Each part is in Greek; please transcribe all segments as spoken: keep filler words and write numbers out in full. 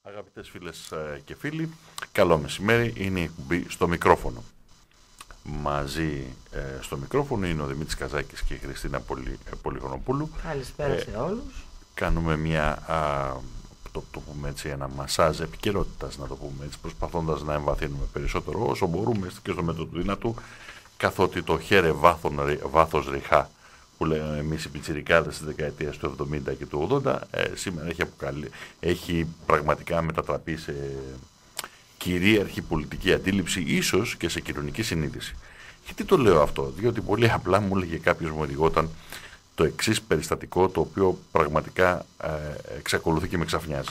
Αγαπητές φίλες και φίλοι, καλό μεσημέρι, είναι η εκπομπή στο μικρόφωνο. Μαζί ε, στο μικρόφωνο είναι ο Δημήτρης Καζάκης και η Χριστίνα Πολυ, Πολυχρονοπούλου. Καλησπέρα ε, σε όλους. Κάνουμε μια, α, το, το πούμε έτσι, ένα μασάζ επικαιρότητας, να το πούμε έτσι, προσπαθώντας να εμβαθύνουμε περισσότερο όσο μπορούμε και στο μέτρο του δυνατού, καθότι το χέρε βάθον, βάθος ριχά που λέμε εμείς οι πιτσιρικάδες της δεκαετίας του εβδομήντα και του ογδόντα, ε, σήμερα έχει, αποκαλύ... έχει πραγματικά μετατραπεί σε κυρίαρχη πολιτική αντίληψη, ίσως και σε κοινωνική συνείδηση. Γιατί το λέω αυτό? Διότι πολύ απλά μου έλεγε κάποιος, μου διηγόταν το εξής περιστατικό, το οποίο πραγματικά ε, εξακολουθεί και με ξαφνιάζει.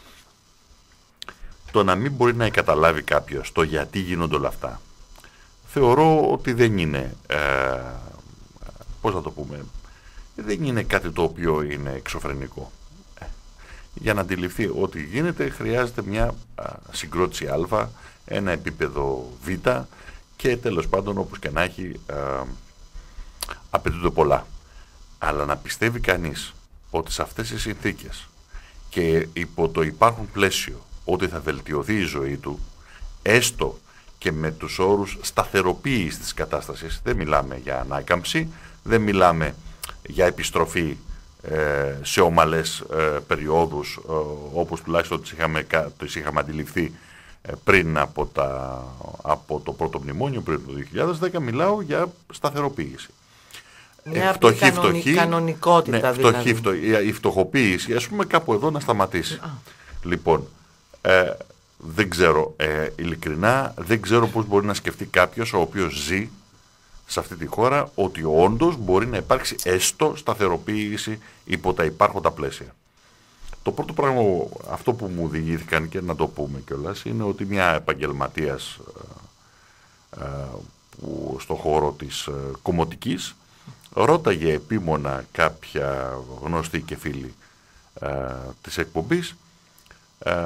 Το να μην μπορεί να καταλάβει κάποιος το γιατί γίνονται όλα αυτά, θεωρώ ότι δεν είναι... Ε, πώς να το πούμε, δεν είναι κάτι το οποίο είναι εξωφρενικό. Για να αντιληφθεί ό,τι γίνεται χρειάζεται μια α, συγκρότηση α, ένα επίπεδο β και τέλος πάντων όπως και να έχει α, απαιτούνται πολλά. Αλλά να πιστεύει κανείς ότι σε αυτές τις συνθήκες και υπό το υπάρχον πλαίσιο ότι θα βελτιωθεί η ζωή του, έστω και με τους όρους σταθεροποίησης της κατάστασης, δεν μιλάμε για ανάκαμψη, δεν μιλάμε για επιστροφή ε, σε ομαλές ε, περιόδους ε, όπως τουλάχιστον τις είχαμε, τις είχαμε αντιληφθεί ε, πριν από, τα, από το πρώτο μνημόνιο, πριν το δύο χιλιάδες δέκα, μιλάω για σταθεροποίηση. Μια ε, φτωχή, κανονι, φτωχή, κανονικότητα ναι, φτωχή, δηλαδή. φτωχή, η φτωχοποίηση, ας πούμε κάπου εδώ να σταματήσει. Α. Λοιπόν, ε, δεν ξέρω, ε, ειλικρινά, δεν ξέρω πώς μπορεί να σκεφτεί κάποιος ο οποίος ζει σε αυτή τη χώρα ότι όντως μπορεί να υπάρξει έστω σταθεροποίηση υπό τα υπάρχοντα πλαίσια. Το πρώτο πράγμα, αυτό που μου διηγήθηκαν και να το πούμε κιόλας, είναι ότι μια επαγγελματίας ε, ε, που στον χώρο της ε, κομμωτικής ρώταγε επίμονα κάποια γνωστή και φίλη ε, της εκπομπής ε,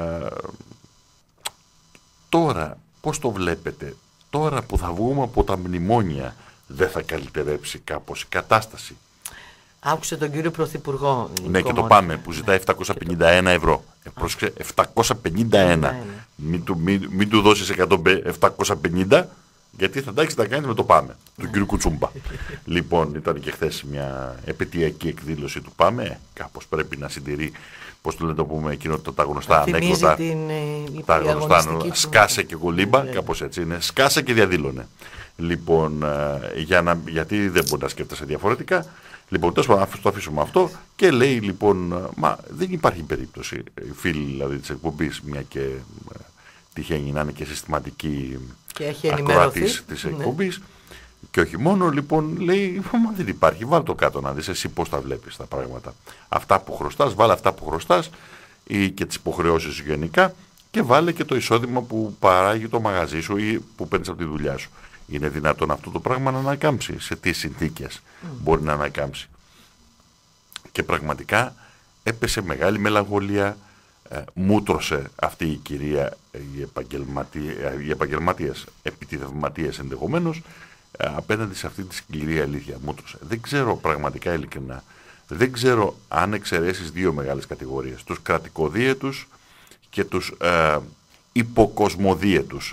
τώρα πώς το βλέπετε, τώρα που θα βγούμε από τα μνημόνια, δεν θα καλυτερέψει κάπως η κατάσταση? Άκουσε τον κύριο Πρωθυπουργό. Ναι, και το πάμε που ζητάει επτακόσια πενήντα ένα ευρώ. Ε, πρόσεξε, επτακόσια πενήντα ένα. Μην του, μην, μην του δώσεις επτακόσια πενήντα, γιατί θα εντάξει θα κάνει με το πάμε. Του κύριου Κουτσούμπα. Λοιπόν, ήταν και χθες μια επαιτειακή εκδήλωση του πάμε. Ε, κάπως πρέπει να συντηρεί, πώς το λένε το πούμε, εκείνο τα γνωστά ανέκδοτα. Τα γνωστά σκάσε και κολύμπα, κάπως έτσι είναι. Σκάσε και διαδήλωνε. Λοιπόν, για να, γιατί δεν μπορεί να σκέφτεσαι διαφορετικά. Λοιπόν, τέλος πάντων, το αφήσουμε αυτό και λέει λοιπόν, μα δεν υπάρχει περίπτωση, οι φίλοι δηλαδή της εκπομπής, μια και ε, τυχαίνει να είναι και συστηματική ακροατής της εκπομπής, ναι. Και όχι μόνο, λοιπόν, λέει, μα δεν υπάρχει, βάλ το κάτω να δεις εσύ πώς τα βλέπεις τα πράγματα. Αυτά που χρωστάς, βάλε αυτά που χρωστάς ή και τις υποχρεώσεις σου γενικά και βάλε και το εισόδημα που παράγει το μαγαζί σου ή που παίρνεις από τη δουλειά σου. Είναι δυνατόν αυτό το πράγμα να ανακάμψει? Σε τι συνθήκες mm. μπορεί να ανακάμψει? Και πραγματικά έπεσε μεγάλη μελαγχολία, ε, μούτρωσε αυτή η κυρία, η, επαγγελματία, οι επαγγελματίες, επιτιδευματίες ενδεχομένως, ε, απέναντι σε αυτή τη σκληρή αλήθεια. Μούτρωσε. Δεν ξέρω πραγματικά ειλικρινά, δεν ξέρω αν εξαιρέσεις δύο μεγάλες κατηγορίες, τους κρατικοδίαιτους και τους ε, υποκοσμοδίαιτους.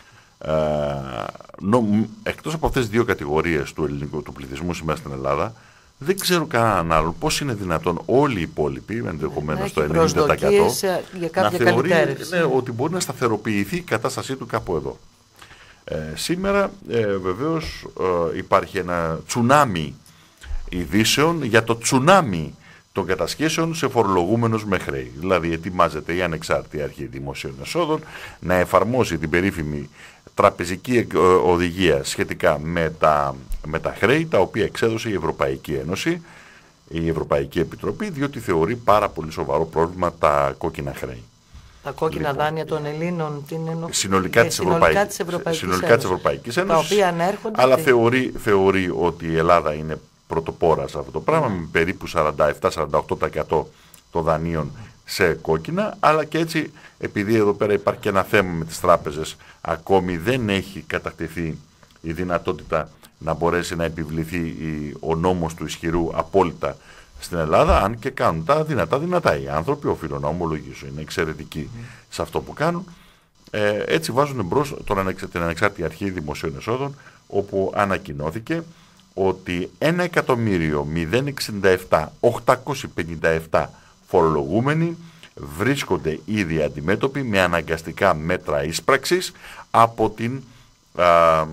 Uh, νο, εκτός από αυτές τις δύο κατηγορίες του ελληνικού του πληθυσμού σήμερα στην Ελλάδα, δεν ξέρω κανέναν άλλον πώς είναι δυνατόν όλοι οι υπόλοιποι, ενδεχομένως το ενενήντα τοις εκατό, να θεωρεί ναι, ότι μπορεί να σταθεροποιηθεί η κατάστασή του κάπου εδώ. Ε, σήμερα ε, βεβαίως ε, υπάρχει ένα τσουνάμι ειδήσεων για το τσουνάμι των κατασχέσεων σε φορολογούμενους με χρέη. Δηλαδή ετοιμάζεται η Ανεξάρτητη Αρχή Δημοσίων Εσόδων να εφαρμόσει την περίφημη τραπεζική οδηγία σχετικά με τα, με τα χρέη τα οποία εξέδωσε η Ευρωπαϊκή Ένωση, η Ευρωπαϊκή Επιτροπή, διότι θεωρεί πάρα πολύ σοβαρό πρόβλημα τα κόκκινα χρέη. Τα κόκκινα λοιπόν, δάνεια των Ελλήνων την ενο... συνολικά, της Ευρωπαϊκής, της Ευρωπαϊκής, συνολικά Ένωσης, της Ευρωπαϊκής Ένωσης, τα οποία ανέρχονται, αλλά και... θεωρεί, θεωρεί ότι η Ελλάδα είναι πρωτοπόρα σε αυτό το πράγμα, mm. με περίπου σαράντα επτά με σαράντα οκτώ τοις εκατό των δανείων σε κόκκινα, αλλά και έτσι, επειδή εδώ πέρα υπάρχει και ένα θέμα με τις τράπεζες, ακόμη δεν έχει κατακτηθεί η δυνατότητα να μπορέσει να επιβληθεί η, ο νόμος του ισχυρού απόλυτα στην Ελλάδα, αν και κάνουν τα δυνατά δυνατά. Οι άνθρωποι, οφείλω να ομολογήσω, είναι εξαιρετικοί mm. σε αυτό που κάνουν. Ε, έτσι βάζουν μπρος τον, την Ανεξάρτητη Αρχή Δημοσίων Εσόδων, όπου ανακοινώθηκε ότι ένα εκατομμύριο μηδέν εξήντα επτά χιλιάδες οκτακόσιοι πενήντα επτά φορολογούμενοι βρίσκονται ήδη αντιμέτωποι με αναγκαστικά μέτρα ίσπραξης από την α, α,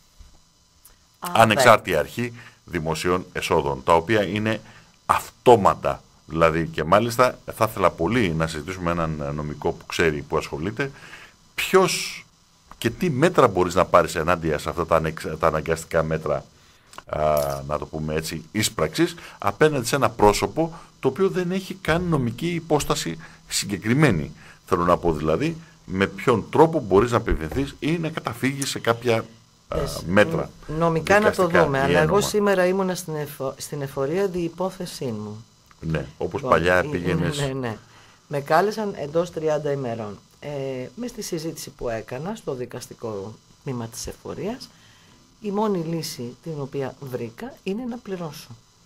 Ανεξάρτητη Αρχή Δημοσίων Εσόδων, τα οποία είναι αυτόματα. Δηλαδή, και μάλιστα θα ήθελα πολύ να συζητήσουμε έναν νομικό που ξέρει, που ασχολείται, ποιος και τι μέτρα μπορείς να πάρεις ενάντια σε αυτά τα, ανεξ, τα αναγκαστικά μέτρα, α, να το πούμε έτσι, ίσπραξης, απέναντι σε ένα πρόσωπο το οποίο δεν έχει καν νομική υπόσταση συγκεκριμένη. Θέλω να πω δηλαδή, με ποιον τρόπο μπορείς να απευθυνθείς ή να καταφύγεις σε κάποια α, μέτρα. Νομικά να το δούμε, αλλά εγώ σήμερα ήμουνα στην, εφο, στην εφορία δι' υπόθεσή μου. Ναι, όπως παλιά πήγαινες. Ναι, ναι. Με κάλεσαν εντός τριάντα ημερών. Ε, με στη συζήτηση που έκανα στο δικαστικό τμήμα της εφορίας, η μόνη λύση την οποία βρήκα είναι να πληρώσω.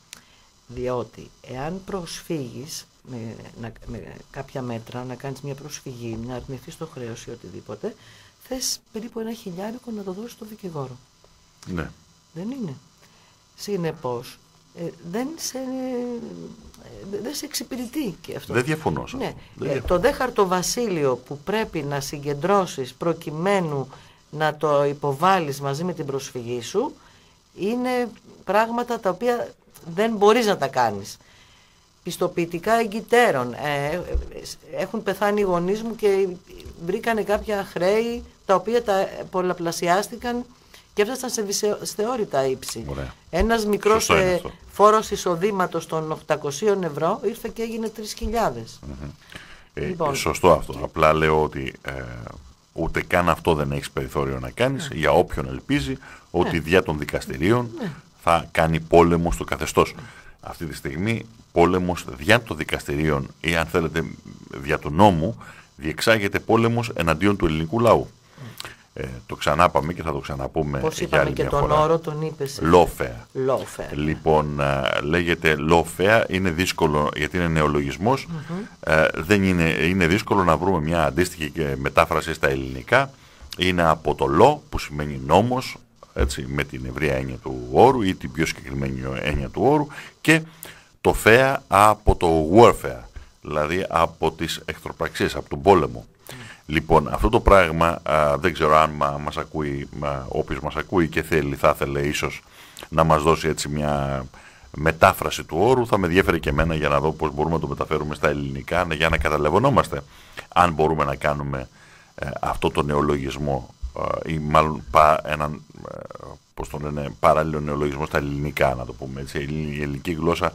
Διότι εάν προσφύγεις με, με, με κάποια μέτρα, να κάνεις μια προσφυγή, να αρνηθείς το χρέος ή οτιδήποτε, θες περίπου ένα χιλιάρικο να το δώσεις στο δικηγόρο. Ναι. Δεν είναι. Συνεπώς, Ε, δεν, σε, ε, δεν σε εξυπηρετεί και αυτό. Δεν διαφωνώ. Ναι. Δεν ε, διαφωνώ. Το δε χαρτοβασίλειο που πρέπει να συγκεντρώσεις προκειμένου να το υποβάλεις μαζί με την προσφυγή σου είναι πράγματα τα οποία δεν μπορείς να τα κάνεις. Πιστοποιητικά εγκυτέρων. Ε, έχουν πεθάνει οι γονείς μου και βρήκανε κάποια χρέη τα οποία τα πολλαπλασιάστηκαν και έφτασαν σε δυσθεώρητα ύψη. Ωραία. Ένας μικρός ε, φόρος εισοδήματος των οκτακοσίων ευρώ ήρθε και έγινε τρεις χιλιάδες. Mm-hmm. ε, λοιπόν, σωστό αυτό. Και... Απλά λέω ότι ε, ούτε καν αυτό δεν έχεις περιθώριο να κάνεις, ναι. για όποιον ελπίζει ότι ναι. δια των δικαστηρίων ναι. θα κάνει πόλεμο στο καθεστώς. Ναι. Αυτή τη στιγμή πόλεμος δια των δικαστηρίων ή αν θέλετε δια του νόμου διεξάγεται πόλεμος εναντίον του ελληνικού λαού. Ε, το ξανάπαμε και θα το ξαναπούμε. Πώς είπαμε και τον φορά. Όρο τον είπες. Lawfare. Lawfare. Λοιπόν, ε, λέγεται lawfare, είναι δύσκολο γιατί είναι νεολογισμός. Mm-hmm. Ε, δεν είναι, είναι δύσκολο να βρούμε μια αντίστοιχη μετάφραση στα ελληνικά. Είναι από το law που σημαίνει νόμος, έτσι, με την ευρεία έννοια του όρου ή την πιο συγκεκριμένη έννοια του όρου, και το fair από το warfare, δηλαδή από τις εχθροπραξίες, από τον πόλεμο. Λοιπόν, αυτό το πράγμα α, δεν ξέρω αν μα, μας ακούει, μα, όποιος μας ακούει και θέλει, θα ήθελε ίσως να μας δώσει έτσι μια μετάφραση του όρου. Θα με ενδιαφέρει και εμένα για να δω πώς μπορούμε να το μεταφέρουμε στα ελληνικά, για να καταλαβαίνόμαστε αν μπορούμε να κάνουμε ε, αυτό το νεολογισμό ε, ή μάλλον πα, έναν ε, πώς το λένε, παράλληλο νεολογισμό στα ελληνικά, να το πούμε έτσι. Η ελληνική γλώσσα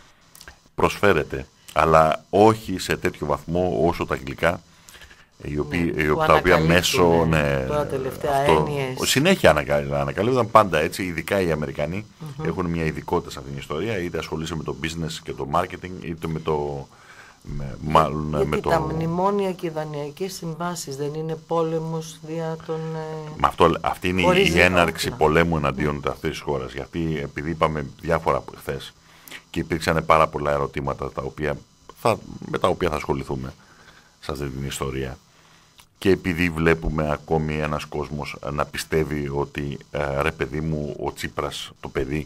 προσφέρεται, αλλά όχι σε τέτοιο βαθμό όσο τα αγγλικά, οι οποίοι, ναι, τα οποία μέσω ναι, τώρα τελευταία αυτό, συνέχεια ανακαλύπτουν πάντα έτσι, ειδικά οι Αμερικανοί mm-hmm. έχουν μια ειδικότητα σε αυτήν την ιστορία, είτε ασχολείσαι με το business και το marketing, είτε με το με, μάλλον, γιατί με τα το... μνημόνια και οι δανειακές συμβάσεις δεν είναι πόλεμος δια των με αυτό, αυτή είναι η, η έναρξη όπλα. πολέμου εναντίον mm. αυτής της χώρας, γιατί επειδή είπαμε διάφορα χθες και υπήρξαν πάρα πολλά ερωτήματα τα οποία θα, με τα οποία θα ασχοληθούμε σε αυτή την ιστορία. Και επειδή βλέπουμε ακόμη ένας κόσμος να πιστεύει ότι ε, ρε παιδί μου, ο Τσίπρας, το παιδί,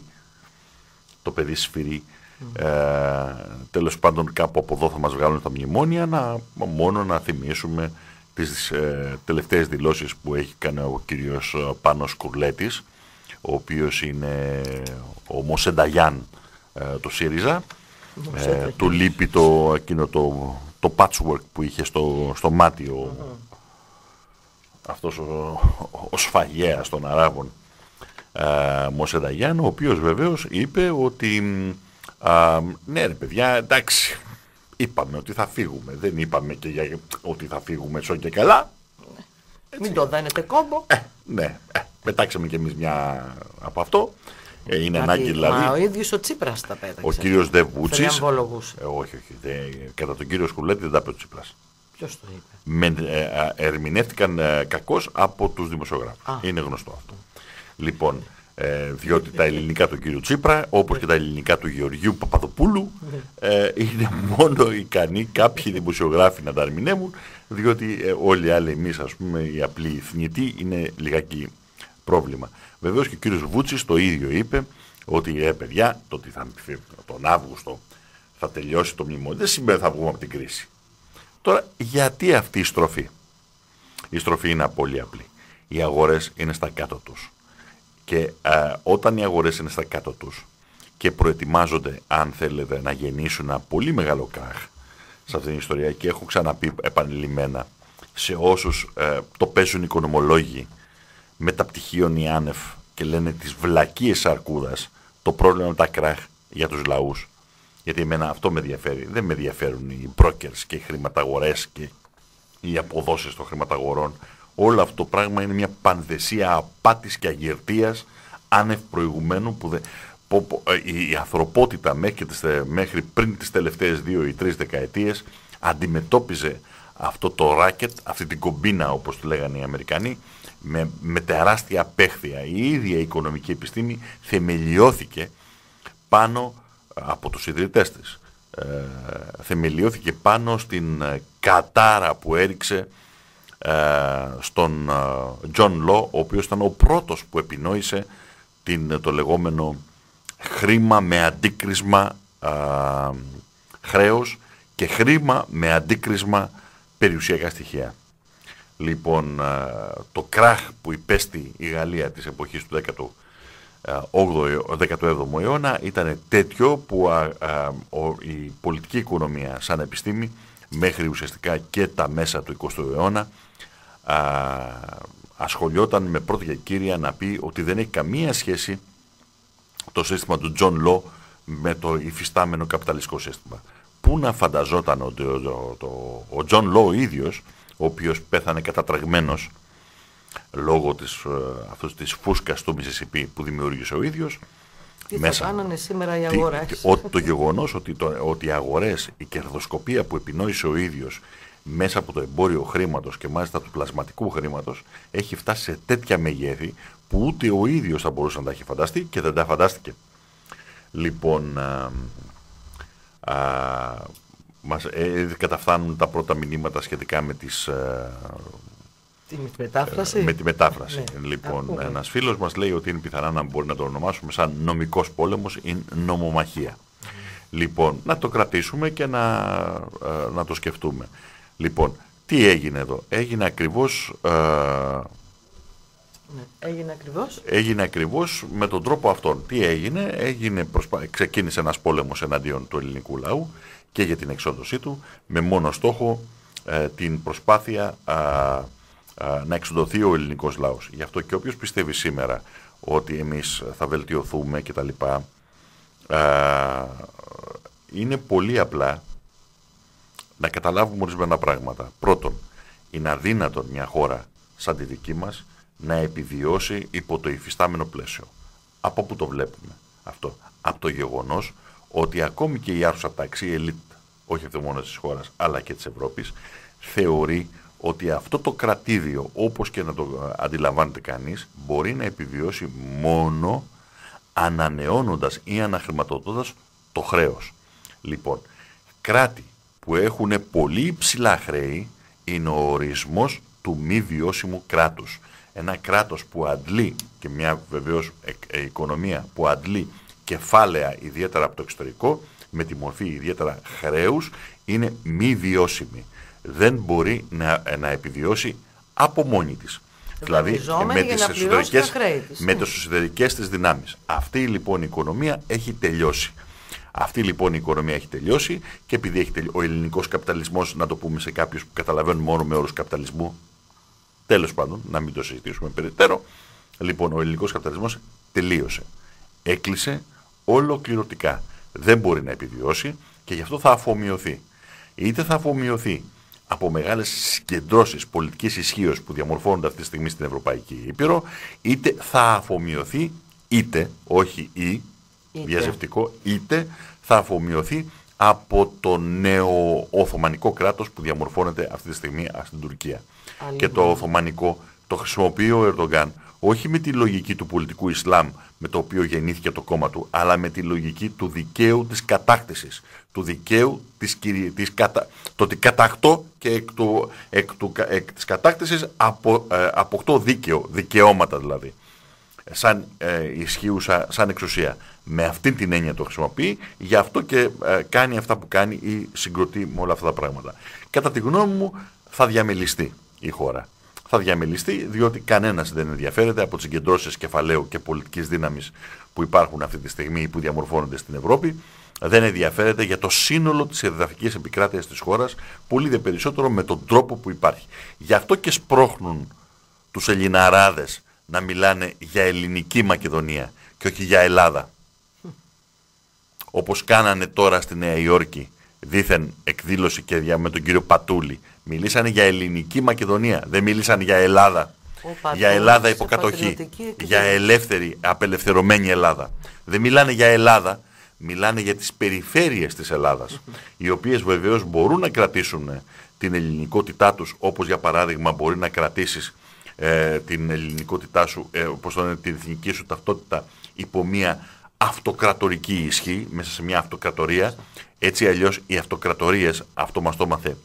το παιδί σφυρί, mm. ε, τέλος πάντων κάπου από εδώ θα μας βγάλουν τα μνημόνια, να, μόνο να θυμίσουμε τις ε, τελευταίες δηλώσεις που έχει κάνει ο κύριος Πάνος Κουρλέτης, ο οποίος είναι ο Μοσενταγιάν ε, του ΣΥΡΙΖΑ, ε, του λείπει το, εκείνο το, το patchwork που είχε στο, στο μάτι mm. αυτός ο, ο, ο σφαγέας των Αράβων ε, Μοσενταγιάν, ο οποίος βεβαίως είπε ότι α, ναι ρε παιδιά, εντάξει, είπαμε ότι θα φύγουμε, δεν είπαμε και για, ότι θα φύγουμε σω και καλά. Έτσι. Μην το δένετε κόμπο. Ε, ναι, ε, πετάξαμε κι εμείς μια από αυτό. Ε, είναι ανάγκη δηλαδή. Μα ο ίδιος ο Τσίπρας τα πέταξε. Ο κύριος Δε Βούτσης. Ε, όχι, όχι. Δε, κατά τον κύριο Σκουλέτη δεν τα είπε ο Τσίπρας. Ποιος το είπε? Με, ε, ερμηνεύτηκαν ε, κακώς από τους δημοσιογράφους. Α. Είναι γνωστό αυτό. Λοιπόν, Ε, διότι τα ελληνικά του κύριου Τσίπρα, όπως και τα ελληνικά του Γεωργίου Παπαδοπούλου, ε, είναι μόνο ικανοί κάποιοι δημοσιογράφοι να τα ερμηνεύουν, διότι ε, όλοι οι άλλοι εμείς, ας πούμε, οι απλοί θνητοί, είναι λιγάκι πρόβλημα. Βεβαίως και ο κύριος Βούτσης το ίδιο είπε, ότι ε, παιδιά, το ότι θα, τον Αύγουστο θα τελειώσει το μνημόνιο, δεν σημαίνει θα βγούμε από την κρίση. Τώρα, γιατί αυτή η στροφή? Η στροφή είναι πολύ απλή. Οι αγορές είναι στα κάτω τους. Και α, όταν οι αγορές είναι στα κάτω τους και προετοιμάζονται, αν θέλετε, να γεννήσουν ένα πολύ μεγάλο κράχ σε αυτήν την ιστορία, και έχω ξαναπεί επανειλημμένα σε όσους ε, το παίζουν οικονομολόγοι με τα πτυχίων οι άνευ και λένε τις βλακίες αρκούδας, το πρόβλημα με τα κράχ για τους λαούς. Γιατί εμένα αυτό με ενδιαφέρει. Δεν με ενδιαφέρουν οι brokers και οι χρηματαγορές και οι αποδόσεις των χρηματαγορών. Όλο αυτό το πράγμα είναι μια πανδεσία απάτης και αγερτίας άνευ προηγουμένου που, δε, που, που η, η ανθρωπότητα μέχρι, μέχρι πριν τις τελευταίες δύο ή τρεις δεκαετίες αντιμετώπιζε αυτό το ράκετ, αυτή την κομπίνα όπως το λέγανε οι Αμερικανοί, με, με τεράστια απέχθεια. Η ίδια η οικονομική επιστήμη θεμελιώθηκε πάνω από τους ιδρυτές της. Ε, θεμελιώθηκε πάνω στην ε, κατάρα που έριξε ε, στον Τζον Λο, ο οποίος ήταν ο πρώτος που επινόησε την, το λεγόμενο χρήμα με αντίκρισμα ε, χρέος και χρήμα με αντίκρισμα περιουσιακά στοιχεία. Λοιπόν, ε, το κράχ που υπέστη η Γαλλία της εποχής του δέκατου έβδομου αιώνα ήταν τέτοιο που α, α, ο, η πολιτική οικονομία σαν επιστήμη μέχρι ουσιαστικά και τα μέσα του εικοστού αιώνα α, ασχολιόταν με πρώτη και κύρια να πει ότι δεν έχει καμία σχέση το σύστημα του Τζον Λο με το υφιστάμενο καπιταλιστικό σύστημα. Πού να φανταζόταν ότι ο, το, ο Τζον Λο ο ίδιος, ο οποίος πέθανε κατατραγμένος λόγω της, αυτός της φούσκας του Μισισιπί που δημιούργησε ο ίδιος. Τι μέσα, θα κάνανε σήμερα οι αγορές. Τι, ότι το γεγονός ότι, το, ότι οι αγορές, η κερδοσκοπία που επινόησε ο ίδιος μέσα από το εμπόριο χρήματος και μάλιστα του πλασματικού χρήματος έχει φτάσει σε τέτοια μεγέθη που ούτε ο ίδιος θα μπορούσε να τα έχει φανταστεί και δεν τα φαντάστηκε. Λοιπόν, α, α, μας ε, καταφθάνουν τα πρώτα μηνύματα σχετικά με τις... Α, τη μετάφραση. Με τη μετάφραση. Ναι, λοιπόν, ένα ένας φίλος μας λέει ότι είναι πιθανά να μπορεί να το ονομάσουμε σαν νομικός πόλεμος ή νομομαχία. Mm. Λοιπόν, να το κρατήσουμε και να, να το σκεφτούμε. Λοιπόν, τι έγινε εδώ? Έγινε ακριβώς... Ε, ναι, έγινε ακριβώς. Έγινε ακριβώς με τον τρόπο αυτόν. Τι έγινε? Έγινε προσπα... Ξεκίνησε ένας πόλεμος εναντίον του ελληνικού λαού και για την εξόδωσή του με μόνο στόχο ε, την προσπάθεια... Ε, να εξοντωθεί ο ελληνικός λαός. Γι' αυτό και όποιος πιστεύει σήμερα ότι εμείς θα βελτιωθούμε και τα λοιπά, είναι πολύ απλά να καταλάβουμε ορισμένα πράγματα. Πρώτον, είναι αδύνατον μια χώρα σαν τη δική μας να επιβιώσει υπό το υφιστάμενο πλαίσιο. Από πού το βλέπουμε αυτό? Από το γεγονός ότι ακόμη και η άρουσα τάξη, η ελίτ, όχι αυτό μόνο της χώρας αλλά και της Ευρώπης, θεωρεί ότι αυτό το κρατήδιο, όπως και να το αντιλαμβάνεται κανείς, μπορεί να επιβιώσει μόνο ανανεώνοντας ή αναχρηματοδοτώντας το χρέος. Λοιπόν, κράτη που έχουν πολύ υψηλά χρέη είναι ο ορισμός του μη βιώσιμου κράτους. Ένα κράτος που αντλεί, και μια βεβαίως ε, ε, οικονομία που αντλεί κεφάλαια ιδιαίτερα από το εξωτερικό, με τη μορφή ιδιαίτερα χρέους, είναι μη βιώσιμη. Δεν μπορεί να, να επιβιώσει από μόνη της. Δηλαδή με τις, εσωτερικές, με τις εσωτερικές της δυνάμεις. Αυτή λοιπόν η οικονομία έχει τελειώσει. Αυτή λοιπόν η οικονομία έχει τελειώσει και επειδή έχει τελειώσει, ο ελληνικός καπιταλισμός, να το πούμε σε κάποιους που καταλαβαίνουν μόνο με όρους καπιταλισμού, τέλος πάντων, να μην το συζητήσουμε περαιτέρω, λοιπόν ο ελληνικός καπιταλισμός τελείωσε. Έκλεισε ολοκληρωτικά. Δεν μπορεί να επιβιώσει και γι' αυτό θα αφομοιωθεί. Είτε θα αφομοιωθεί από μεγάλες συγκεντρώσεις πολιτικής ισχύως που διαμορφώνονται αυτή τη στιγμή στην Ευρωπαϊκή Ήπειρο, είτε θα αφομοιωθεί, είτε, όχι ή, είτε. διαζευτικό, είτε θα αφομοιωθεί από το νέο Οθωμανικό κράτος που διαμορφώνεται αυτή τη στιγμή στην Τουρκία. Άλλη και το Οθωμανικό το χρησιμοποιεί ο Ερντογκάν όχι με τη λογική του πολιτικού Ισλάμ με το οποίο γεννήθηκε το κόμμα του, αλλά με τη λογική του δικαίου της κατάκτησης, του δικαίου της, κυρι... της κατα... το ότι κατακτώ και εκ, του... εκ, του... εκ της κατάκτησης απο... ε, αποκτώ δίκαιο, δικαιώματα δηλαδή, σαν ε, ισχύουσα, σαν εξουσία. Με αυτή την έννοια το χρησιμοποιεί, γι' αυτό και ε, κάνει αυτά που κάνει ή συγκροτεί με όλα αυτά τα πράγματα. Κατά τη γνώμη μου θα διαμελιστεί η χώρα. Θα διαμελιστεί διότι κανένας δεν ενδιαφέρεται από τις συγκεντρώσεις κεφαλαίου και πολιτικής δύναμης που υπάρχουν αυτή τη στιγμή ή που διαμορφώνονται στην Ευρώπη. Δεν ενδιαφέρεται για το σύνολο της εδαφικής επικράτειας της χώρας, πολύ δε περισσότερο με τον τρόπο που υπάρχει. Γι' αυτό και σπρώχνουν τους Ελληναράδες να μιλάνε για ελληνική Μακεδονία και όχι για Ελλάδα. Όπως κάνανε τώρα στη Νέα Υόρκη, δήθεν εκδήλωση και με τον κύριο Πατούλη. Μιλήσανε για ελληνική Μακεδονία, δεν μίλησαν για Ελλάδα. Πατούλης, για Ελλάδα υποκατοχή, για ελεύθερη, απελευθερωμένη Ελλάδα. Δεν μιλάνε για Ελλάδα, μιλάνε για τις περιφέρειες της Ελλάδας, οι οποίες βεβαίως μπορούν να κρατήσουν την ελληνικότητά τους, όπως για παράδειγμα μπορεί να κρατήσεις ε, την ελληνικότητά σου, ε, όπως το λένε, την εθνική σου ταυτότητα υπό μία αυτοκρατορική ισχύ, μέσα σε μια αυτοκρατορία. Έτσι αλλιώς οι αυτοκρατορίες, αυτό μας το μάθε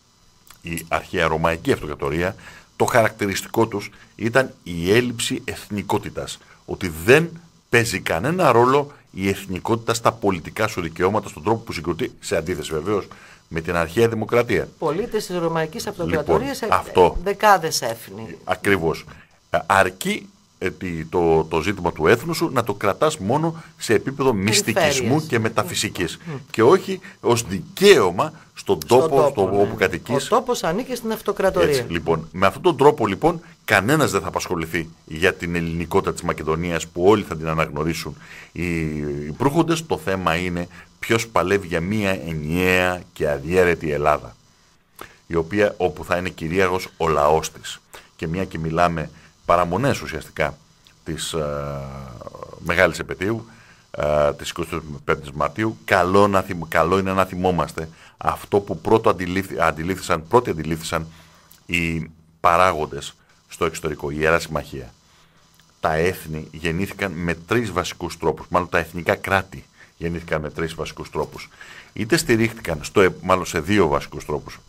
η αρχαία ρωμαϊκή αυτοκρατορία, το χαρακτηριστικό τους ήταν η έλλειψη εθνικότητας. Ότι δεν παίζει κανένα ρόλο η εθνικότητα στα πολιτικά σου δικαιώματα, στον τρόπο που συγκροτεί, σε αντίθεση βεβαίως με την αρχαία δημοκρατία. Πολίτες της ρωμαϊκής αυτοκρατορίας, λοιπόν, αυτό, δεκάδες έθνη. Ακριβώς. Αρκεί Το, το ζήτημα του έθνου σου να το κρατάς μόνο σε επίπεδο μυστικισμού και μεταφυσικής mm. και όχι ως δικαίωμα στον τόπο, στο τόπο στο, ναι. όπου κατοικείς. Ο τόπος ανήκει στην αυτοκρατορία. Έτσι, λοιπόν, με αυτόν τον τρόπο λοιπόν κανένας δεν θα απασχοληθεί για την ελληνικότητα της Μακεδονίας που όλοι θα την αναγνωρίσουν οι, οι προύχοντες. Το θέμα είναι ποιος παλεύει για μία ενιαία και αδιέρετη Ελλάδα, η οποία όπου θα είναι κυρίαρχος ο λαός της. Και μια και μιλάμε παραμονές ουσιαστικά της uh, μεγάλης επετείου, uh, της εικοστής πέμπτης Μαρτίου, καλό, να θυμ, καλό είναι να θυμόμαστε αυτό που πρώτο αντιλήφθη, αντιλήφθησαν, πρώτοι αντιλήφθησαν οι παράγοντες στο εξωτερικό, η Ιερά Συμμαχία. Τα έθνη γεννήθηκαν με τρεις βασικούς τρόπους, μάλλον τα εθνικά κράτη γεννήθηκαν με τρεις βασικούς τρόπους. Είτε στηρίχτηκαν, στο, μάλλον σε δύο βασικούς τρόπους,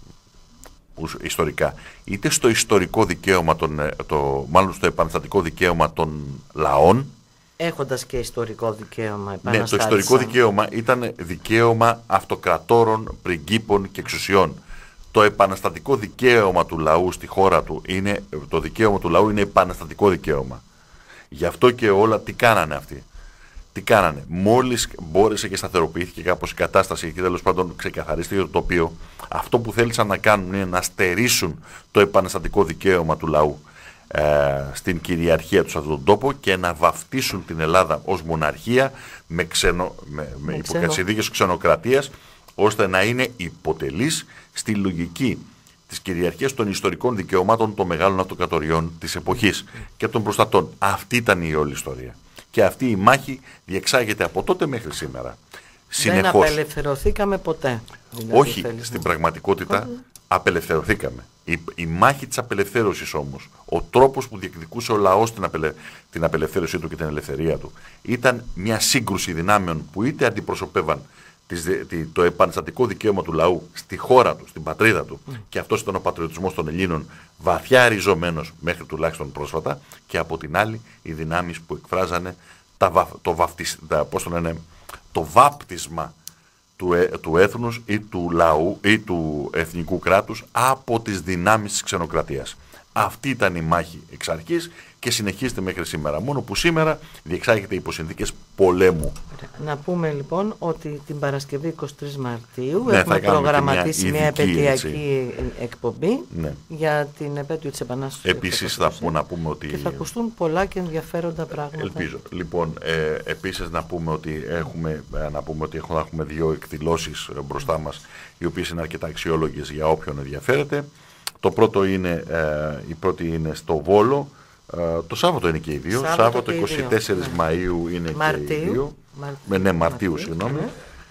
ιστορικά, είτε στο ιστορικό δικαίωμα, των, το, μάλλον στο επαναστατικό δικαίωμα των λαών. Έχοντας και ιστορικό δικαίωμα Ναι, το ιστορικό δικαίωμα ήταν δικαίωμα αυτοκρατόρων, πριγκίπων και εξουσιών. Το επαναστατικό δικαίωμα του λαού στη χώρα του είναι, το δικαίωμα του λαού είναι επαναστατικό δικαίωμα. Γι' αυτό και όλα τι κάνανε αυτοί. Τι κάνανε. Μόλις μπόρεσε και σταθεροποιήθηκε κάπως η κατάσταση και τέλος πάντων ξεκαθαρίστηκε το τοπίο, αυτό που θέλησαν να κάνουν είναι να στερήσουν το επαναστατικό δικαίωμα του λαού ε, στην κυριαρχία τους σε αυτόν τον τόπο και να βαφτίσουν την Ελλάδα ως μοναρχία με, ξενο, με, με, με υποκαθιδίκες ξενοκρατίας, ώστε να είναι υποτελής στη λογική της κυριαρχίας των ιστορικών δικαιωμάτων των μεγάλων αυτοκρατοριών της εποχής και των προστατών. Αυτή ήταν η όλη ιστορία. Και αυτή η μάχη διεξάγεται από τότε μέχρι σήμερα. Συνεχώς. Δεν απελευθερωθήκαμε ποτέ. Δηλαδή, όχι, στην πραγματικότητα mm. απελευθερωθήκαμε. Η, η μάχη της απελευθέρωσης όμως, ο τρόπος που διεκδικούσε ο λαός την, απελε, την απελευθέρωσή του και την ελευθερία του, ήταν μια σύγκρουση δυνάμεων που είτε αντιπροσωπεύαν τις, το επαναστατικό δικαίωμα του λαού στη χώρα του, στην πατρίδα του, mm. και αυτός ήταν ο πατριωτισμός των Ελλήνων, βαθιά ριζωμένος μέχρι τουλάχιστον πρόσφατα, και από την άλλη οι δυνάμεις που εκφράζανε τα, το, βαφτισ, τα, πώς το, λένε, το βάπτισμα του, ε, του έθνους ή του λαού ή του εθνικού κράτους από τις δυνάμεις της ξενοκρατίας. Αυτή ήταν η μάχη εξ αρχής και συνεχίζεται μέχρι σήμερα. Μόνο που σήμερα διεξάγεται υπό συνθήκες πολέμου. Να πούμε λοιπόν ότι την Παρασκευή εικοστή τρίτη Μαρτίου ναι, έχουμε προγραμματίσει μια, μια επαιτειακή εκπομπή ναι. για την επέτειο της Επανάστασης. Επίσης θα πούμε, να πούμε ότι... Και θα ακουστούν πολλά και ενδιαφέροντα πράγματα. Ελπίζω. Λοιπόν, ε, επίσης να πούμε ότι έχουμε, να πούμε ότι έχουμε, έχουμε δύο εκδηλώσεις μπροστά μας, οι οποίες είναι αρκετά αξιόλογες για όποιον ενδιαφέρεται. Το πρώτο είναι, ε, η πρώτη είναι στο Βόλο, ε, το Σάββατο είναι και οι δύο, Σάββατο, Σάββατο εικοστή τέταρτη ναι. Μαΐου είναι Μαρτίου. Και οι δύο, Μαρ... ναι, Μαρτίου, Μαρτίου συγγνώμη, ναι.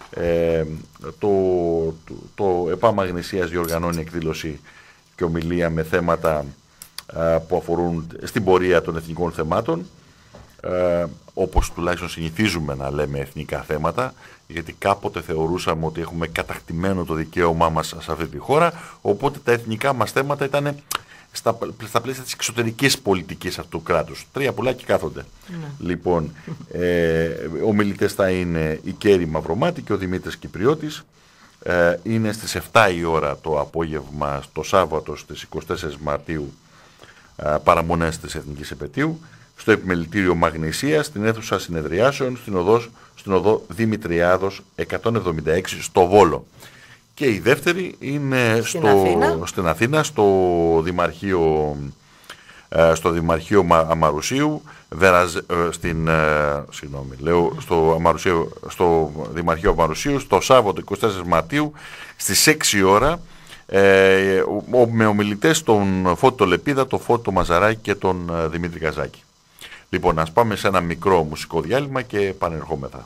Ε, το, το, το ΕΠΑ Μαγνησίας διοργανώνει εκδήλωση και ομιλία με θέματα α, που αφορούν στην πορεία των εθνικών θεμάτων, ε, όπως τουλάχιστον συνηθίζουμε να λέμε εθνικά θέματα, γιατί κάποτε θεωρούσαμε ότι έχουμε κατακτημένο το δικαίωμά μας σε αυτή τη χώρα, οπότε τα εθνικά μας θέματα ήταν στα, στα πλαίσια της εξωτερικής πολιτικής αυτού του κράτους. Τρία πολλά και κάθονται. Ναι. Λοιπόν, ε, ομιλητές θα είναι η Κέρη Μαυρομάτη και ο Δημήτρης Κυπριώτης. Ε, είναι στις εφτά η ώρα το απόγευμα, το Σάββατο στις εικοστή τέταρτη Μαρτίου, ε, παραμονές της Εθνικής Επετείου, στο Επιμελητήριο Μαγνησίας, στην αίθουσα συνεδριάσεων, στην, οδός, στην οδό Δημητριάδος εκατόν εβδομήντα έξι στο Βόλο. Και η δεύτερη είναι στην, στο, Αθήνα. στην Αθήνα, στο Δημαρχείο, ε, στο Δημαρχείο Αμαρουσίου, Βεραζ, ε, στην, ε, συγγνώμη, λέω, στο, Αμαρουσίου, στο Δημαρχείο Αμαρουσίου, στο Σάββατο εικοστή τέταρτη Μαρτίου, στις έξι η ώρα, ε, με ομιλητές τον Φώτο Λεπίδα, τον Φώτο Μαζαράκη και τον ε, Δημήτρη Καζάκη. Λοιπόν, ας πάμε σε ένα μικρό μουσικό διάλειμμα και επανερχόμεθα.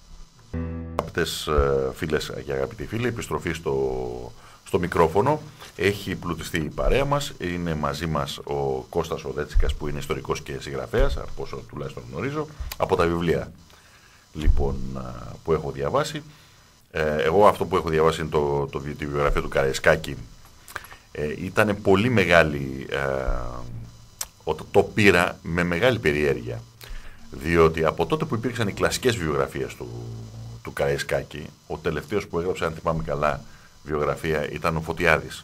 Αγαπητές φίλες και αγαπητοί φίλοι, επιστροφή στο, στο μικρόφωνο. Έχει πλουτιστεί η παρέα μας. Είναι μαζί μας ο Κώστας ο Δέτσικας, που είναι ιστορικός και συγγραφέας, από όσο τουλάχιστον γνωρίζω, από τα βιβλία λοιπόν, που έχω διαβάσει. Ε, εγώ αυτό που έχω διαβάσει είναι το, το, τη βιογραφία του Καραϊσκάκη. Ε, ήταν πολύ μεγάλη, ε, το, το πήρα με μεγάλη περιέργεια, διότι από τότε που υπήρξαν οι κλασικές βιογραφίες του του Καραϊσκάκη, ο τελευταίος που έγραψε, αν θυμάμαι καλά, βιογραφία ήταν ο Φωτιάδης,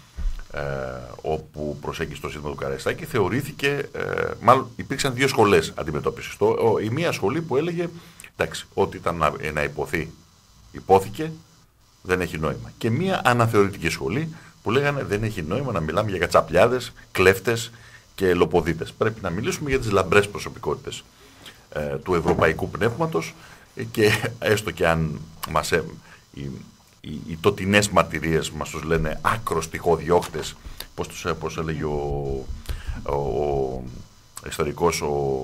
ε, όπου προσέγγισε το ζήτημα του Καραϊσκάκη, θεωρήθηκε, ε, μάλλον υπήρξαν δύο σχολές αντιμετώπισης. Το, ο, η μία σχολή που έλεγε, εντάξει, ό,τι ήταν να, να υποθεί, υπόθηκε, δεν έχει νόημα. Και μία αναθεωρητική σχολή που λέγανε δεν έχει νόημα να μιλάμε για κατσαπλιάδες, κλέφτες και λοποδίτες. Πρέπει να μιλήσουμε για τις λαμπρές προσωπικότητες ε, του ευρωπαϊκού πνεύματος, και έστω και αν μας, ε, οι, οι, οι τοτινές μαρτυρίες μας τους λένε άκρος τυχοδιώχτες, πώς, τους, πώς έλεγε ο, ο, ο ιστορικός, ο,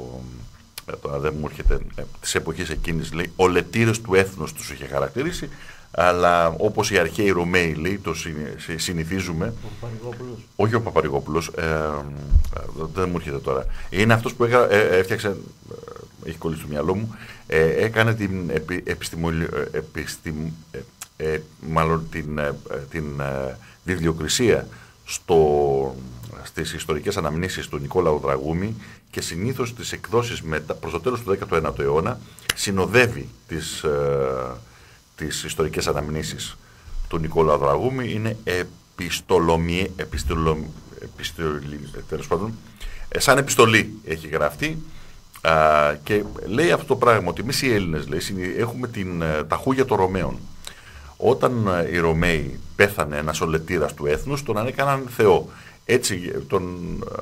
τώρα δεν μου έρχεται, ε, της εποχής εκείνης, λέει, ο λετήρες του έθνους τους είχε χαρακτηρίσει, αλλά όπως οι αρχαίοι Ρωμαίοι, λέει, το συνηθίζουμε. Ο Παπαρηγόπουλος. Όχι ο Παπαρηγόπουλος, ε, ε, δεν μου έρχεται τώρα. Είναι αυτός που έγρα, ε, έφτιαξε, ε, έχει κολλήσει στο μυαλό μου, ε, έκανε την επι, επιστημολη, επιστημ, ε, ε, μάλλον την, ε, την ε, βιβλιοκρισία στο, στις ιστορικές αναμνήσεις του Νικόλαου Δραγούμη, και συνήθως τις εκδόσεις μετά, προς το τέλος του δέκατου ένατου αιώνα συνοδεύει τις, ε, τις ιστορικές αναμνήσεις του Νικόλαου Δραγούμη. Είναι επιστολομι, επιστολομι, επιστολι, τέλος πάντων, ε, σαν επιστολή έχει γραφτεί. Α, και λέει αυτό το πράγμα, ότι εμείς οι Έλληνες, λέει, έχουμε την, τα χούγια των Ρωμαίων. Όταν οι Ρωμαίοι πέθανε ένας ολετήρας του έθνους, τον ανέκαναν Θεό. Έτσι τον,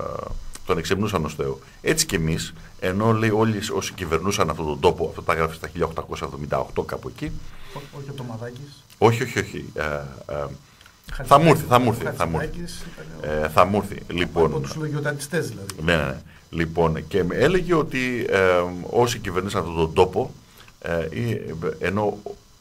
τον εξεμνούσαν ως Θεό. Έτσι και εμείς, ενώ, λέει, όλοι όσοι κυβερνούσαν αυτόν τον τόπο, αυτό τα γράφει στα χίλια οκτακόσια εβδομήντα οκτώ κάπου εκεί. Όχι ο Τομαδάκης. Όχι, όχι, όχι. Α, α, θα μου έρθει, θα μου έρθει. Θα μου έρθει. Ε, θα μου έρθει. Λοιπόν, από τους λογιοτανιστές δηλαδή. Ναι, ναι, ναι. Λοιπόν, και έλεγε ότι ε, όσοι κυβερνήσαν αυτόν τον τόπο, ε, ενώ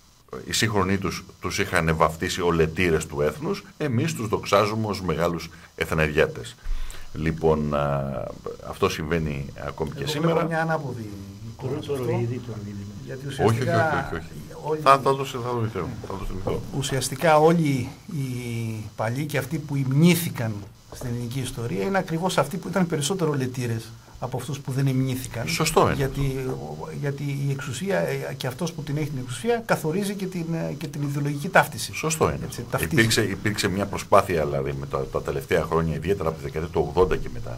οι σύγχρονοι τους τους είχαν βαφτίσει ολετήρες του έθνους, εμείς τους δοξάζουμε ως μεγάλους εθνεργέτες. Λοιπόν, α, αυτό συμβαίνει ακόμη και Εγώ σήμερα. έχω μια ανάποδη εικόνα σε αυτό, γιατί όχι, όχι, ουσιαστικά όχι, όχι, όχι. όλοι, θα, θα το θυμηθώ. Θα το θυμηθώ. ουσιαστικά όλοι οι παλιοί και αυτοί που υμνήθηκαν στην ελληνική ιστορία είναι ακριβώς αυτοί που ήταν περισσότερο λετήρες από αυτούς που δεν υμνήθηκαν. Σωστό είναι. Γιατί, γιατί η εξουσία και αυτός που την έχει την εξουσία καθορίζει και την, και την ιδεολογική ταύτιση. Σωστό είναι. Έτσι, υπήρξε, υπήρξε μια προσπάθεια, δηλαδή, με τα, τα τελευταία χρόνια, ιδιαίτερα από τη δεκαετία του ογδόντα και μετά,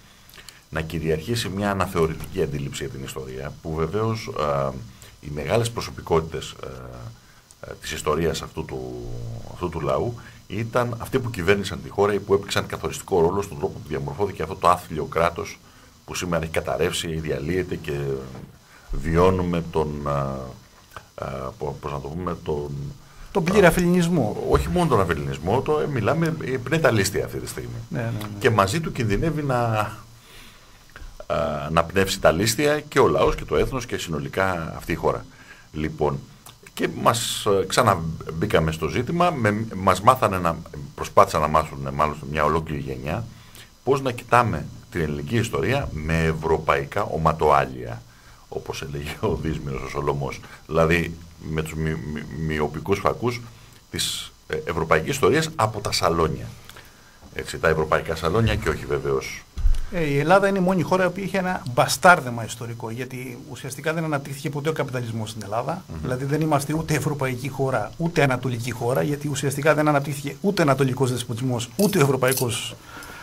να κυριαρχήσει μια αναθεωρητική αντίληψη για την ιστορία, που βεβαίως α, οι μεγάλες προσωπικότητες α, α, της ιστορίας αυτού του, αυτού του λαού ήταν αυτοί που κυβέρνησαν τη χώρα ή που έπαιξαν καθοριστικό ρόλο στον τρόπο που διαμορφώθηκε αυτό το άθλιο κράτος που σήμερα έχει καταρρεύσει, διαλύεται και βιώνουμε τον, α, α, πώς να το πούμε, τον... Τον πλήρη αφιλινισμό. Όχι μόνο τον αφιλινισμό, το, ε, μιλάμε, πνέει τα λίστια αυτή τη στιγμή. Ναι, ναι, ναι. Και μαζί του κινδυνεύει να, α, να πνεύσει τα λίστια και ο λαός και το έθνος και συνολικά αυτή η χώρα. Λοιπόν, Και μας ξαναμπήκαμε στο ζήτημα, με, μας μάθανε να, προσπάθησαν να μάθουν μάλλον μια ολόκληρη γενιά πώς να κοιτάμε την ελληνική ιστορία με ευρωπαϊκά οματοάλια, όπως έλεγε ο Δύσμυρος ο Σολωμός. Δηλαδή με τους μυ, μυ, μυοπικούς φακούς της ευρωπαϊκής ιστορίας από τα σαλόνια. Έτσι, τα ευρωπαϊκά σαλόνια και όχι βεβαίως. Ε, η Ελλάδα είναι η μόνη χώρα που είχε ένα μπαστάρδεμα ιστορικό, γιατί ουσιαστικά δεν αναπτύχθηκε ποτέ ο καπιταλισμός στην Ελλάδα. Mm-hmm. Δηλαδή δεν είμαστε ούτε ευρωπαϊκή χώρα, ούτε ανατολική χώρα, γιατί ουσιαστικά δεν αναπτύχθηκε ούτε ανατολικός δεσποτισμός, ούτε ο ευρωπαϊκός,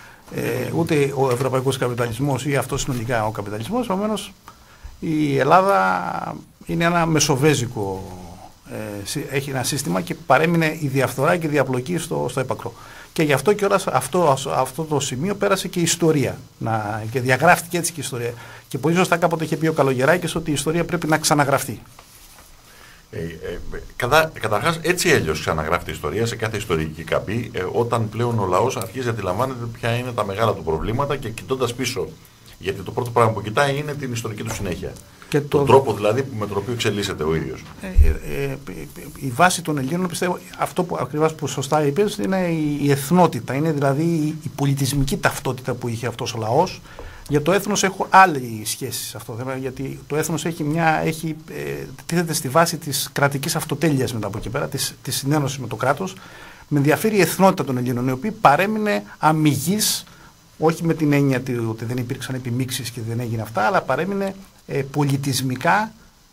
ε, ούτε ο ευρωπαϊκός καπιταλισμός ή αυτό συνολικά ο καπιταλισμός. Επομένως, η Ελλάδα είναι ένα μεσοβέζικο, ε, έχει ένα σύστημα και παρέμεινε η διαφθορά και η διαπλοκή στο, στο έπακρο. Και γι' αυτό και όλα αυτό, αυτό το σημείο πέρασε και η ιστορία. Να, και διαγράφτηκε έτσι και η ιστορία. Και πολύ σωστά κάποτε είχε πει ο Καλογεράκης ότι η ιστορία πρέπει να ξαναγραφτεί. Ε, ε, κατα, καταρχάς έτσι αλλιώς ξαναγράφεται η ιστορία σε κάθε ιστορική καμπή, ε, όταν πλέον ο λαός αρχίζει να αντιλαμβάνεται ποια είναι τα μεγάλα του προβλήματα και κοιτώντας πίσω. Γιατί το πρώτο πράγμα που κοιτάει είναι την ιστορική του συνέχεια. Και τον το... τρόπο δηλαδή με τον οποίο εξελίσσεται ο ίδιος. Ε, ε, ε, η βάση των Ελλήνων, πιστεύω, αυτό που ακριβώς που σωστά είπες, είναι η, η εθνότητα. Είναι δηλαδή η, η πολιτισμική ταυτότητα που είχε αυτός ο λαός. Για το έθνος έχω άλλη σχέση σε αυτό. Γιατί το έθνος έχει μια, έχει, ε, τίθεται στη βάση της κρατικής αυτοτέλειας μετά από εκεί πέρα, της, της συνένωσης με το κράτος. Με ενδιαφέρει η εθνότητα των Ελλήνων, η οποία παρέμεινε αμυγής. Όχι με την έννοια ότι δεν υπήρξαν επιμίξεις και δεν έγινε αυτά, αλλά παρέμεινε ε, πολιτισμικά ε,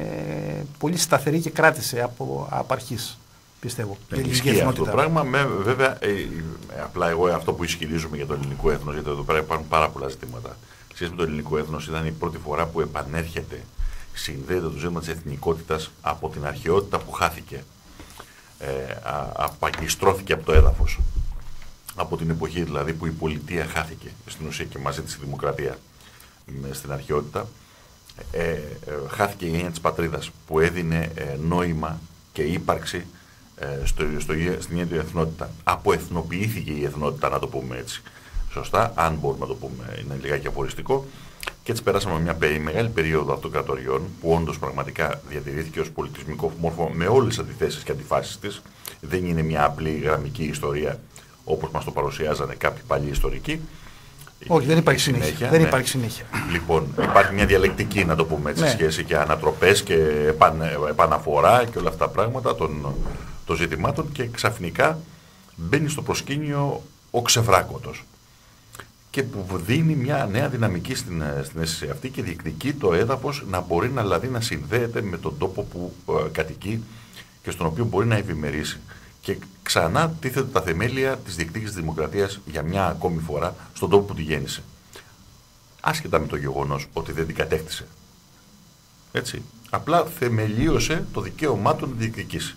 πολύ σταθερή και κράτησε από, από αρχής, πιστεύω. Ισχύει αυτό το πράγμα. Με, βέβαια, ε, ε, απλά εγώ αυτό που ισχυρίζομαι για το ελληνικό έθνος, γιατί εδώ πέρα υπάρχουν πάρα πολλά ζητήματα. Σχέση με το ελληνικό έθνος, ήταν η πρώτη φορά που επανέρχεται, συνδέεται το ζήτημα της εθνικότητας από την αρχαιότητα που χάθηκε, ε, απαγκιστρώθηκε από το έδαφος. Από την εποχή δηλαδή που η πολιτεία χάθηκε στην ουσία και μαζί της η δημοκρατία στην αρχαιότητα, ε, ε, χάθηκε η έννοια της πατρίδας που έδινε ε, νόημα και ύπαρξη ε, στο, στο, στην ίδια εθνότητα. Αποεθνοποιήθηκε η εθνότητα, να το πούμε έτσι. Σωστά, αν μπορούμε να το πούμε, είναι λιγάκι αφοριστικό. Και έτσι περάσαμε μια περί, μεγάλη περίοδο αυτοκρατοριών που όντως πραγματικά διατηρήθηκε ως πολιτισμικό μόρφο με όλες τις αντιθέσεις και αντιφάσεις της. Δεν είναι μια απλή γραμμική ιστορία όπως μας το παρουσιάζανε κάποιοι παλιοί ιστορικοί. Όχι, δεν υπάρχει συνέχεια. συνέχεια. Δεν ναι. υπάρχει συνέχεια. Λοιπόν, υπάρχει μια διαλεκτική, να το πούμε έτσι, ναι. σχέση και ανατροπές και επαν, επαναφορά και όλα αυτά τα πράγματα των, των ζητημάτων και ξαφνικά μπαίνει στο προσκήνιο ο Ξεβράκωτος και που δίνει μια νέα δυναμική στην, στην αίσθηση αυτή και διεκδικεί το έδαφος να μπορεί να, δηλαδή, να συνδέεται με τον τόπο που ε, κατοικεί και στον οποίο μπορεί να ευημερήσει. Και ξανά τίθεται τα θεμέλια της διεκδίκησης της δημοκρατίας για μια ακόμη φορά στον τόπο που τη γέννησε. Άσχετα με το γεγονός ότι δεν την κατέκτησε. Έτσι. Απλά θεμελίωσε το δικαίωμά του να τη διεκδικήσει.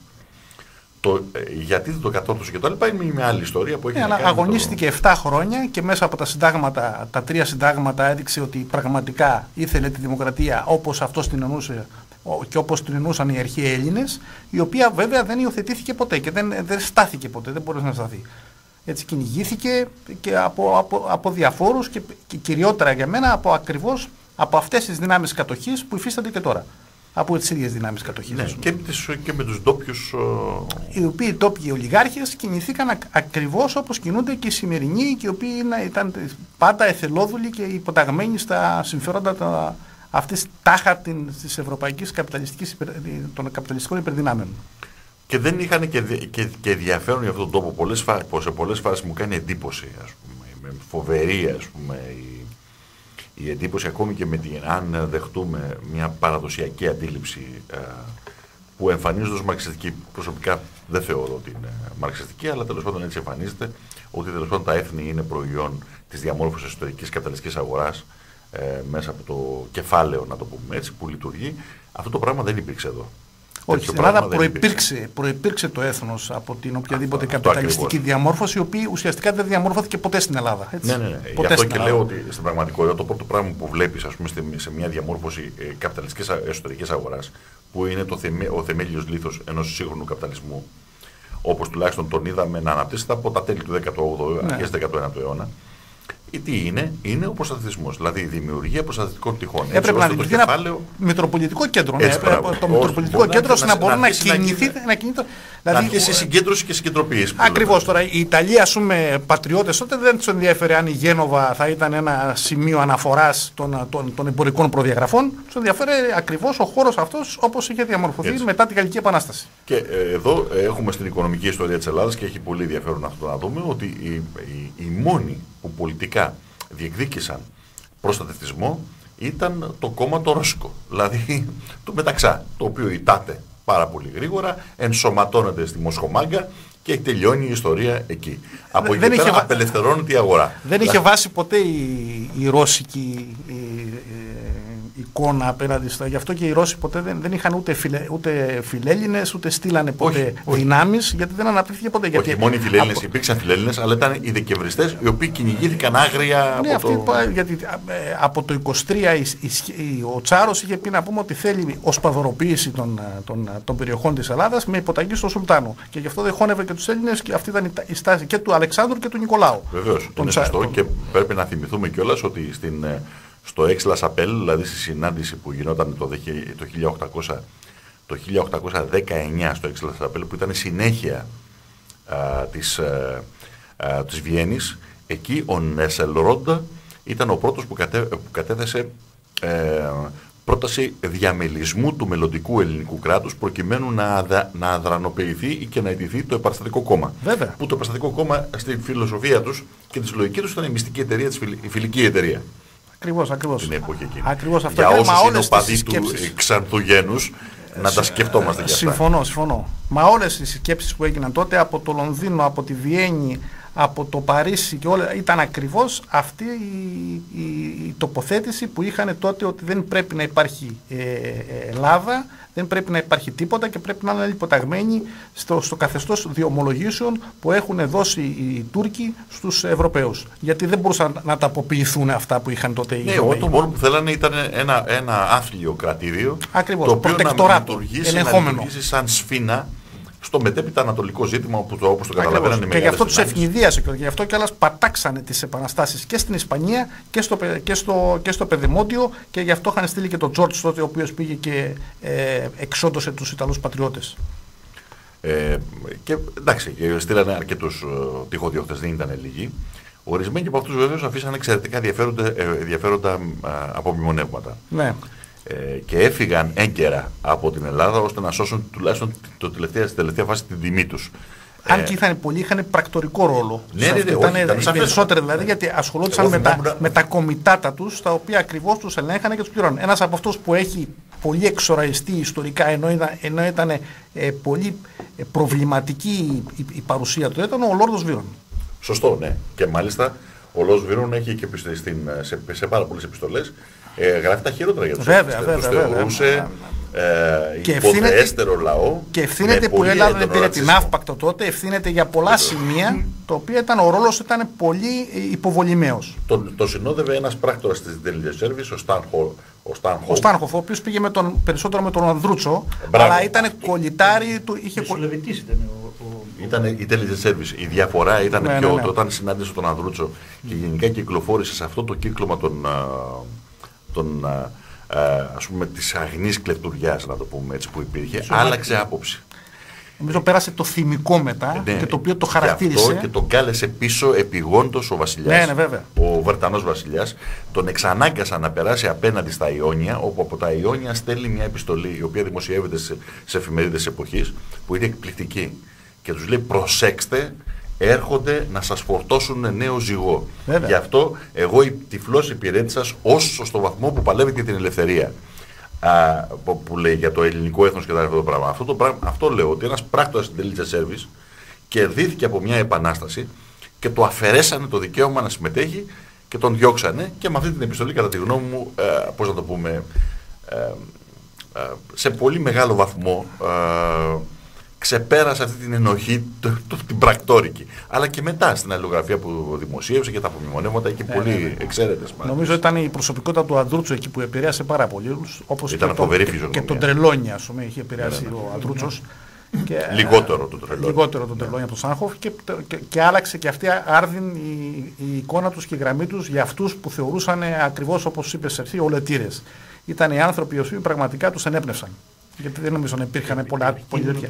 Το, ε, γιατί δεν το κατόρθωσε και το λοιπά είναι μια άλλη ιστορία που έχει yeah, να κάνει. Αγωνίστηκε το... επτά χρόνια και μέσα από τα συντάγματα, τα τρία συντάγματα έδειξε ότι πραγματικά ήθελε τη δημοκρατία όπως αυτός την εννοούσε και όπως την εννοούσαν οι αρχαίοι Έλληνες, η οποία βέβαια δεν υιοθετήθηκε ποτέ και δεν, δεν στάθηκε ποτέ, δεν μπορούσε να σταθεί. Έτσι κυνηγήθηκε και από, από, από διαφόρους και, και κυριότερα για μένα από ακριβώς από αυτές τις δυνάμεις κατοχής που υφίστανται και τώρα. Από τις ίδιες δυνάμεις κατοχής. Ναι, και, και με τους ντόπιους... Οι οποίοι ντόπιοι ολιγάρχες κινηθήκαν ακ, ακριβώς όπως κινούνται και οι σημερινοί και οι οποίοι ήταν πάντα εθελόδουλοι και υποταγμένοι στα συμφέροντα τα, αυτής τάχα της ευρωπαϊκής καπιταλιστικής, των καπιταλιστικών υπερδυνάμεων. Και δεν είχαν και, και, και ενδιαφέρον για αυτόν τον τόπο. Πολλές φα, σε πολλές φάσεις μου κάνει εντύπωση, ας πούμε, με φοβερή, ας πούμε, η, η εντύπωση ακόμη και με την, αν δεχτούμε μια παραδοσιακή αντίληψη ε, που εμφανίζεται ως μαρξιστική. Προσωπικά δεν θεωρώ ότι είναι μαρξιστική, αλλά τέλος πάντων έτσι εμφανίζεται ότι τέλος πάντων τα έθνη είναι προϊόν της διαμόρφωσης εσωτερικής καπιταλιστικής αγοράς ε, μέσα από το κεφάλαιο, να το πούμε έτσι, που λειτουργεί. Αυτό το πράγμα δεν υπήρξε εδώ. Όχι, στην Ελλάδα προϋπήρξε, προϋπήρξε το έθνος από την οποιαδήποτε αυτό, καπιταλιστική αυτό διαμόρφωση, η οποία ουσιαστικά δεν διαμόρφωθηκε ποτέ στην Ελλάδα. Έτσι. Ναι, ναι, ναι. Γι' αυτό και λέω ότι στην πραγματικότητα το πρώτο πράγμα που βλέπεις, ας πούμε, σε μια διαμόρφωση ε, καπιταλιστικής εσωτερικής αγοράς, που είναι το θεμέ, ο θεμέλιος λίθος ενός σύγχρονου καπιταλισμού, όπως τουλάχιστον τον είδαμε να αναπτύσσεται από τα τέλη του δέκατου όγδοου, ναι. αρχές του δέκατου ένατου αιώνα, Τι είναι, είναι ο προστατευτισμός. Δηλαδή η δημιουργία προστατευτικών τυχών. Έπρεπε να δημιουργηθεί ένα κεφάλαιο... Μητροπολιτικό κέντρο. Ναι, το Μητροπολιτικό κέντρο να, να μπορεί να, να κινηθεί. Να, κινηθεί, να αρχίσει συγκέντρωση και συγκεντροποίηση. Ακριβώς. Τώρα οι Ιταλοί, ας πούμε, πατριώτες τότε δεν τους ενδιαφέρει αν η Γένοβα θα ήταν ένα σημείο αναφοράς των, των, των εμπορικών προδιαγραφών. Τους ενδιαφέρει ακριβώς ο χώρος αυτός όπως είχε διαμορφωθεί έτσι μετά την Γαλλική Επανάσταση. Και ε, εδώ ε, έχουμε στην οικονομική ιστορία της Ελλάδας και έχει πολύ ενδιαφέρον αυτό να δούμε ότι οι, οι, οι μόνοι που πολιτικά διεκδίκησαν προστατευτισμό ήταν το κόμμα το Ρώσικο, δηλαδή το Μεταξά, το οποίο ητάται πάρα πολύ γρήγορα, ενσωματώνεται στη Μοσχομάγκα και τελειώνει η ιστορία εκεί. Από εκεί πέρα απελευθερώνεται η αγορά. Δεν είχε βάσει ποτέ η, η ρώσικη η, η, εικόνα απέναντι στα. Γι' αυτό και οι Ρώσοι ποτέ δεν, δεν είχαν ούτε, φιλε, ούτε φιλέλληνες, ούτε στείλανε ποτέ δυνάμεις, γιατί δεν αναπτύχθηκε ποτέ. Όχι, γιατί μόνο οι φιλέλληνες από... υπήρξαν φιλέλληνες, αλλά ήταν οι δεκεμβριστές οι οποίοι κυνηγήθηκαν άγρια. Ναι, από αυτή, το... γιατί ε, από το είκοσι τρία η, η, η, ο Τσάρος είχε πει να πούμε ότι θέλει οσπαδωροποίηση των, των, των περιοχών της Ελλάδας με υποταγή στο Σουλτάνο. Και γι' αυτό δεν χώνευε και τους Έλληνες και αυτή ήταν η, η στάση και του Αλεξάνδρου και του Νικολάου. Βεβαίως, είναι σωστό τον... και πρέπει να θυμηθούμε κιόλας ότι στην. Στο Aix-la-Chapelle, δηλαδή στη συνάντηση που γινόταν το, το, χίλια οκτακόσια, το χίλια οκτακόσια δεκαεννιά στο Aix-la-Chapelle, που ήταν συνέχεια α, της, α, α, της Βιέννης, εκεί ο Νέσελροντ ήταν ο πρώτος που, κατέ, που κατέθεσε ε, πρόταση διαμελισμού του μελλοντικού ελληνικού κράτους προκειμένου να, αδα, να αδρανοποιηθεί και να ιτηθεί το Επαναστατικό Κόμμα. Βέβαια. Που το Επαναστατικό Κόμμα στη φιλοσοφία τους και τη λογική τους ήταν η μυστική εταιρεία, της, η φιλική εταιρεία. Ακριβώς, ακριβώς. Την εποχή εκείνη. Ακριβώς αυτό. Για και όσους μα είναι οπαδοί του Ξανθουγένους, να τα σκεφτόμαστε κι αυτά. Συμφωνώ, συμφωνώ. Μα όλες οι σκέψεις που έγιναν τότε από το Λονδίνο, από τη Βιέννη, από το Παρίσι και όλα, ήταν ακριβώς αυτή η, η, η τοποθέτηση που είχαν τότε ότι δεν πρέπει να υπάρχει ε, Ελλάδα, δεν πρέπει να υπάρχει τίποτα και πρέπει να είναι υποταγμένοι στο, στο καθεστώς διομολογήσεων που έχουν δώσει οι Τούρκοι στους Ευρωπαίους. Γιατί δεν μπορούσαν να τα αποποιηθούν αυτά που είχαν τότε οι Ευρωπαίοι. Ναι, το μόνο που θέλανε ήταν ένα, ένα άθλιο κρατήδιο, ακριβώς, το οποίο να λειτουργήσει, να λειτουργήσει σαν σφήνα στο μετέπειτα ανατολικό ζήτημα όπως το, όπως το καταλαβαίνανε. Και γι' αυτό τους ευνηδίασε και γι' αυτό κιόλας πατάξανε τις επαναστάσεις και στην Ισπανία και στο, και στο, και στο Πεδεμόντιο και γι' αυτό είχαν στείλει και τον Τζόρτζ τότε ο οποίος πήγε και ε, εξόντωσε τους Ιταλούς πατριώτες. Ε, και εντάξει, στείλανε αρκετούς ε, τυχοδιώκτες, δεν ήταν λίγοι. Ορισμένοι από αυτούς βεβαίως αφήσαν εξαιρετικά ενδιαφέροντα, ε, ενδιαφέροντα ε, απομνημονεύματα. Ναι. Ε, και έφυγαν έγκαιρα από την Ελλάδα ώστε να σώσουν τουλάχιστον το τελευταία, στη τελευταία φάση την τιμή τους. Αν ε, και είχαν πολλοί, είχαν πρακτορικό ρόλο. Ναι, ναι, ναι, ήταν, όχι, ήταν οι περισσότεροι δηλαδή, γιατί ασχολούνταν με, τα, με τα κομιτάτα τους, τα οποία ακριβώς τους ελέγχανε και τους πληρώνουν. Ένας από αυτούς που έχει πολύ εξοραϊστεί ιστορικά, ενώ ήταν, ενώ ήταν ε, πολύ ε, προβληματική η, η παρουσία του, ήταν ο Λόρδος Βίρον. Σωστό, ναι. Και μάλιστα ο Λόρδος Βίρον έχει και στην, σε, σε πάρα πολλές επιστολές ε, γράφει τα χειρότερα για τους Έλληνες. Τους θεωρούσε ε, υποδέστερο λαό. Και ευθύνεται που η Ελλάδα δεν πήρε την αύπακτο τότε, ευθύνεται για πολλά σημεία, το οποίο ήταν, ο ρόλος ήταν πολύ υποβολημαίος. Τον, τον συνόδευε ένας πράκτορας της Intelligence Service, ο Στάνχοφ. Ο Στάνχοφ, ο, Στάνχοφ, ο οποίος πήγε με τον, περισσότερο με τον Ανδρούτσο, Μπράβο. Αλλά ήταν κολλητάρι του. Είχε Μεσολαβητής ήταν ο, ο... Ήταν η Intelligence Service. Η διαφορά ήταν ναι, πιο ναι, ναι. όταν συνάντησε τον Ανδρούτσο και γενικά κυκλοφόρησε σε αυτό το κύκλωμα των, των ας πούμε της αγνής κλεφτουριάς, να το πούμε έτσι, που υπήρχε, Σωστά. άλλαξε άποψη. Νομίζω πέρασε το θυμικό μετά ναι, και το οποίο το χαρακτήρισε. Αυτό και τον κάλεσε πίσω επιγόντως ο βασιλιάς. Ναι, ναι, βέβαια. Ο Βρετανός βασιλιάς. Τον εξανάγκασαν να περάσει απέναντι στα Ιόνια, όπου από τα Ιόνια στέλνει μια επιστολή, η οποία δημοσιεύεται σε, σε εφημερίδες εποχής, που είναι εκπληκτική. Και τους λέει: προσέξτε, έρχονται να σας φορτώσουν νέο ζυγό. Βέβαια. Γι' αυτό εγώ τυφλώς υπηρέτησα όσο στο βαθμό που παλεύετε την ελευθερία. Α, που, που λέει για το ελληνικό έθνος και τα αυτό το πράγμα. Αυτό, το πράγμα, αυτό λέω ότι ένας πράκτορας Intelligence Service κερδίθηκε από μια επανάσταση και του αφαιρέσανε το δικαίωμα να συμμετέχει και τον διώξανε και με αυτή την επιστολή, κατά τη γνώμη μου, ε, πώς να το πούμε, ε, ε, σε πολύ μεγάλο βαθμό ε, ξεπέρασε αυτή την ενοχή, το, το, την πρακτόρικη. Αλλά και μετά στην αλληλογραφία που δημοσίευσε και τα απομνημονεύματα εκεί ε, πολλοί ε, εξαίρετες. Νομίζω ήταν η προσωπικότητα του Ανδρούτσου εκεί που επηρέασε πάρα πολύ. Όπως ήταν και, φοβερή το, και, και τον Τρελόνια, ας πούμε, είχε επηρεάσει ε, ο Ανδρούτσος. Και, λιγότερο το τρελό. Λιγότερο το τρελό για τον Σάνχοφ και, και, και άλλαξε και αυτή άρδιν η, η εικόνα τους και η γραμμή τους για αυτούς που θεωρούσαν ακριβώς όπως είπε σε αρχή ολετήρες. Ήταν οι άνθρωποι οι οποίοι πραγματικά τους ενέπνευσαν. Γιατί δεν νομίζω να υπήρχαν πολλά πολύ τέτοια.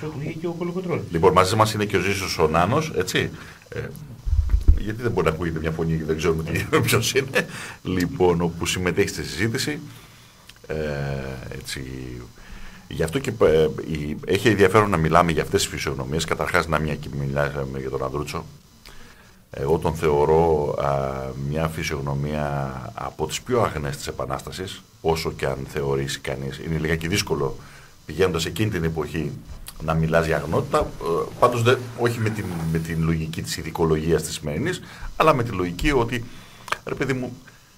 Λοιπόν, μαζί μας είναι και ο Ζήσος ο Νάνος, έτσι. Ε, γιατί δεν μπορεί να ακούγεται μια φωνή και δεν ξέρουμε ποιος είναι. Λοιπόν, όπου συμμετέχει στη συζήτηση. Ε, έτσι. Γι' αυτό και ε, η, έχει ενδιαφέρον να μιλάμε για αυτές τις φυσιογνωμίες. Καταρχάς, να μια και μιλάμε για τον Ανδρούτσο. Εγώ τον θεωρώ α, μια φυσιογνωμία από τις πιο αγνές της Επανάστασης, όσο και αν θεωρήσει κανείς. Είναι λιγάκι δύσκολο πηγαίνοντας εκείνη την εποχή να μιλάς για αγνότητα, ε, πάντως δεν, όχι με την, με την λογική της ειδικολογίας της σημερινής, αλλά με τη λογική ότι, ρε παιδί μου,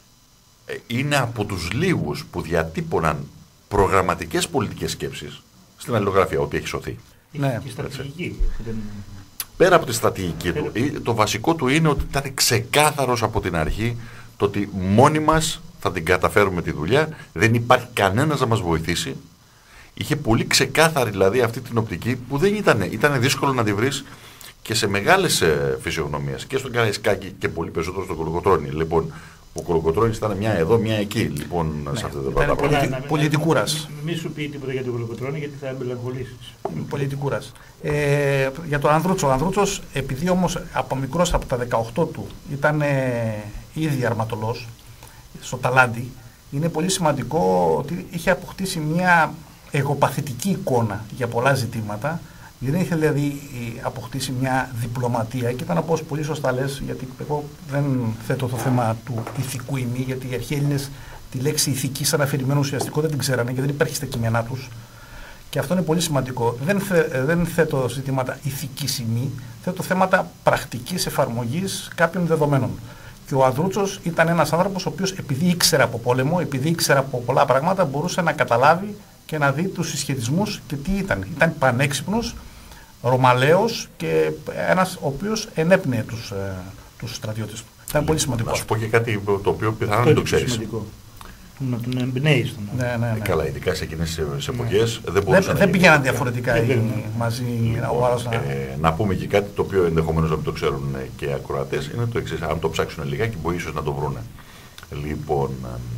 ε, είναι από τους λίγους που διατύπωναν προγραμματικές πολιτικές σκέψεις στην αλληλογραφία, ότι έχει σωθεί. Ναι, και στρατηγική. Πέρα από τη στρατηγική του, το βασικό του είναι ότι ήταν ξεκάθαρος από την αρχή το ότι μόνοι μας θα την καταφέρουμε τη δουλειά, δεν υπάρχει κανένας να μας βοηθήσει. Είχε πολύ ξεκάθαρη δηλαδή αυτή την οπτική που δεν ήταν, ήταν δύσκολο να τη βρεις και σε μεγάλες ε, φυσιογνωμίες και στον Καραϊσκάκη και πολύ περισσότερο στον Κολοκοτρώνη. Λοιπόν, ο Κολοκοτρώνης ήταν μια εδώ, μια εκεί, λοιπόν, ναι, σε αυτά τα πράγματα. Πολιτικούρας. Μην σου πει τίποτα για τον Κολοκοτρώνη, γιατί θα μελαγχολήσεις. Πολιτικούρας. Ε, για τον Ανδρούτσο. Ο Ανδρούτσος, επειδή όμως από μικρός, από τα δεκαοκτώ του, ήταν ε, ήδη αρματολός στο Ταλάντι, είναι πολύ σημαντικό ότι είχε αποκτήσει μια εγωπαθητική εικόνα για πολλά ζητήματα. Δεν είχε δηλαδή αποκτήσει μια διπλωματία και ήταν όπως πολύ σωστά λες, γιατί εγώ δεν θέτω το θέμα του ηθικού ημί, γιατί οι αρχαίοι Έλληνες τη λέξη ηθική σαν αφηρημένο ουσιαστικό δεν την ξέρανε και δεν υπάρχει στα κείμενά τους. Και αυτό είναι πολύ σημαντικό. Δεν, θε, δεν θέτω ζητήματα ηθικής ημί, θέτω θέματα πρακτικής εφαρμογής κάποιων δεδομένων. Και ο Ανδρούτσος ήταν ένας άνθρωπος ο οποίος επειδή ήξερε από πόλεμο, επειδή ήξερε από πολλά πράγματα, μπορούσε να καταλάβει και να δει τους συσχετισμούς και τι ήταν. Ήταν πανέξυπνος, ρωμαλαίος και ένας ο οποίος ενέπνεε τους, ε, τους στρατιώτες του. Ήταν πολύ σημαντικό. Να σου πω και κάτι το οποίο πιθανόν δεν το ξέρεις. Να τον εμπνέεις τον. Ναι, ναι, ναι. Καλά, ειδικά σε εκείνες τις εποχές ναι. δεν μπορούσαν δεν, να δεν πήγαιναν διαφορετικά οι, ναι. μαζί λοιπόν, ο άλλος να... Ε, να πούμε και κάτι το οποίο ενδεχομένως να μην το ξέρουν και οι ακροατές, είναι το εξής. Αν το ψάξουν λιγάκι μπορεί ίσως να το βρούνε. Λοιπόν,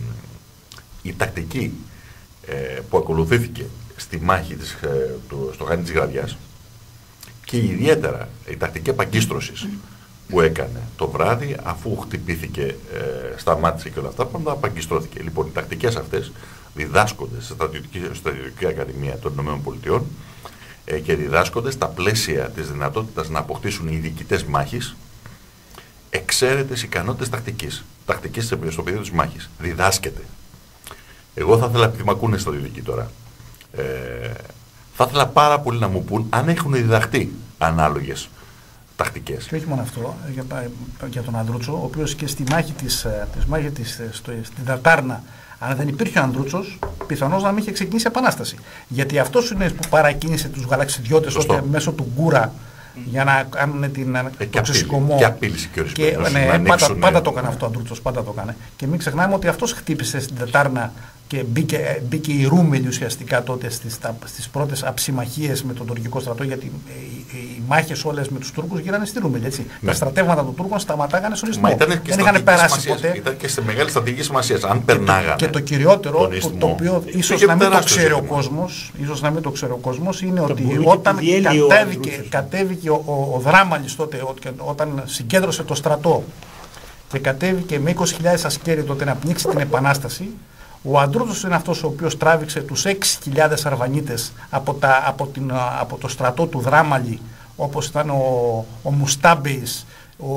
η τακτική ε, που ακολουθήθηκε στη μάχη της, ε, του, στο Χανί της Γραδιάς και ιδιαίτερα η τακτική επαγκίστρωσης που έκανε το βράδυ αφού χτυπήθηκε, ε, σταμάτησε και όλα αυτά, πάντα απαγκιστρώθηκε. Λοιπόν, οι τακτικές αυτές διδάσκονται στη Στρατιωτική, Στρατιωτική Ακαδημία των ΗΠΑ ε, και διδάσκονται στα πλαίσια της δυνατότητας να αποκτήσουν οι διοικητές μάχης εξαίρετες ικανότητες τακτικής. Τακτικής στο πεδίο της μάχης. Διδάσκεται. Εγώ θα ήθελα, επειδή με ακούνε στρατιωτικοί τώρα, ε, θα ήθελα πάρα πολύ να μου πούν αν έχουν διδαχτεί ανάλογες τακτικές. Και όχι μόνο αυτό, για, για τον Ανδρούτσο, ο οποίος και στη μάχη της, της, μάχη της στο, στην Τατάρνα, αν δεν υπήρχε ο Ανδρούτσος, πιθανώς να μην είχε ξεκινήσει επανάσταση. Γιατί αυτός είναι που παρακίνησε τους γαλαξιδιώτες τότε μέσω του Γκούρα για να κάνουν την, ε, το ξεσηκωμό. Και απείλησε και ορισμένους. Ναι, πάντα, πάντα, πάντα το έκανε αυτό ο Ανδρούτσος, πάντα το έκανε. Και μην ξεχνάμε ότι αυτός χτύπησε στην Τατάρνα και μπήκε, μπήκε η Ρούμελη ουσιαστικά τότε στις, τα, στις πρώτες αψιμαχίες με τον τουρκικό στρατό, γιατί οι, οι μάχες όλες με τους Τούρκους γίνανε στη Ρούμελη. Έτσι. Ναι. Τα στρατεύματα των Τούρκων σταματάγανε στον Ισθμό. Δεν είχαν περάσει ποτέ. Ήταν και σε μεγάλη στρατηγική σημασία. Αν περνάγανε. Και το κυριότερο, το, το οποίο ίσως να μην το ξέρει ο κόσμος, ίσως να μην το ξέρει ο κόσμος, είναι ότι όταν κατέβηκε, κατέβηκε ο, ο, ο Δράμαλης τότε, όταν συγκέντρωσε το στρατό και κατέβηκε με είκοσι χιλιάδες ασκέροι τότε να πνίξει την Επανάσταση, ο Ανδρούτσος είναι αυτός ο οποίος τράβηξε τους έξι χιλιάδες Αρβανίτες από, τα, από, την, από το στρατό του Δράμαλη, όπως ήταν ο, ο Μουστάμπης, ο,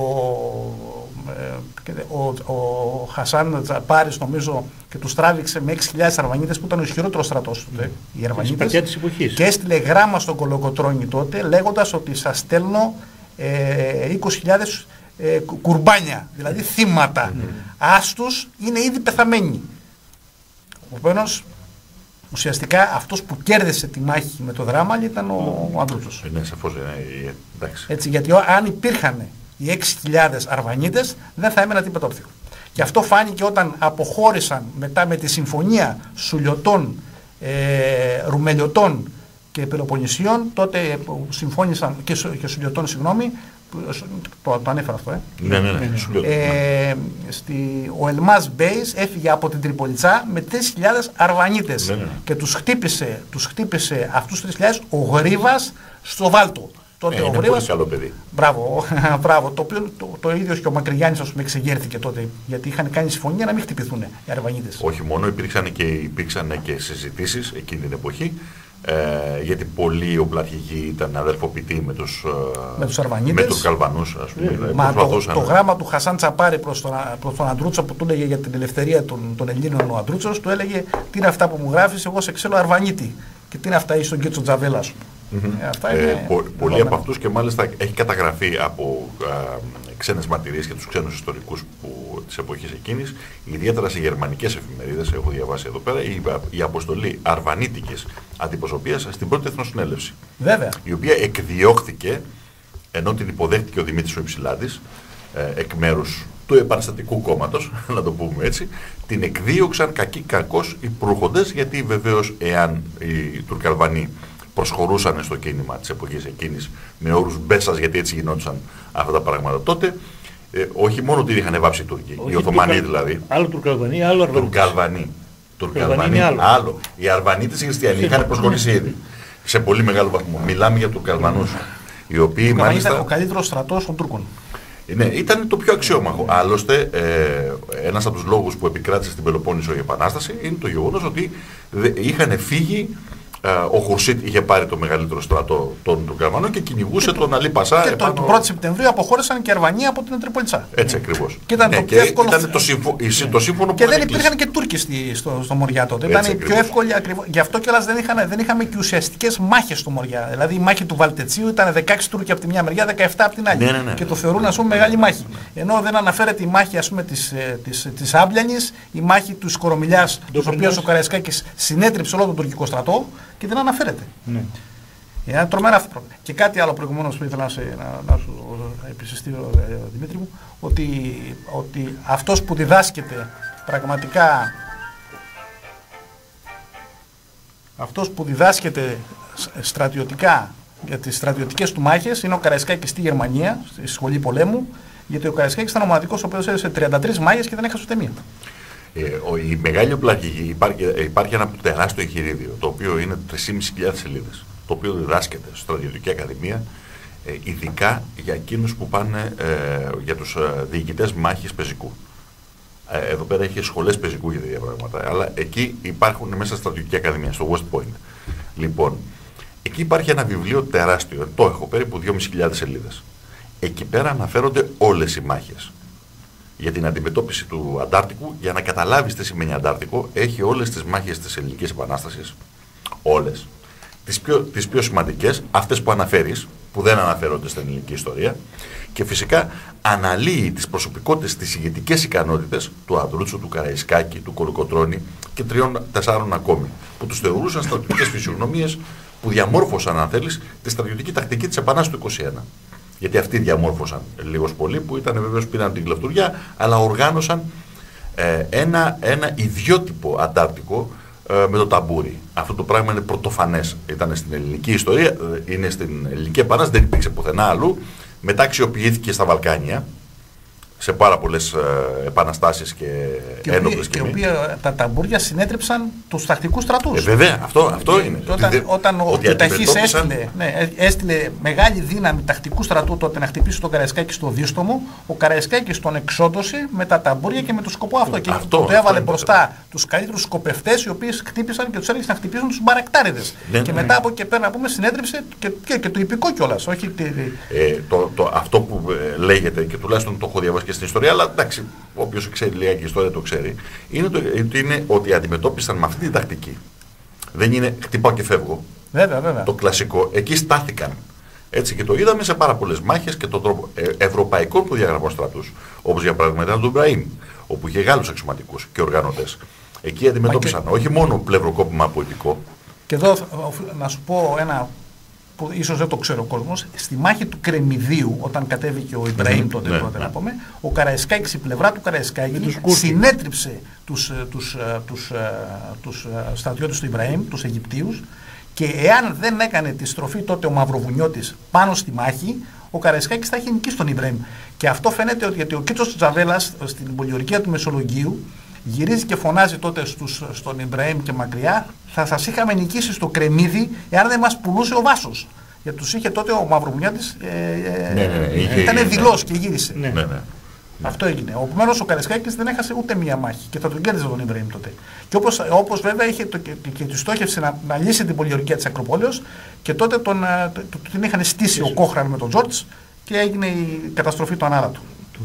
ο, ο Χασάν Τζαπάρης νομίζω, και τους τράβηξε με έξι χιλιάδες Αρβανίτες που ήταν ο ισχυρότερος στρατός τότε, mm. οι Αρβανίτες, και έστειλε γράμμα στον Κολοκοτρώνη τότε λέγοντας ότι σας στέλνω ε, είκοσι χιλιάδες ε, κουρμπάνια, δηλαδή θύματα, mm. άστους είναι ήδη πεθαμένοι. Επομένως, ουσιαστικά αυτός που κέρδισε τη μάχη με το Δράμαλι ήταν ο, ο Ανδρούτσος. Ναι, σαφώς, ε, εντάξει. Έτσι, γιατί αν υπήρχαν οι έξι χιλιάδες Αρβανίτες, δεν θα έμενα τίποτα όρθιο. Και αυτό φάνηκε όταν αποχώρησαν μετά με τη συμφωνία Σουλιωτών, ε, Ρουμελιωτών και Πελοποννησίων, τότε που συμφώνησαν και, και Σουλιωτών, συγγνώμη, το, το ανέφερα αυτό, ε. Ναι, ναι, ναι. Ε, στη, ο Ελμάς Μπέης έφυγε από την Τριπολιτσά με τρεις χιλιάδες Αρβανίτες, ναι, ναι. και τους χτύπησε, τους χτύπησε αυτούς τους τρεις χιλιάδες ο Γρίβας στο Βάλτο. Τότε ε, ο είναι Γρίβας, πολύ καλό παιδί. Μπράβο, μπράβο, το οποίο το, το ίδιο και ο Μακρυγιάννης, ας πούμε, εξεγέρθηκε τότε, γιατί είχαν κάνει συμφωνία να μην χτυπηθούν οι Αρβανίτες. Όχι μόνο, υπήρξαν και, υπήρξαν και συζητήσεις εκείνη την εποχή. Ε, γιατί πολλοί οπλαρχηγοί ήταν αδερφοποιητοί με τους, με τους Αρβανίτες, με τους Καλβανούς, ας πούμε. Mm. Μα το, το γράμμα του Χασάν Τσαπάρη προς τον, προς τον Αντρούτσο που του έλεγε για την ελευθερία των, των Ελλήνων, ο Αντρούτσος του έλεγε τι είναι αυτά που μου γράφεις, εγώ σε ξέρω Αρβανίτη, και τι είναι αυτά είσαι στον Κίτσο Τζαβέλα σου. Mm-hmm. Ε, αυτά είναι ε, πο, πολλοί από αυτούς, και μάλιστα έχει καταγραφεί από α, ξένες μαρτυρίες και τους ξένους ιστορικούς που, της εποχής εκείνης, ιδιαίτερα σε γερμανικές εφημερίδες, έχω διαβάσει εδώ πέρα, η, η αποστολή αρβανίτικης αντιπροσωπείας στην πρώτη Εθνοσυνέλευση. Βέβαια. Η οποία εκδιώχθηκε, ενώ την υποδέχτηκε ο Δημήτρης ο Υψηλάτης, ε, εκ μέρους του Επαναστατικού Κόμματος, να το πούμε έτσι, την εκδίωξαν κακοί κακώς οι προύχοντες, γιατί βεβαίως εάν οι Τουρκαλβανοί προσχωρούσαν στο κίνημα της εποχής εκείνης με όρους μπέσας, γιατί έτσι γινόντουσαν αυτά τα πράγματα τότε, ε, όχι μόνο ότι είχαν βάψει οι Τούρκοι, όχι, οι Οθωμανοί δηλαδή. Άλλο Τουρκαλβανοί, άλλο Αρβανίτες. Τουρκαλβανοί. Τουρκαλβανοί, άλλο. άλλο. Οι Αρβανίτες οι χριστιανοί είχαν προσχωρήσει ήδη. Σε πολύ μεγάλο βαθμό. Μιλάμε για Τουρκαλβανούς. Οι οποίοι μάλιστα. Ήταν ο καλύτερος στρατός των Τούρκων. Ναι, ήταν το πιο αξιόμαχο. Άλλωστε, ε, ένας από τους λόγους που επικράτησε στην Πελοπόννησο η Επανάσταση είναι το γεγονός ότι είχαν φύγει. Ο Χουρσίτ είχε πάρει το μεγαλύτερο στρατό των Τουρκαλβανών και κυνηγούσε το, τον Αλή Πασά. Και επάνω... τον πρώτο Σεπτεμβρίου αποχώρησαν και οι Αρβανοί από την Τριπολιτσά. Έτσι ακριβώς. Και ήταν ναι, το πιο εύκολο. Ήταν το, συμφω... το σύμφωνο και που δεν υπήρχαν και Τούρκοι στη, στο, στο Μοριά τότε. Έτσι ήταν ακριβώς. Πιο εύκολη ακριβώς. Γι' αυτό κιόλας δεν, δεν είχαμε και ουσιαστικές μάχες στο Μοριά. Δηλαδή η μάχη του Βαλτετσίου ήταν δεκαέξι Τούρκοι από τη μια μεριά, δεκαεπτά από την άλλη. Ναι, ναι, ναι. Και το θεωρούν, ας πούμε, μεγάλη μάχη. Ενώ δεν αναφέρεται η μάχη, ας πούμε, της, της, της Άμπλιανης, η μάχη του Σκορομιλιάς, του οποίου ο Καραϊσκάκης συνέτριψε όλο τον τουρκικό στρατό και δεν αναφέρεται. Ναι. Είναι τρομερά αυτό. Και κάτι άλλο προηγουμένως που ήθελα να, σε, να, να σου επισυστήσω, ε, Δημήτρη μου, ότι, ότι αυτός που διδάσκεται πραγματικά, αυτός που διδάσκεται στρατιωτικά για τις στρατιωτικές του μάχες είναι ο Καραϊσκάκης στη Γερμανία, στη σχολή πολέμου, γιατί ο Καραϊσκάκης ήταν ο μοναδικός ο οποίος έδωσε τριάντα τρεις μάχες και δεν έχασε ούτε μία. Ε, ο, η μεγάλη οπλαρχηγή, υπάρχει, υπάρχει ένα τεράστιο εγχειρίδιο, το οποίο είναι τρεις χιλιάδες πεντακόσιες σελίδες, το οποίο διδάσκεται στη Στρατιωτική Ακαδημία, ε, ειδικά για εκείνους που πάνε ε, για τους ε, διοικητές μάχης πεζικού. Ε, εδώ πέρα έχει σχολές πεζικού για τέτοια πράγματα, αλλά εκεί υπάρχουν μέσα στη Στρατιωτική Ακαδημία, στο West Point. Λοιπόν, εκεί υπάρχει ένα βιβλίο τεράστιο, το έχω περίπου δυόμισι χιλιάδες σελίδες. Εκεί πέρα αναφέρονται όλες οι μάχες. Για την αντιμετώπιση του Αντάρτικου, για να καταλάβεις τι σημαίνει Αντάρτικο, έχει όλες τις μάχες της Ελληνικής Επανάστασης. Όλες. Τις πιο, τις πιο σημαντικές, αυτές που αναφέρεις, που δεν αναφέρονται στην ελληνική ιστορία, και φυσικά αναλύει τις προσωπικότητες, τις ηγετικές ικανότητες του Ανδρούτσου, του Καραϊσκάκη, του Κολοκοτρώνη και τριών τεσσάρων ακόμη, που τους θεωρούσαν στρατιωτικές φυσιογνωμίες που διαμόρφωσαν, αν θέλεις, τη στρατιωτική τακτική της Επανάστασης του είκοσι ένα. Γιατί αυτοί διαμόρφωσαν λίγος πολύ, που ήταν βεβαίως πήραν την κλεφτουριά, αλλά οργάνωσαν ε, ένα, ένα ιδιότυπο Αντάρτικο ε, με το ταμπούρι. Αυτό το πράγμα είναι πρωτοφανές. Ήταν στην ελληνική ιστορία, είναι στην ελληνική επανάσταση, δεν υπήρξε πουθενά αλλού. Μετά αξιοποιήθηκε στα Βαλκάνια, σε πάρα πολλές ε, επαναστάσεις και, και ένοπλες και οι οποίοι τα ταμπούρια συνέτριψαν τους τακτικούς στρατούς. Ε, βέβαια, αυτό, αυτό είναι. Όταν, ότι, όταν ο Ταχής έστειλε, ναι, έστειλε μεγάλη δύναμη τακτικού στρατού τότε να χτυπήσει τον Καραϊσκάκη στο Δίστομο, ο Καραϊσκάκης τον εξόντωσε με τα ταμπούρια και με το σκοπό αυτό. Και αυτό, το έβαλε αυτό μπροστά τους καλύτερους σκοπευτές, οι οποίοι χτύπησαν και τους έλεγε να χτυπήσουν τους μπαρακτάριδες. Ναι, και ναι, μετά από εκεί πέρα να πούμε συνέτριψε και, και, και το υπηκό κιόλας. Ε, το, το, αυτό που ε, λέγεται, και τουλάχιστον το έχω διαβάσει και στην ιστορία, αλλά εντάξει, όποιος ξέρει λίγα και ιστορία το ξέρει, είναι, το, είναι ότι αντιμετώπισαν με αυτή την τακτική. Δεν είναι χτυπάω και φεύγω. Βέβαια, βέβαια. Το κλασικό. Εκεί στάθηκαν. Έτσι, και το είδαμε σε πάρα πολλές μάχες και τον τρόπο ε, ευρωπαϊκών που διαγραμμών στρατούς. Όπως για παράδειγμα ήταν το Μπραήμ, όπου είχε Γάλλους αξιωματικούς και οργανωτές. Εκεί αντιμετώπισαν και... όχι μόνο πλευροκόπημα από υπηκό. Και εδώ να σου πω ένα που ίσως δεν το ξέρει ο κόσμος, στη μάχη του Κρεμμυδίου, όταν κατέβηκε ο Ιμπραήμ τότε, ναι, τότε ναι. να πούμε, ο Καραϊσκάκης, η πλευρά του Καραϊσκάκη συνέτριψε τους, τους, τους, τους, τους στρατιώτες του Ιμπραήμ, τους Αιγυπτίους, Και εάν δεν έκανε τη στροφή τότε ο Μαυροβουνιώτης πάνω στη μάχη, ο Καραϊσκάκης θα είχε νικήσει τον Ιμπραήμ. Και αυτό φαίνεται ότι γιατί ο Κίτσος Τζαβέλας στην πολιορκία του Μεσολογγίου γυρίζει και φωνάζει τότε στους, στον Ιμπραήμ και μακριά, θα σας είχαμε νικήσει στο κρεμμύδι εάν δεν μας πουλούσε ο Βάσος. Γιατί τους είχε τότε ο Μαυροβουνιώτης, ε, ναι, ναι, ναι, ήταν ναι, δηλός και γύρισε. Ναι. Ναι, ναι. Αυτό έγινε. Επομένως ο Καραϊσκάκης δεν έχασε ούτε μία μάχη και θα τον κέρδιζε τον Ιμπραήμ τότε. Και όπως, όπως βέβαια είχε το, και, και τη στόχευση να, να λύσει την πολιορκία της Ακροπόλεως και τότε τον, τον, τον είχαν στήσει ο Κόχραν με τον Τζόρτς και έγινε η καταστροφή του ανάλατου. Το,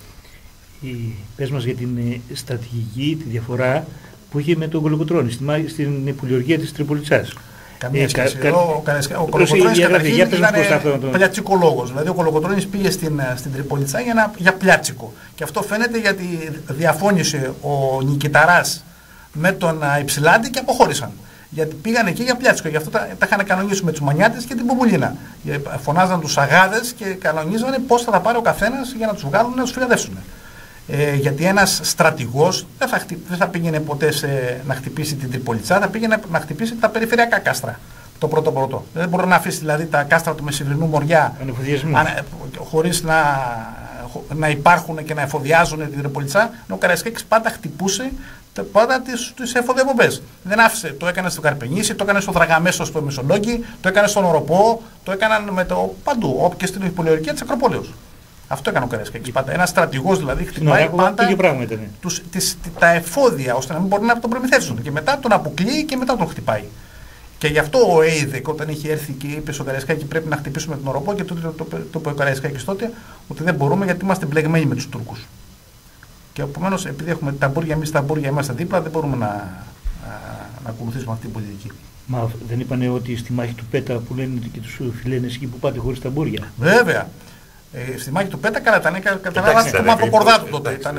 η, πες μας για την ε, στρατηγική, τη διαφορά που είχε με τον Κολοκοτρώνη στην, στην πολιορκία της Τριπολιτσάς. Καμία Ε, σχέση. κα- Εδώ ο, Καραϊσκα- ο Κολοκοτρώνης καταρχήν για πες μας πώς θα ήταν αυτό το- πλιατσικολόγος. Δηλαδή ο Κολοκοτρώνης πήγε στην, στην Τριπολιτσά για, να, για πλιάτσικο. Και αυτό φαίνεται γιατί διαφώνησε ο Νικηταράς με τον α, Υψηλάντη και αποχώρησαν. Γιατί πήγαν εκεί για πλιάτσικο. Γι' αυτό τα, τα είχαν κανονίσει με τους Μανιάτες και την Πομπουλίνα. Φωνάζαν τους αγάδες και κανονίζανε πώς θα τα πάρει ο καθένας για να τους βγάλουν να τους φυλαδεύσουν. Ε, γιατί ένας στρατηγός δεν θα, χτυ... δεν θα πήγαινε ποτέ σε... να χτυπήσει την Τριπολιτσά, θα πήγαινε να χτυπήσει τα περιφερειακά κάστρα. Το πρώτο πρώτο. Δεν μπορεί να αφήσει δηλαδή τα κάστρα του Μεσηβρινού Μοριά αν... χωρίς να... να υπάρχουν και να εφοδιάζουν την Τριπολιτσά. Ο Καραϊσκάκης πάντα χτυπούσε πάντα τις, τις εφοδιαπομπές. Δεν άφησε. Το έκανε στο Καρπενήσι, το έκανε στο Δραγαμέσο στο Μεσολόγγι, το έκανε στον Οροπό, το έκαναν με το παντού, όπου και στην πολιορκία της Ακροπόλεως. Αυτό έκανε ο Καραϊσκάκης πάντα. Ένας στρατηγός δηλαδή χτυπάει Ωραία, πάντα πράγματα, ναι. τους, τις, τα εφόδια ώστε να μην μπορεί να τον προμηθεύσουν. Και μετά τον αποκλείει και μετά τον χτυπάει. Και γι' αυτό ο Έιδεκ όταν είχε έρθει και είπε στο Καραϊσκάκη πρέπει να χτυπήσουμε τον Οροπό και τότε το, το, το, το είπε ο Καραϊσκάκης τότε ότι δεν μπορούμε γιατί είμαστε μπλεγμένοι με τους Τούρκους. Και επομένως επειδή έχουμε ταμπούρια, εμείς ταμπούρια είμαστε δίπλα, δεν μπορούμε να, να, να ακολουθήσουμε αυτή την πολιτική. Μα δεν είπανε ότι στη μάχη του Πέτα που λένε και τους φιλένες εκεί που πάτε χωρίς ταμπούρια. Βέβαια. Ε, στη μάχη του Πέτα καλά ήταν, καταλάβατε το μαύρο κορδάτο τότε. Ήταν,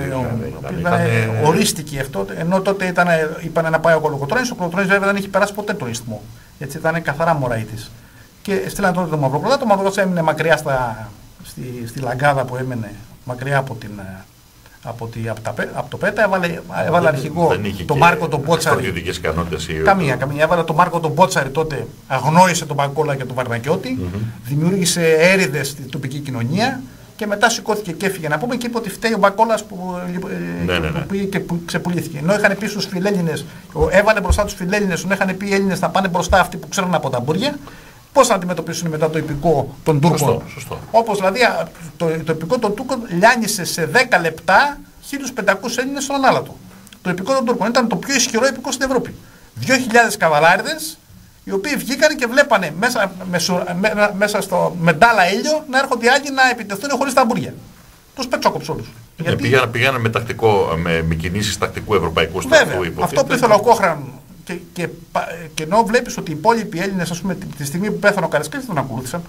ορίστηκε αυτό, ενώ τότε ήταν, είπανε να πάει ο Κολοκοτρώνης, ο Κολοκοτρώνης βέβαια δεν είχε περάσει ποτέ τον ισθμό. Έτσι ήταν καθαρά μωραήτης. Και στείλαν τότε το μαύρο κορδάτο, ο μαύρο έμεινε μακριά στα, στη, στη λαγκάδα που έμενε, μακριά από την... Από, τη, από, τα, από το Πέτα έβαλε, έβαλε αρχηγό τον Μάρκο τον Μπότσαρη. Καμία, καμία. Έβαλε τον Μάρκο τον Μπότσαρη τότε, αγνόησε τον Μπακόλα και τον Βαρνακιώτη, mm-hmm. δημιούργησε έρηδες στην τοπική κοινωνία και μετά σηκώθηκε και έφυγε να πούμε και είπε ότι φταίει ο Μπακόλας που, ναι, ναι, ναι. που πήγε και που ξεπουλήθηκε. Ενώ είχαν πει στους φιλέλληνες, έβαλε μπροστά τους φιλέλληνες, ενώ είχαν πει οι Έλληνες να πάνε μπροστά αυτοί που ξέρουν από ταμπούρια. Πώς να αντιμετωπίσουν μετά το υπηκό των Τούρκων. Όπως δηλαδή το, το υπηκό των Τούρκων λιάνισε σε δέκα λεπτά χίλιους πεντακόσιους Έλληνες στον ανάλατο. Το υπηκό των Τούρκων ήταν το πιο ισχυρό υπηκό στην Ευρώπη. δύο χιλιάδες καβαλάριδες οι οποίοι βγήκαν και βλέπανε μέσα, μεσο, με, μέσα στο μετάλλα ήλιο να έρχονται οι άλλοι να επιτεθούν χωρίς ταμπούρια. Τους πετσόκοψε όλους. Ε, Γιατί... Πήγαν, πήγαν με, τακτικό, με, με κινήσεις τακτικού ευρωπαϊκού στρατού. Αυτό που ήθελε ο Κόχραν. Και, και, και ενώ βλέπεις ότι οι υπόλοιποι Έλληνες, ας πούμε, τη, τη στιγμή που πέθανε ο Καραϊσκάκης, τον ακολούθησαν.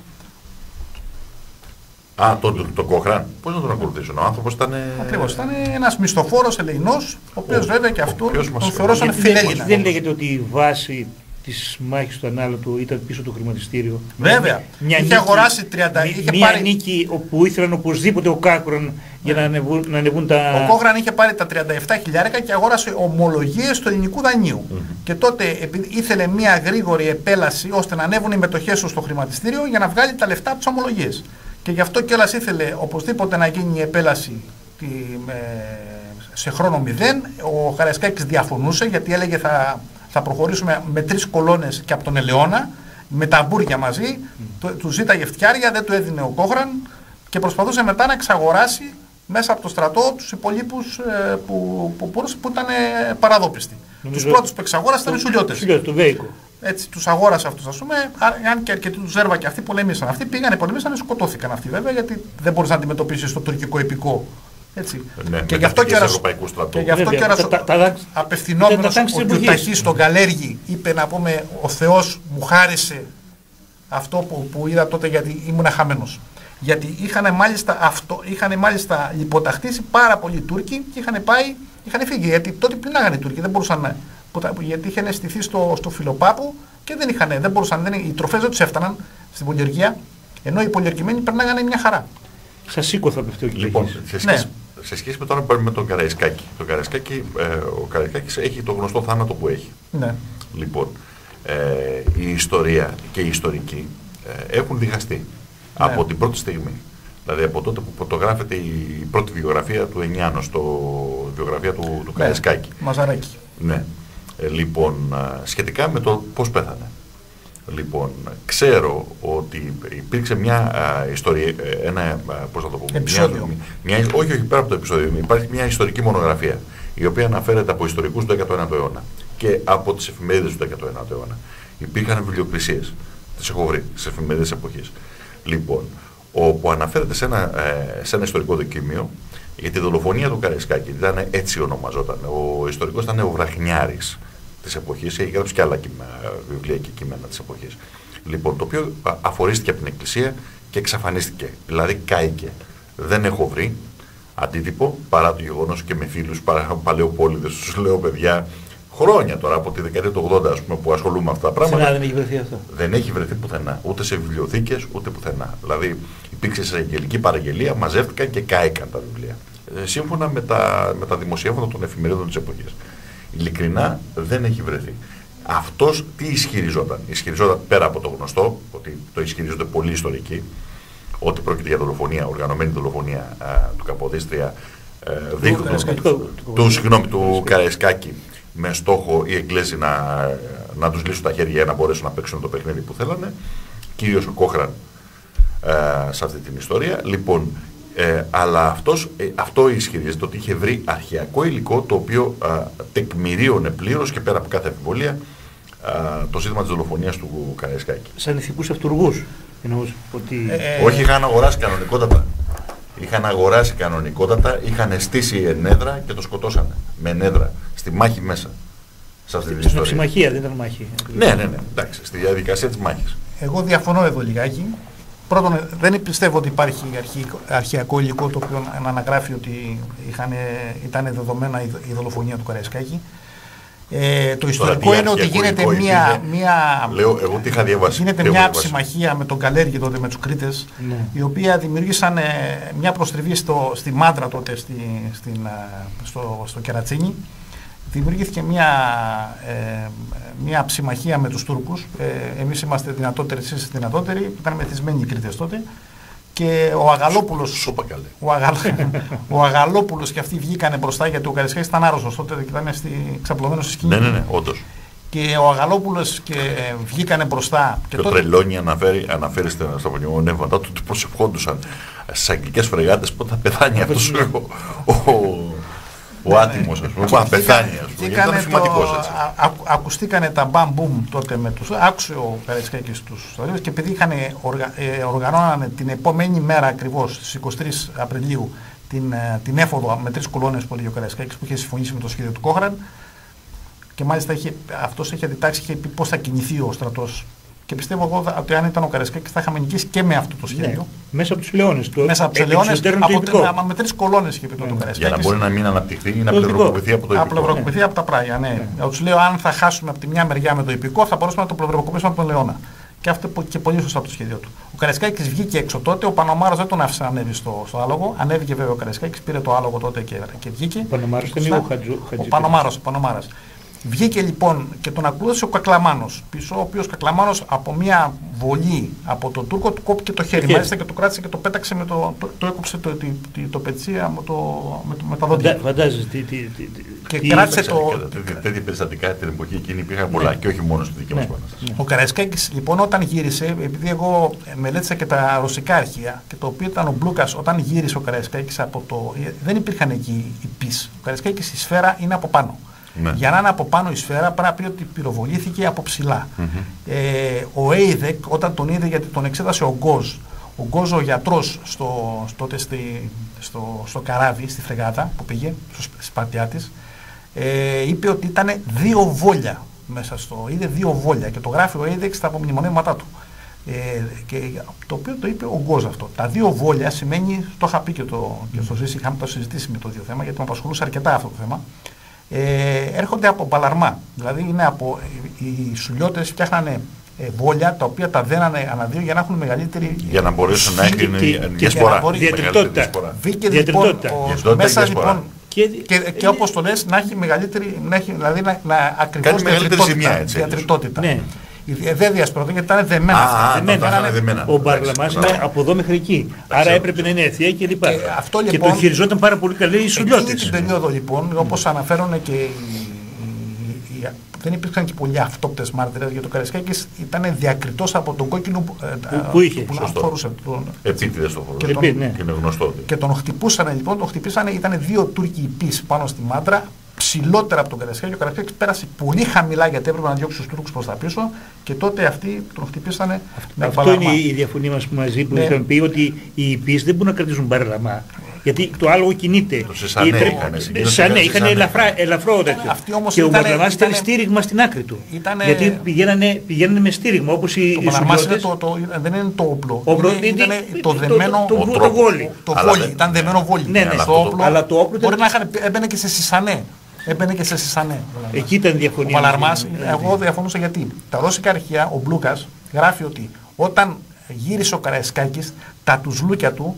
Α, τον το, το Κόχραν. Πώς να τον ακολουθήσουν, ο άνθρωπος ήταν. Ακριβώς, ήταν ένας μισθοφόρος Ελληνός, ο οποίος βέβαια και αυτόν τον θεωρούσαν φιλέλληνα. Δεν λέγεται ότι η βάση της μάχης του ανάλατου ήταν πίσω το χρηματιστήριο. Βέβαια. Μια είχε νίκη, αγοράσει τριάντα. Είχε μια πάρει... νίκη όπου ήθελαν οπωσδήποτε ο Κάκρον για να ανεβούν, να ανεβούν τα. Ο Κόχραν είχε πάρει τα τριάντα επτά χιλιάρικα και αγόρασε ομολογίες του ελληνικού δανείου. Mm-hmm. Και τότε επειδή ήθελε μια γρήγορη επέλαση ώστε να ανέβουν οι μετοχές του στο χρηματιστήριο για να βγάλει τα λεφτά από τις ομολογίες. Και γι' αυτό κιόλας ήθελε οπωσδήποτε να γίνει η επέλαση τη, με, σε χρόνο μηδέν. Ο Καραϊσκάκης διαφωνούσε γιατί έλεγε θα. Θα προχωρήσουμε με τρεις κολόνες και από τον Ελαιώνα, με τα μπουρια μαζί, mm. του ζήταγε φτιάρια, δεν του έδινε ο Κόχραν και προσπαθούσε μετά να εξαγοράσει μέσα από το στρατό τους υπολείπους ε, που, που, που, που ήταν ε, παραδόπιστοι. Τους πρώτους που εξαγόρασε ήταν οι Σουλιώτες. Το Βέικο. Έτσι, τους αγόρασε αυτούς, ας πούμε, αν και αρκετοί τους Ζέρβα και αυτοί πολεμήσαν. Αυτοί πήγανε, πολεμήσαν, σκοτώθηκαν αυτοί βέβαια, γιατί δεν μπορείς να αντιμετωπίσεις το τουρκικό υπηκό. Έτσι. Ναι, και γι' αυτό και απευθυνόμενος ο Κιουταχής στον Καλέργη είπε να πούμε ο Θεός μου χάρισε αυτό που, που είδα τότε γιατί ήμουν χαμένος. Γιατί είχαν μάλιστα, αυτό, είχαν μάλιστα λιποταχτήσει πάρα πολλοί Τούρκοι και είχαν πάει, είχαν φύγει. Γιατί τότε πληνάγανε οι Τούρκοι, δεν μπορούσαν να, γιατί είχαν στηθεί στο, στο Φιλοπάπου και δεν είχαν, δεν μπορούσαν, δεν, οι τροφές δεν τους έφταναν στην πολιορκία, ενώ οι πολιορκημένοι περνάγανε μια χαρά. Σας σήκω θα πέφτει ο Κιουταχής. Λοιπόν, σε σχέση, ναι. σε σχέση με τώρα με τον Καραϊσκάκη. Το Καραϊσκάκη, ε, ο Καραϊσκάκης έχει το γνωστό θάνατο που έχει. Ναι. Λοιπόν, ε, η ιστορία και οι ιστορικοί ε, έχουν διχαστεί ναι. από την πρώτη στιγμή. Δηλαδή από τότε που φωτογράφεται η πρώτη βιογραφία του Ενιάνο, στο βιογραφία του, του Καραϊσκάκη. Ναι, Μαζαράκη. Ναι. Ε, λοιπόν, σχετικά με το πώς πέθανε. Λοιπόν, ξέρω ότι υπήρξε μια α, ιστορία, ένα, πώς θα το πω, επεισόδιο. Μια, μια, όχι, όχι, πέρα από το επεισόδιο, υπάρχει μια ιστορική μονογραφία, η οποία αναφέρεται από ιστορικούς του δέκατου ένατου αιώνα και από τις εφημερίδες του δέκατου ένατου αιώνα. Υπήρχαν βιβλιοκρισίες, τις έχω βρει, στις εφημερίδες της εποχής. Λοιπόν, όπου αναφέρεται σε ένα, ε, σε ένα ιστορικό δοκίμιο για τη δολοφονία του Καραϊσκάκη, ήταν έτσι ονομαζόταν. Ο ιστορικός ήταν ο Βραχνιάρης της εποχής, έχει γράψει και άλλα βιβλία και κείμενα της εποχής. Λοιπόν, το οποίο αφορίστηκε από την Εκκλησία και εξαφανίστηκε, δηλαδή κάηκε. Δεν έχω βρει αντίτυπο, παρά το γεγονός και με φίλους παλαιοπόληδες, τους λέω παιδιά, χρόνια τώρα, από τη δεκαετία του ογδόντα, ας πούμε, που ασχολούμαι με αυτά τα πράγματα. Συνά, δεν έχει βρεθεί αυτό. Δεν έχει βρεθεί πουθενά, ούτε σε βιβλιοθήκες, ούτε πουθενά. Δηλαδή, υπήρξε σε αγγελική παραγγελία, μαζεύτηκαν και κάηκαν τα βιβλία. Ε, σύμφωνα με τα, με τα δημοσιεύματα των εφημερίδων της εποχής. Ειλικρινά δεν έχει βρεθεί. Αυτός τι ισχυριζόταν? Ισχυριζόταν πέρα από το γνωστό, ότι το ισχυρίζονται πολλοί ιστορικοί, ότι πρόκειται για δολοφονία, οργανωμένη δολοφονία α, του Καποδίστρια, ε, δίχου, του, του, του, συγγνώμη, του Καραϊσκάκη, με στόχο οι Εγγλέζοι να, να τους λύσουν τα χέρια για να μπορέσουν να παίξουν το παιχνίδι που θέλανε, κυρίως ο Κόχραν ε, σε αυτή την ιστορία. Λοιπόν, Ε, αλλά αυτός, ε, αυτό ισχυρίζεται ότι είχε βρει αρχαιακό υλικό το οποίο α, τεκμηρίωνε πλήρως και πέρα από κάθε αμφιβολία το ζήτημα της δολοφονίας του Καραϊσκάκη. Σαν ηθικούς αυτούργους εννοούσε ότι... Ε, Όχι, είχαν αγοράσει κανονικότατα. Είχαν αγοράσει κανονικότατα, είχαν στήσει ενέδρα και το σκοτώσανε με ενέδρα, στη μάχη μέσα. Σε αυτή την ιστορία. Στην συμμαχία, δεν ήταν μάχη. Ναι, ναι, ναι, εντάξει, στη διαδικασία της μάχης. Εγώ διαφωνώ εδώ λιγάκι. Πρώτον, δεν πιστεύω ότι υπάρχει αρχαιακό υλικό το οποίο να αναγράφει ότι είχαν, ήταν δεδομένα η δολοφονία του Καραϊσκάκη. Ε, το ιστορικό είναι ότι γίνεται μια, μια, Λέω, εγώ τι είχα διαβάσει. γίνεται μια ψημαχία με τον Καλέργη τότε, με τους Κρήτες, ναι. η οποία δημιούργησαν ε, μια προστριβή στο, στη Μάντρα τότε, στη, στην, στο, στο Κερατσίνι. Δημιουργήθηκε μια, ε, μια ψημαχία με τους Τούρκους. Ε, εμείς είμαστε δυνατότεροι, εσείς είστε δυνατότεροι. Ήταν μεθυσμένοι οι Κρήτες τότε. Και ο Αγαλόπουλος, ο, Αγαλ, ο Αγαλόπουλος και αυτοί βγήκανε μπροστά, γιατί ο Καραϊσκάκης ήταν άρρωστος τότε και ήταν στη, ξαπλωμένος στη σκηνή. Ναι, ναι, ναι, όντως. Και ο Αγαλόπουλος και ε, βγήκανε μπροστά. Και, και ο τότε... Τρελόνι αναφέρει, αναφέρει στα πνευμονεύματα του ότι προσευχόντουσαν στις αγγλικές φρεγάτες πότε θα πεθάνει αυτός ο, ο, ο άτιμος, ας πούμε, που θα πεθάνει, ας πούμε, γιατί ήταν σημαντικός έτσι. Α, α, ακουστήκανε τα μπαμ μπουμ τότε με τους, άκουσε ο Καραϊσκάκης τους ιστορίες και επειδή είχαν οργα, ε, οργανώνανε την επόμενη μέρα ακριβώς, στις εικοστή τρίτη Απριλίου, την, την έφοδο με τρεις κολόνες που έλεγε ο Καραϊσκάκης που είχε συμφωνήσει με το σχέδιο του Κόχραν και μάλιστα είχε, αυτός είχε αντιτάξει, είχε πει πώς θα κινηθεί ο στρατός. Και πιστεύω εγώ ότι αν ήταν ο Καραϊσκάκης θα είχαμε νικήσει και με αυτό το σχέδιο. Ναι, μέσα από τους Λεώνες. Μέσα από τους Λεώνες, με τρεις κολόνες είχε πει τότε ο Καραϊσκάκης. Για να μπορεί να μην αναπτυχθεί ή να πλευροκοπηθεί από το υπηκό. Να πλευροκοπηθεί από τα πράγια, ναι. ναι. Τους λέω, αν θα χάσουμε από τη μια μεριά με το υπηκό, θα μπορούσαμε να το πλευροκοπήσουμε από τον Λεώνα. Και αυτό και πολύ σωστά από το σχέδιο του. Ο Καραϊσκάκης βγήκε έξω τότε, ο Πανομάρος δεν τον άφησε να ανέβει στο, στο άλογο. Ανέβηκε βέβαια ο Καραϊσκάκης, πήρε το άλογο τότε και, και βγήκε. Ο Πανομάρος ήταν ο Χατζου. Ο Πανομάρος, ο Πανομάρας. Βγήκε λοιπόν και τον ακολούθησε ο Κακλαμάνος πίσω, ο οποίος Κακλαμάνος από μια βολή από τον Τούρκο του κόπηκε το χέρι. Μάλιστα και το κράτησε και το πέταξε με το. το, το έκοψε το, το, το, το πετσία με, το, με, το, με τα δόντια. Φαντάζεσαι τι. τι, τι, και τι κράτησε το. Τέτοια περιστατικά την εποχή εκείνη υπήρχαν πολλά ναι. και όχι μόνο στη δική μας επανάσταση. Ναι. Ο Καραϊσκάκης λοιπόν όταν γύρισε, επειδή εγώ μελέτησα και τα ρωσικά αρχεία και το οποίο ήταν ο Μπλούκας, όταν γύρισε ο Καραϊσκάκης από το. Δεν υπήρχαν εκεί οι πις. Ο Καραϊσκάκης η σφαίρα είναι από πάνω. Ναι. Για να είναι από πάνω η σφαίρα πρέπει να πει ότι πυροβολήθηκε από ψηλά. Mm-hmm. Ε, ο Έιδεκ όταν τον είδε, γιατί τον εξέτασε ο Γκόζ, ο Γκόζ ο γιατρός στο, τότε στη, στο, στο καράβι, στη φρεγάτα που πήγε, στο σπαρτιά της, ε, είπε ότι ήταν δύο βόλια μέσα στο, είδε δύο βόλια και το γράφει ο Έιδεκ στα απομνημονεύματά του. Ε, και το οποίο το είπε ο Γκόζ αυτό. Τα δύο βόλια σημαίνει, το είχα πει και, το, και στο ΖΙΣ, είχαμε το συζητήσει με το δύο θέμα, γιατί με απασχολούσε αρκετά αυτό το θέμα. Ε, έρχονται από μπαλαρμά. Δηλαδή είναι από, οι σουλιώτες φτιάχνανε ε, βόλια τα οποία τα δένανε ανά δύο για να έχουν μεγαλύτερη. Για να μπορέσουν να έχουν διασπορά. Διατριτότητα. Βγήκε λοιπόν, μέσα λοιπόν Και, και, και όπως το λες, να έχει μεγαλύτερη, να έχει, δηλαδή να, να ακριβώς διατριτότητα. Ναι. Δεν διασπρωτούν γιατί ήταν δεμένα. Α, δεμένα. Α, ήταν δεμένα. Ο Μπαρλαμάς είναι από εδώ μέχρι εκεί. Άρα έπρεπε να είναι ευθεία και λοιπά. Και, αυτό, λοιπόν, και το χειριζόταν πάρα πολύ καλά οι Σουλιώτες. Εκείνη την περίοδο λοιπόν, όπως αναφέρουν και οι, οι, δεν υπήρχαν και πολλοί αυτόπτες μάρτυρες για το Καραϊσκάκης, ήταν διακριτός από τον κόκκινο που, που είχε. Που φορούσε. Επίτηδες το φορούσε. Και, τον, ναι. Και είναι γνωστό. Και τον χτυπούσαν λοιπόν, τον χτυπήσαν, ήταν δύο Τούρκοι υπείς πάνω στη Μάντρα, ψηλότερα από τον Καραϊσκάκη. Ο Καραϊσκάκης πέρασε πολύ χαμηλά γιατί έπρεπε να διώξει τους Τούρκους προς τα πίσω και τότε αυτοί τον χτυπήσανε. Αυτό, αυτό είναι η διαφωνία μας που μαζί που ναι. είχαν πει ότι οι υπείς δεν μπορούν να κρατήσουν Μπαρλαμά. Γιατί το άλογο κινείται. Το Σισανέ είχαν. Σισανέ είχαν ελαφρό τέτοιο. Και ο Μπαρλαμάς ήταν στήριγμα στην άκρη του. Ήτανε... Γιατί πηγαίνανε, πηγαίνανε με στήριγμα όπως οι Σουλιώτες. Δεν είναι το όπλο. Ήταν το δεμένο βόλι. Το βόλι. Ήταν δεμένο βόλι. Αλλά το όπλο μπορεί να έμπαινε και σε Σισανέ. Έμπαινε και σε Σισανέ. Εκεί ήταν διαφωνία. Ο Παλαρμάς, εγώ διαφωνούσα γιατί τα ρώσικα αρχεία, ο Μπλούκας γράφει ότι όταν γύρισε ο Καραϊσκάκης, τα τουζλούκια του,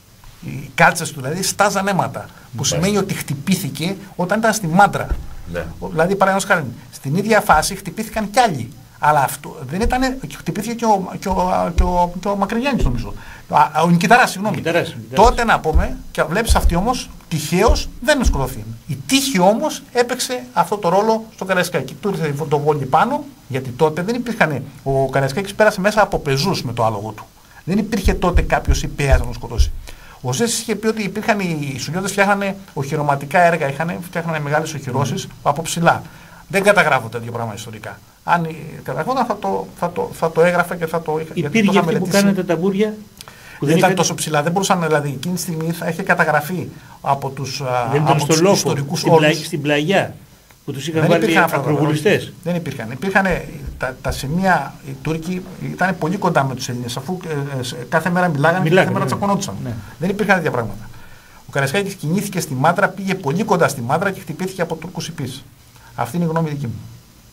οι κάλτσες του δηλαδή, στάζαν αίματα. Που σημαίνει ότι χτυπήθηκε όταν ήταν στη Μάντρα. Ναι. Δηλαδή, παραδείγματος χάρη, στην ίδια φάση χτυπήθηκαν κι άλλοι. Αλλά αυτό δεν ήταν. Χτυπήθηκε και ο, και ο, και ο, και ο Μακρυγιάννης, νομίζω. Ο, ο Νικηταράς, συγγνώμη. Νικηταράς, Νικηταράς. Τότε να πούμε, και βλέπεις αυτή όμως, τυχαίως δεν σκοτωθεί. Η τύχη όμως έπαιξε αυτό το ρόλο στο Καραϊσκάκη. Του ήρθε το βόλι πάνω, γιατί τότε δεν υπήρχαν. Ο Καραϊσκάκης πέρασε μέσα από πεζούς με το άλογο του. Δεν υπήρχε τότε κάποιος υπέας να τον σκοτώσει. Ο Ζέσης είχε πει ότι υπήρχαν οι Σουλιώτες φτιάχνανε οχυρωματικά έργα, φτιάχνανε μεγάλες οχυρώσεις mm. από ψηλά. Δεν καταγράφω τέτοιο πράγμα ιστορικά. Αν καταγράφονταν θα το, θα, το, θα το έγραφα και θα το είχα. Υπήρχε αυτή που κάνανε τα ταμπούρια. Δεν ήταν τόσο ψηλά, δεν μπορούσαν, δηλαδή εκείνη τη στιγμή θα είχε καταγραφεί από τους, τους ιστορικούς στην, πλα, στην πλαγιά που τους είχαν βάλει ακροβολιστές. Δεν υπήρχαν. Υπήρχαν τα, τα σημεία, οι Τούρκοι ήταν πολύ κοντά με τους Έλληνες, αφού ε, ε, κάθε μέρα μιλάγανε Μιλάγανε, και κάθε μέρα ναι. τσακωνόντουσαν. Ναι. Δεν υπήρχαν τέτοια πράγματα. Ο Καραϊσκάκης κινήθηκε στη Μάντρα, πήγε πολύ κοντά στη Μάντρα και χτυπήθηκε από Τούρκους υπείς. Αυτή είναι η γνώμη δική μου.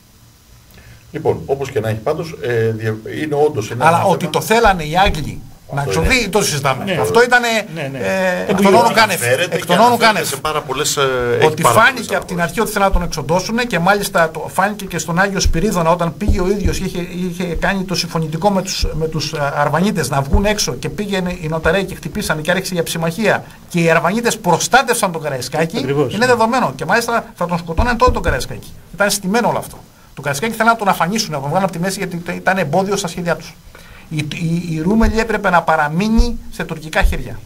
Λοιπόν, όπως και να έχει πάντως, ε, είναι όντως ένα. Αλλά ότι το θέλανε οι Άγγλοι να εξοδεί, το συζητάμε. Ναι, αυτό ήταν ναι, ναι. ε, εκ των όνων κάνευ. Εκ των όνων κάνευ. Ε, ότι φάνηκε από την αρχή ότι θέλανε να τον εξοντώσουν και μάλιστα το φάνηκε και στον Άγιο Σπυρίδωνα όταν πήγε ο ίδιος, είχε, είχε κάνει το συμφωνητικό με τους, με τους Αρβανίτες να βγουν έξω και πήγαινε οι Νοταρέοι και χτυπήσανε και άρχισε για ψημαχία και οι Αρβανίτες προστάτευσαν τον Καραϊσκάκη. Ακριβώς. Είναι δεδομένο και μάλιστα θα τον σκοτώναν τότε τον Καραϊσκάκη. Ήταν στημένο όλο αυτό. Το Καραϊσκάκη θέλανε να τον αφανίσουν, να τον βγάλουν από τη μέση γιατί ήταν εμπόδιο στα σχέδιά τους. Η, η, η Ρούμελη έπρεπε να παραμείνει σε τουρκικά χέρια.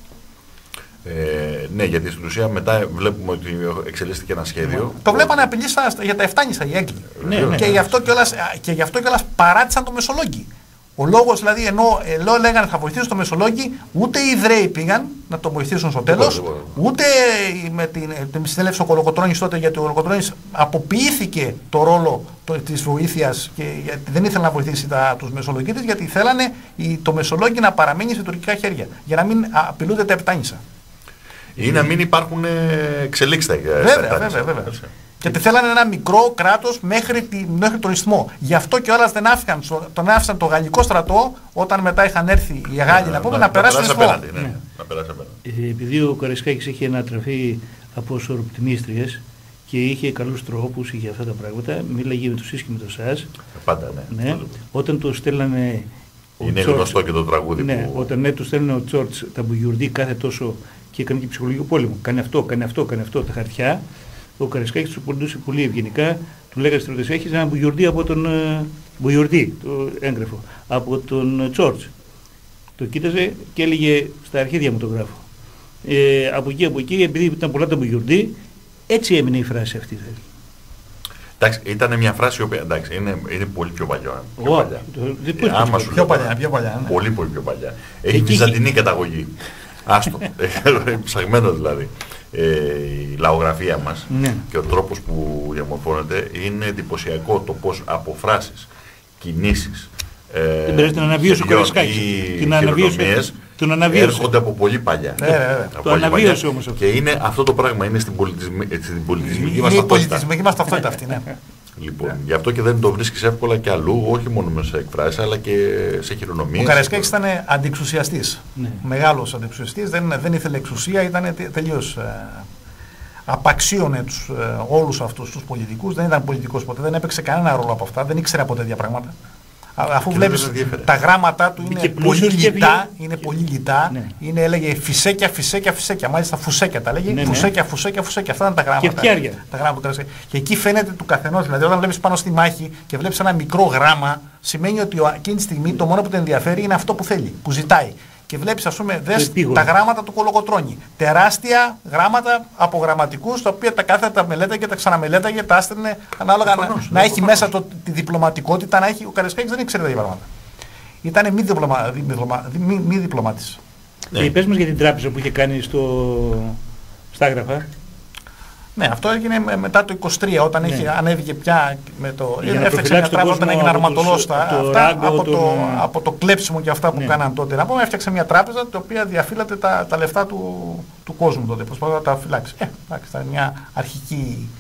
Ε, ναι, γιατί στην ουσία μετά βλέπουμε ότι εξελίσσεται ένα σχέδιο. Το βλέπανε απειλή για τα Εφτάνησα οι Έγγλοι. Ναι, ναι, και, ναι. γι αυτό κιόλας, και γι' αυτό κιόλας παράτησαν το Μεσολόγγι. Ο λόγος δηλαδή, ενώ, ενώ λέγανε θα βοηθήσουν το Μεσολόγγι, ούτε οι Ιδραίοι πήγαν να το βοηθήσουν στο τέλος, ούτε με την, την συνέλευση ο Κολοκοτρώνης τότε, γιατί ο Κολοκοτρώνης αποποιήθηκε το ρόλο της βοήθειας και γιατί δεν ήθελε να βοηθήσει τα, τους Μεσολογγίτες, γιατί θέλανε η, το Μεσολόγγι να παραμείνει σε τουρκικά χέρια, για να μην απειλούνται τα Επτάνησα. Ή να μην υπάρχουν εξελίξεις. Βέβαια, βέβαια, βέβαια. Γιατί θέλανε ένα μικρό κράτος μέχρι, τη, μέχρι τον Ισθμό. Γι' αυτό και όλας δεν άφηκαν, τον άφησαν το γαλλικό στρατό όταν μετά είχαν έρθει οι Γάλλοι να, να πούμε να, να περάσουν στον Ισθμό. Ναι, ναι. Ε, επειδή ο Καραϊσκάκης είχε ανατραφεί από σοροπτιμίστριες και είχε καλούς τρόπους, είχε αυτά τα πράγματα, μίλαγε με τους ίς και με το ΣΑΣ. Πάντα, ναι. ναι. Όταν το στέλνανε. Είναι γνωστό και το τραγούδι. Ναι, που... όταν ναι, του στέλνανε ο Τσόρτς τα Μπουγιουρντή κάθε τόσο και έκανε και ψυχολογικό πόλεμο. Κάνει αυτό, κάνει αυτό, κάνει αυτό, τα χαρτιά. Ο Καραϊσκάκης του ποντούσε πολύ ευγενικά, του λέγανε στρατές, έχεις ένα Μπουγιουρντή από τον uh, Μπουγιουρντή, το έγγραφο, από τον Τσόρτς. Το κοίταζε και έλεγε στα αρχίδια μου το γράφω. Ε, από εκεί, από εκεί, επειδή ήταν πολλά τα Μπουγιουρντή, έτσι έμεινε η φράση αυτή. Εντάξει, ήταν μια φράση που εντάξει, είναι, είναι πολύ πιο παλιά. Πιο oh, παλιά. Το, το, ε, άμα πιο, πιο παλιά, πιο παλιά. Ναι. Πολύ, πολύ πιο παλιά. Έχει βυζαντινή καταγωγή. Άστο, ψαγμένο δηλαδή. Ε, η λαογραφία μας ναι. και ο τρόπος που διαμορφώνεται είναι εντυπωσιακό το πώς από φράσεις, κινήσεις, δεν πρέπει να αναβίωσε ο Καραϊσκάκης. Την αναβίωσε. Τον αναβίωσε. Έρχονται από πολύ παλιά. Ναι, ναι, το αναβίωσε όμως αυτό. Και είναι αυτό το πράγμα είναι στην, πολιτισμι... στην πολιτισμική μας ταυτότητα. Η πολιτισμική μας ταυτότητα αυτή, ναι. Λοιπόν, γι' αυτό και δεν το βρίσκεις εύκολα και αλλού, όχι μόνο μέσα σε εκφράσεις, αλλά και σε χειρονομίες. Ο Καραϊσκάκης ήταν αντιεξουσιαστής. Ναι. Μεγάλος αντιεξουσιαστής, δεν, δεν ήθελε εξουσία, ήταν τελείως. απαξίωνε τους, ε, όλους αυτούς τους πολιτικούς, δεν ήταν πολιτικός ποτέ, δεν έπαιξε κανένα ρόλο από αυτά, δεν ήξερε από τέτοια πράγματα. Αφού βλέπεις τα γράμματά του είναι πολύ λιτά, είναι πολύ λιτά, ναι. είναι, έλεγε φυσέκια, φυσέκια, φυσέκια, μάλιστα φουσέκια τα λέγε, ναι, φουσέκια, ναι. φουσέκια, φουσέκια, αυτά είναι τα γράμματα. Και τα γράμματα του και εκεί φαίνεται του καθενός, δηλαδή όταν βλέπεις πάνω στη μάχη και βλέπεις ένα μικρό γράμμα, σημαίνει ότι εκείνη τη στιγμή το μόνο που τον ενδιαφέρει είναι αυτό που θέλει, που ζητάει. Και βλέπεις, ας πούμε, δες τα γράμματα του Κολοκοτρώνη. Τεράστια γράμματα από γραμματικούς, τα οποία τα κάθε τα μελέταγε, τα ξαναμελέταγε, τα άστρινε ανάλογα να, να, να έχει μέσα το, τη διπλωματικότητα, να έχει. Ο Καραϊσκάκης δεν ήξερε τέτοια πράγματα. Ήταν μη, διπλωμα, διπλωμα, μη, μη διπλωμάτης. Ναι. Και πες μας για την τράπεζα που είχε κάνει στο, στα Άγραφα. Ναι, αυτό έγινε μετά το είκοσι τρία, όταν ναι. είχε, ανέβηκε πια με το. Έφτιαξε μια τράπεζα όταν έγινε αρματολός. Από, τον... το, από το κλέψιμο και αυτά που ναι. κάναν τότε. Να πούμε, έφτιαξε μια τράπεζα η οποία διαφύλατε τα, τα λεφτά του, του κόσμου τότε. Προσπαθώ να τα φυλάξει. Ε, εντάξει, ήταν μια αρχική.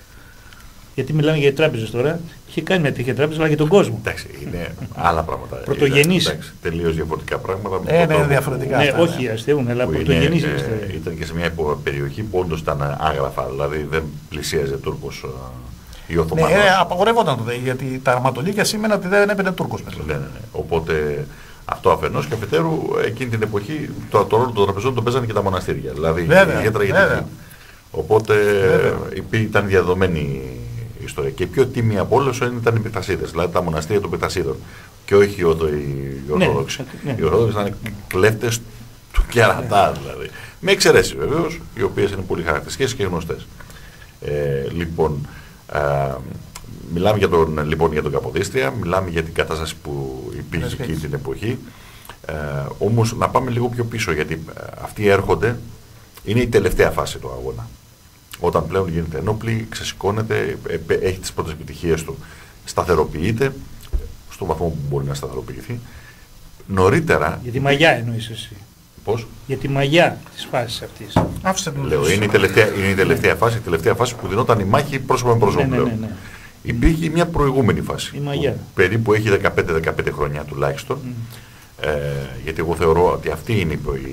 Γιατί μιλάμε για τράπεζες τώρα, είχε κάνει μια τέτοια τράπεζα, αλλά για τον κόσμο. Εντάξει, είναι άλλα πράγματα. Πρωτογενής. Τελείως διαφορετικά πράγματα. Ε, ναι, διαφορετικά. Ναι, αυτά, όχι, αστείευουμε, αλλά πρωτογενής. Ε, ήταν και σε μια περιοχή που όντως ήταν άγραφα, δηλαδή δεν πλησίαζε Τούρκος ή Οθωμανός. Ναι, ε, απαγορευόταν τότε, γιατί τα αρματολίκια σήμαινε ότι δεν έπαιρνε Τούρκος μέσα. Ναι, ναι, ναι. Οπότε αυτό αφενός και αφετέρου, εκείνη την εποχή το, το ρόλο των τραπεζών τον παίζανε και τα μοναστήρια. Δηλαδή ιδιαίτερα για την. Οπότε ήταν διαδομένη ιστορία. Και η πιο τίμη από όλες ήταν οι Πετασίδες, δηλαδή τα μοναστήρια των Πετασίδων. Και όχι οι Ορθόδοξοι. Ναι, ναι. Οι Ορθόδοξοι ήταν κλέφτες του κερατά, δηλαδή. Με εξαιρέσεις βεβαίως, οι οποίες είναι πολύ χαρακτηριστικές και γνωστές. Ε, λοιπόν, α, μιλάμε για τον, λοιπόν, για τον Καποδίστρια, μιλάμε για την κατάσταση που υπήρχε εκεί την εποχή. Ε, όμως να πάμε λίγο πιο πίσω, γιατί αυτοί έρχονται, είναι η τελευταία φάση του αγώνα. Όταν πλέον γίνεται ενόπλη, ξεσηκώνεται, έχει τις πρώτες επιτυχίες του, σταθεροποιείται, στον βαθμό που μπορεί να σταθεροποιηθεί. Νωρίτερα... Για τη μαγιά εννοείς εσύ. Πώς? Για τη μαγιά της φάσης αυτής. Άφησε τον Λέω, είναι η τελευταία, είναι η τελευταία φάση, η τελευταία φάση που δινόταν η μάχη πρόσωπο με πρόσωπο. Ναι, ναι, ναι, ναι. Υπήρχε μια προηγούμενη φάση, η μαγιά. Που περίπου έχει δεκαπέντε δεκαπέντε χρόνια τουλάχιστον, mm. ε, γιατί εγώ θεωρώ ότι αυτή είναι η,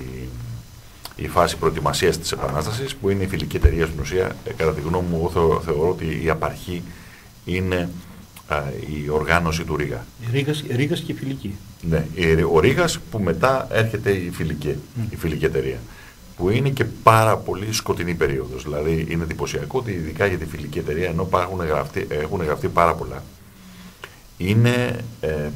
η φάση προετοιμασίας της Επανάστασης, που είναι η φιλική εταιρεία στην ουσία. Ε, κατά τη γνώμη μου, εγώ θεωρώ, θεωρώ ότι η απαρχή είναι α, η οργάνωση του Ρήγα. Ρήγας, Ρήγας και φιλική. Ναι, ο Ρήγας που μετά έρχεται η φιλική, mm. η φιλική εταιρεία, που είναι και πάρα πολύ σκοτεινή περίοδος. Δηλαδή είναι εντυπωσιακό ότι ειδικά για τη φιλική εταιρεία, ενώ έχουν γραφτεί, έχουν γραφτεί πάρα πολλά, είναι, ε, ε,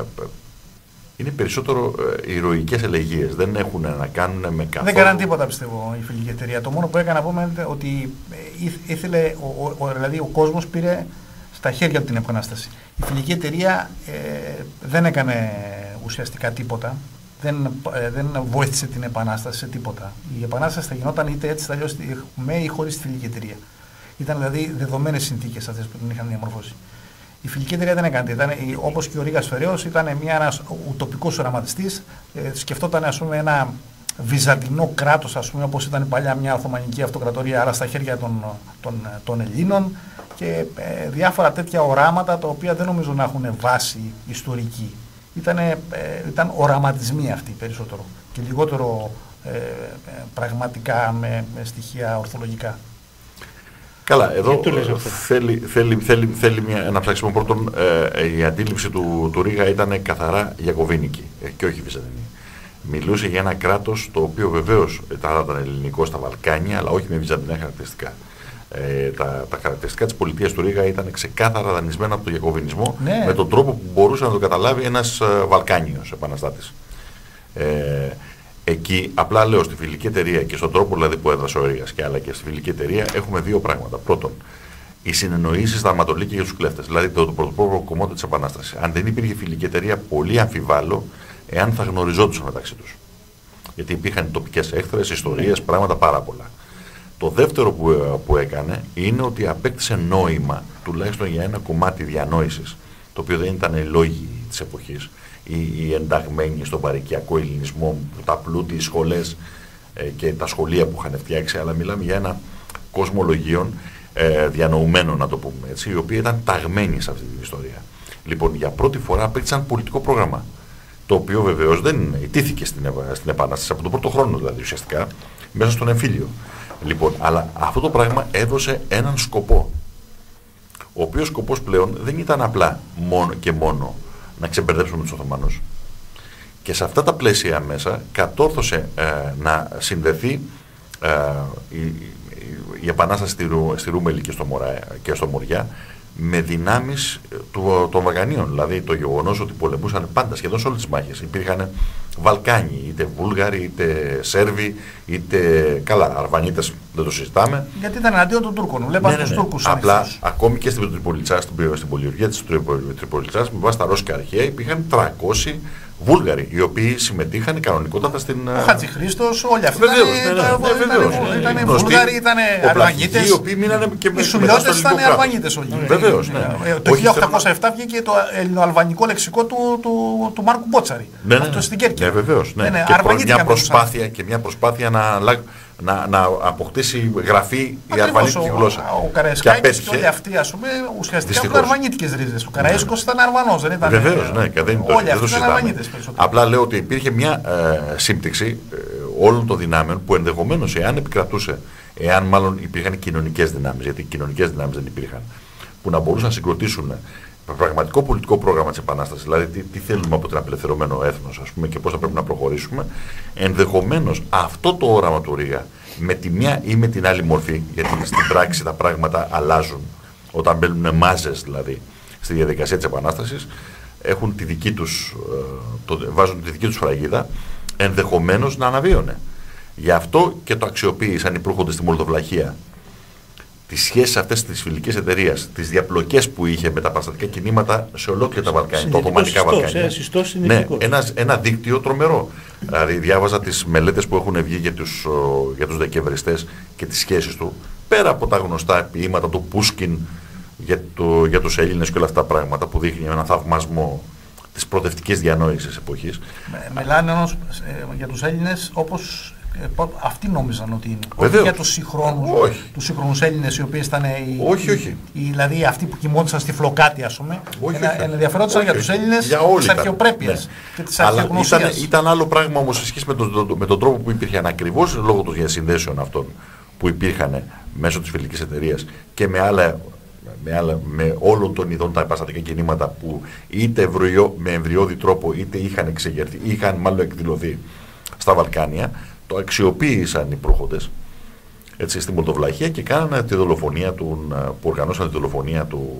είναι περισσότερο ε, ηρωικές ελεγγύες. Δεν έχουν να κάνουν με καθόλου... Δεν έκαναν τίποτα, πιστεύω, η φιλική εταιρεία. Το μόνο που έκανε να πούμε είναι ότι ήθελε, ο, ο, δηλαδή ο κόσμος πήρε στα χέρια του την Επανάσταση. Η φιλική εταιρεία ε, δεν έκανε ουσιαστικά τίποτα. Δεν, ε, δεν βοήθησε την Επανάσταση σε τίποτα. Η Επανάσταση θα γινόταν είτε έτσι, αλλιώς με ή χωρίς τη φιλική εταιρεία. Ήταν δηλαδή δεδομένες συνθήκες αυτές που την είχαν διαμορφώσει. Η φιλική εταιρεία δεν έκανε. Ήταν, όπως και ο Ρήγας Φεραίος, ήταν μια, ένας ουτοπικός οραματιστής. Ε, σκεφτόταν, ας πούμε, ένα βυζαντινό κράτος, ας πούμε, όπως ήταν παλιά μια Οθωμανική αυτοκρατορία, αλλά στα χέρια των, των, των Ελλήνων, και ε, διάφορα τέτοια οράματα τα οποία δεν νομίζω να έχουν βάση ιστορική. Ήτανε, ε, ήταν οραματισμοί αυτοί περισσότερο και λιγότερο ε, ε, πραγματικά με, με στοιχεία ορθολογικά. Καλά, εδώ θέλει, θέλει, θέλει, θέλει μια, ένα ψάξιμο. Πρώτον, ε, η αντίληψη του, του Ρήγα ήταν καθαρά γιακοβίνικη ε, και όχι βυζαντινή. Μιλούσε για ένα κράτος το οποίο βεβαίως θα ήταν ελληνικό στα Βαλκάνια, αλλά όχι με βυζαντινά χαρακτηριστικά. Ε, τα, τα χαρακτηριστικά της πολιτείας του Ρήγα ήταν ξεκάθαρα δανεισμένα από τον γιακοβινισμό, ναι, με τον τρόπο που μπορούσε να το καταλάβει ένας uh, Βαλκάνιος επαναστάτης. Ε, εκεί, απλά λέω, στη φιλική εταιρεία και στον τρόπο δηλαδή που έδρασε ο Ρήγας και άλλα και στη φιλική εταιρεία, έχουμε δύο πράγματα. Πρώτον, οι συνεννοήσεις στα αρματολίκια για τους κλέφτες, δηλαδή το, το πρωτοπόρο κομμάτι της Επανάστασης. Αν δεν υπήρχε φιλική εταιρεία, πολύ αμφιβάλλω εάν θα γνωριζόντουσαν μεταξύ τους. Γιατί υπήρχαν τοπικές έχθρες, ιστορίες, πράγματα πάρα πολλά. Το δεύτερο που, που έκανε είναι ότι απέκτησε νόημα, τουλάχιστον για ένα κομμάτι διανόησης, το οποίο δεν ήταν οι λόγοι της εποχής, οι, οι ενταγμένοι στον παροικιακό ελληνισμό, τα πλούτη, οι σχολές ε, και τα σχολεία που είχαν φτιάξει, αλλά μιλάμε για ένα κόσμο λογίων ε, διανοουμένων, να το πούμε έτσι, οι οποίοι ήταν ταγμένοι σε αυτή την ιστορία. Λοιπόν, για πρώτη φορά απέκτησαν πολιτικό πρόγραμμα, το οποίο βεβαίως δεν ιτήθηκε στην, στην Επανάσταση, από τον πρώτο χρόνο δηλαδή ουσιαστικά, μέσα στον εμφύλιο. Λοιπόν, αλλά αυτό το πράγμα έδωσε έναν σκοπό. Ο οποίος σκοπός πλέον δεν ήταν απλά μόνο και μόνο να ξεμπερδέψουμε τους Οθωμανούς. Και σε αυτά τα πλαίσια μέσα κατόρθωσε ε, να συνδεθεί ε, η, η, η επανάσταση στη, Ρου, στη Ρούμελη και στο, Μωρά, και στο Μοριά με δυνάμεις του, των Βαγανίων. Δηλαδή το γεγονός ότι πολεμούσαν πάντα σχεδόν σε όλες τις μάχες. Υπήρχαν Βαλκάνοι, είτε Βούλγαροι, είτε Σέρβοι, είτε καλά, Αρβανίτες, δεν το συζητάμε. Γιατί ήταν εναντίον των Τούρκων. Βλέπαμε ναι, ναι, ναι. τους Τούρκους. Απλά ανοιχτούς. ακόμη και στην Τριπολιτσά, στην, στην πολιορκία της Τριπολιτσάς, με βάση τα ρώσικα αρχαία, υπήρχαν τριακόσιοι Βούλγαροι, οι οποίοι συμμετείχαν κανονικότατα στην. Ο Χατζηχρήστος, όλοι αυτοί ήταν Βούλγαροι, ήταν Αρβανίτες. Οι οποίοι μείνανε και οι Σουλιώτες ήταν Αρβανίτες όλοι. Βεβαίως. Το χίλια οκτακόσια επτά βγήκε το ελληνοαλβανικό λεξικό του Μάρκου Μπότσαρη. Αυτό στην Κέρκυρα. Ναι, βεβαίως. Και μια προσπάθεια να. Να, να αποκτήσει γραφή η αρβανίτικη γλώσσα. Ο, ο Καραϊσκάκης και όλοι αυτοί, ας πούμε, ουσιαστικά έχουν αρβανίτικες ρίζες. Ο Καραϊσκός ήταν Αρβανός, δεν ήταν. Βεβαίως, ναι, και δεν είναι όλοι αυτοί ήταν αρβανίτες περισσότερο. Απλά λέω ότι υπήρχε μια ε, σύμπτυξη ε, όλων των δυνάμεων που ενδεχομένως, εάν επικρατούσε, εάν μάλλον υπήρχαν κοινωνικές δυνάμεις, γιατί οι κοινωνικές δυνάμεις δεν υπήρχαν, που να μπορούσαν να συγκροτήσουν πραγματικό πολιτικό πρόγραμμα της Επανάστασης, δηλαδή τι, τι θέλουμε από την απελευθερωμένο έθνος, ας πούμε, και πώς θα πρέπει να προχωρήσουμε, ενδεχομένως αυτό το όραμα του Ρήγα με τη μια ή με την άλλη μορφή, γιατί στην πράξη τα πράγματα αλλάζουν όταν μπαίνουν μάζες δηλαδή στη διαδικασία της Επανάστασης, έχουν τη δική τους, το, βάζουν τη δική τους φραγίδα, ενδεχομένως να αναβίωνε. Γι' αυτό και το αξιοποίησαν οι προύχοντες στη Μολδοβλαχία. Τις σχέσεις αυτές της φιλικής εταιρείας, τις διαπλοκές που είχε με τα παραστατικά κινήματα σε ολόκληρα τα Βαλκάνια, τα Οθωμανικά Βαλκάνια. Ναι, ένα, ένα δίκτυο τρομερό. Δηλαδή, διάβαζα τις μελέτες που έχουν βγει για τους, για τους δεκεμβριστές και τις σχέσεις του, πέρα από τα γνωστά ποίηματα του Πούσκιν για, το, για τους Έλληνες και όλα αυτά τα πράγματα που δείχνει έναν θαυμασμό της προοδευτικής διανόησης εποχής. Μιλάνε όμως ε, για τους Έλληνες όπως. Αυτοί νόμιζαν ότι είναι. Βεβαίως. Όχι για τους σύγχρονους, τους σύγχρονους Έλληνες οι οποίοι ήταν οι, όχι, όχι. Οι, δηλαδή αυτοί που κοιμόντουσαν στη Φλοκάτη, ας πούμε. Όχι, Ενα, όχι. Ενδιαφερόντουσαν για τους Έλληνες της αρχαιοπρέπειας ναι. και της αρχαιογνωσίας. Ήταν, ήταν άλλο πράγμα όμως σε σχέση με τον, με τον τρόπο που υπήρχαν ακριβώς λόγω των διασυνδέσεων αυτών που υπήρχαν μέσω της φιλικής εταιρείας και με άλλα. Με, άλλα, με όλων των ειδών τα επαστατικά κινήματα που είτε ευρωιό, με εμβριώδη τρόπο είτε είχαν εξεγερθεί, είχαν μάλλον εκδηλωθεί στα Βαλκάνια, το αξιοποίησαν οι προύχοντες έτσι, στη Μολδοβλαχία και κάνανε τη δολοφονία του, που οργανώσαν τη δολοφονία του...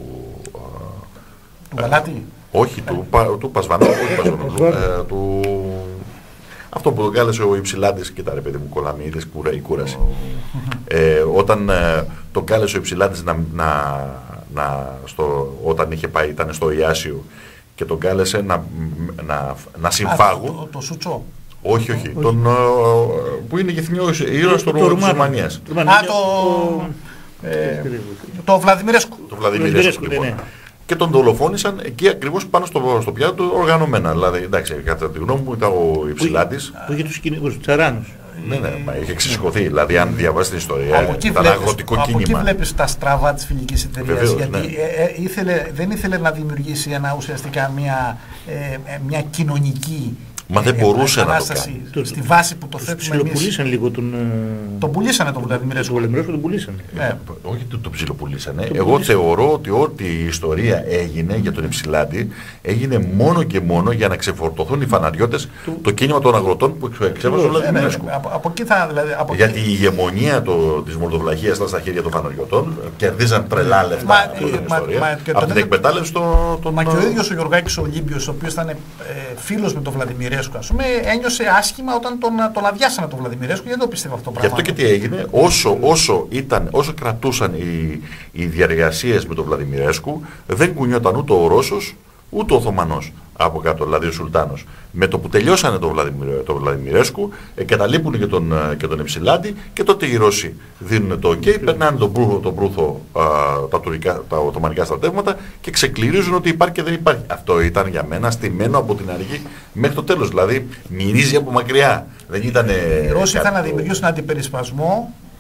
Του Γαλάτη. Όχι, του, του Πασβανόλου, ε, του... Αυτό που τον κάλεσε ο Υψηλάντης, κοίτα ρε παιδί μου, κολαμίδες, κούρα, η κούραση. ε, όταν ε, τον κάλεσε ο Υψηλάντης να, να, να, στο, όταν είχε πάει, ήταν στο Ιάσιο και τον κάλεσε να, να, να συμφάγουν. Το, το, το Σουτσό. Όχι, όχι. Τον, uh, που είναι γεθνιός ήρωας της Ρουμανίας. Α, το... Ε, το Βλαδιμιρέσκου. Το Βλαδιμιρέσκου, λοιπόν. Ναι. Και τον δολοφόνησαν εκεί ακριβώς πάνω στο, στο πιάτο του οργανωμένα. Δηλαδή, εντάξει, κατά τη γνώμη μου ήταν ο Υψηλάντης. Που είχε τους κυνηγούς, τους τσαράνους. Ναι, ναι, μα είχε ξεσηκωθεί. Δηλαδή, αν διαβάσει την ιστορία, ήταν βλέπεις, αγροτικό από κίνημα. Από εκεί βλέπεις τα στραβά της φιλικής εταιρείας. Βεβαίως, γιατί ναι. ε, ε, ήθελε, δεν ήθελε να δημιουργήσει ένα, ουσιαστικά μια, ε, μια κοινωνική. Μα δεν μπορούσε να το κάνει. Το, στη βάση που το θέτουμε εμείς. Ψιλοπουλήσαν λίγο τον... Τον πουλήσανε τον Βλαδιμιρέσκου. Τον Βλαδιμιρέσκου τον πουλήσανε. Ε, όχι τον το ψιλοπουλήσανε. Εγώ πουλήσανε. Θεωρώ ότι ό,τι η ιστορία έγινε για τον Υψηλάντη έγινε μόνο και μόνο για να ξεφορτωθούν οι φαναριώτες του... το κίνημα των αγροτών που εξέβασαν τον Βλαδιμιρέσκου. Ε, από, από εκεί θα, δηλαδή, από γιατί η ηγεμονία το, της Μολδοβλαχίας ήταν στα χέρια των φαναριωτών, κερδίζαν τρελά λεφτά από την εκμετάλλευση των... Μα και ο ίδιος ο Γιωργάκης ο Ολύμπιος, ο οποίος ήταν φίλος με τον Βλαδιμιρέσκου, ας πούμε, ένιωσε άσχημα όταν τον, τον αδειάσανε τον Βλαδιμιρέσκου, γιατί δεν το πίστευε αυτό το πράγμα. Γι' αυτό και τι έγινε, όσο, όσο, ήταν, όσο κρατούσαν οι, οι διαργασίες με τον Βλαδιμιρέσκου, δεν κουνιόταν ούτε ο Ρώσος ούτε ο Οθωμανός από κάτω, δηλαδή ο Σουλτάνος. Με το που τελειώσανε τον Βλαδιμιρέ, το Βλαδιμιρέσκου, εγκαταλείπουν και τον, και τον Υψηλάντη και τότε οι Ρώσοι δίνουν το OK, περνάνε τον Προύθο, τον Προύθο α, τα, τουρικά, τα Οθωμανικά στρατεύματα και ξεκληρίζουν ότι υπάρχει και δεν υπάρχει. Αυτό ήταν για μένα στημένο από την αρχή μέχρι το τέλος. Δηλαδή μυρίζει από μακριά. Δεν ήταν. Οι Ρώσοι ήθελαν να δημιουργήσουν αντιπερισπασμό.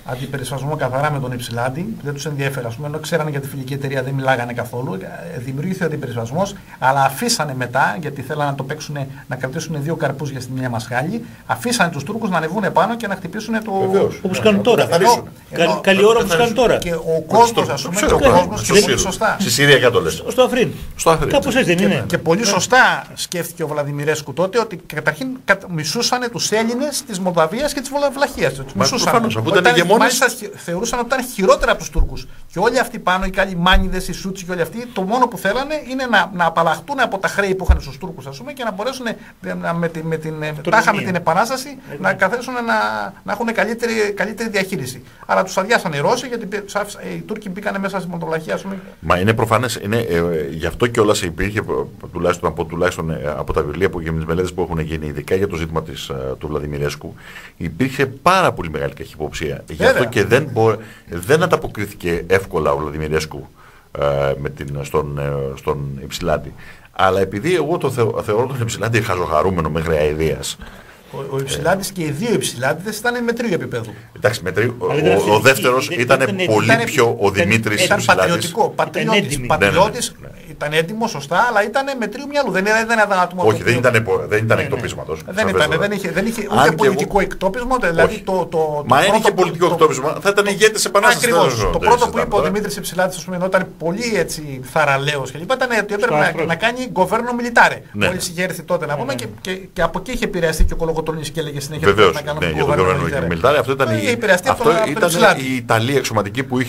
αντιπερισπασμό καθαρά με τον Υψηλάντη, δεν τους ενδιαφέρει, ας πούμε, ενώ ξέρανε για τη φιλική εταιρεία δεν μιλάγανε καθόλου. Δημιουργήθηκε ο αντιπερισπασμός, αλλά αφήσανε μετά, γιατί θέλανε να το παίξουν, να κρατήσουν δύο καρπούς για στη μια μασχάλη, αφήσανε τους Τούρκους να ανεβούν πάνω και να χτυπήσουν το. Όπως κάνουν τώρα. Καλή ώρα όπως κάνουν τώρα. Και ο κόσμος, ας πούμε, και ο κόσμος και πολύ σωστά. Στη Συρία κάτω λες. Στο Αφρίν. Κάπως έτσι δεν είναι. Και πολύ σωστά σκέφτηκε ο Βλαδιμιρέσκου τότε ότι καταρχήν μισούσαν τους Έλληνες της Μολδαβίας και της Βλαχίας. Τους μισούσαν. Μάλιστα θεωρούσαν ότι ήταν χειρότερα από τους Τούρκους. Και όλοι αυτοί πάνω, οι καλοί μάνιδες, οι Σούτσι και όλοι αυτοί, το μόνο που θέλανε είναι να, να απαλλαχτούν από τα χρέη που είχαν στους Τούρκους, ας πούμε, και να μπορέσουν να, με, την, με, την, τάχα με την Επανάσταση Έτοιμη. να καθέσουν να, να έχουν καλύτερη, καλύτερη διαχείριση. Αλλά τους αδειάσαν οι Ρώσοι, γιατί οι Τούρκοι μπήκαν μέσα στη Μολδαβία, ας πούμε. Μα είναι προφανές, είναι, ε, γι' αυτό κιόλας υπήρχε, τουλάχιστον από, τουλάχιστον, ε, από τα βιβλία που, και τις μελέτες που έχουν γίνει, ειδικά για το ζήτημα της, ε, του Βλαδιμιρέσκου, υπήρχε πάρα πολύ μεγάλη καχυποψία. Γι' αυτό και δεν, μπο, δεν ανταποκρίθηκε εύκολα ο Βλαδιμιρέσκου ε, με την, στον, ε, στον Υψηλάντη. Αλλά επειδή εγώ το θεω, θεωρώ τον Υψηλάντη χαζοχαρούμενο μέχρι αηδίας. Ο, ο Υψηλάντης ε, και οι δύο Υψηλάντηδες ήταν μετρίου επίπεδου. Εντάξει, μετρίου. Ο, ο, ο δεύτερος ήταν, ήταν πολύ ήταν, πιο. Ο Δημήτρης ήταν πατριωτικό. Πατριώτης. Πατριώτης. Ήταν έτοιμο, σωστά, αλλά ήταν μετρίου μυαλού. Δεν ήταν αδυνατό. Όχι, δεν ήταν, δεν ήταν εκτοπίσματος. Δεν ήταν, δεν είχε, δεν είχε ούτε πολιτικό εκτόπισμα. Δηλαδή το, το, Μα αν είχε πολιτικό εκτόπισμα, θα ήταν ηγέτης επανάστασης. Ακριβώς. Το πρώτο που είπε ο Δημήτρης Υψηλάντης, ενώ ήταν πολύ έτσι θαραλέος κλπ. Ήταν ότι έπρεπε να κάνει governo militare. Μόλις είχε έρθει τότε να πούμε και από εκεί είχε επηρεαστεί και ο Κολοκοτρώνης και έλεγε συνέχεια ότι να κάνουμε governo militare. Αυτό ήταν η Ιταλία εξωματική που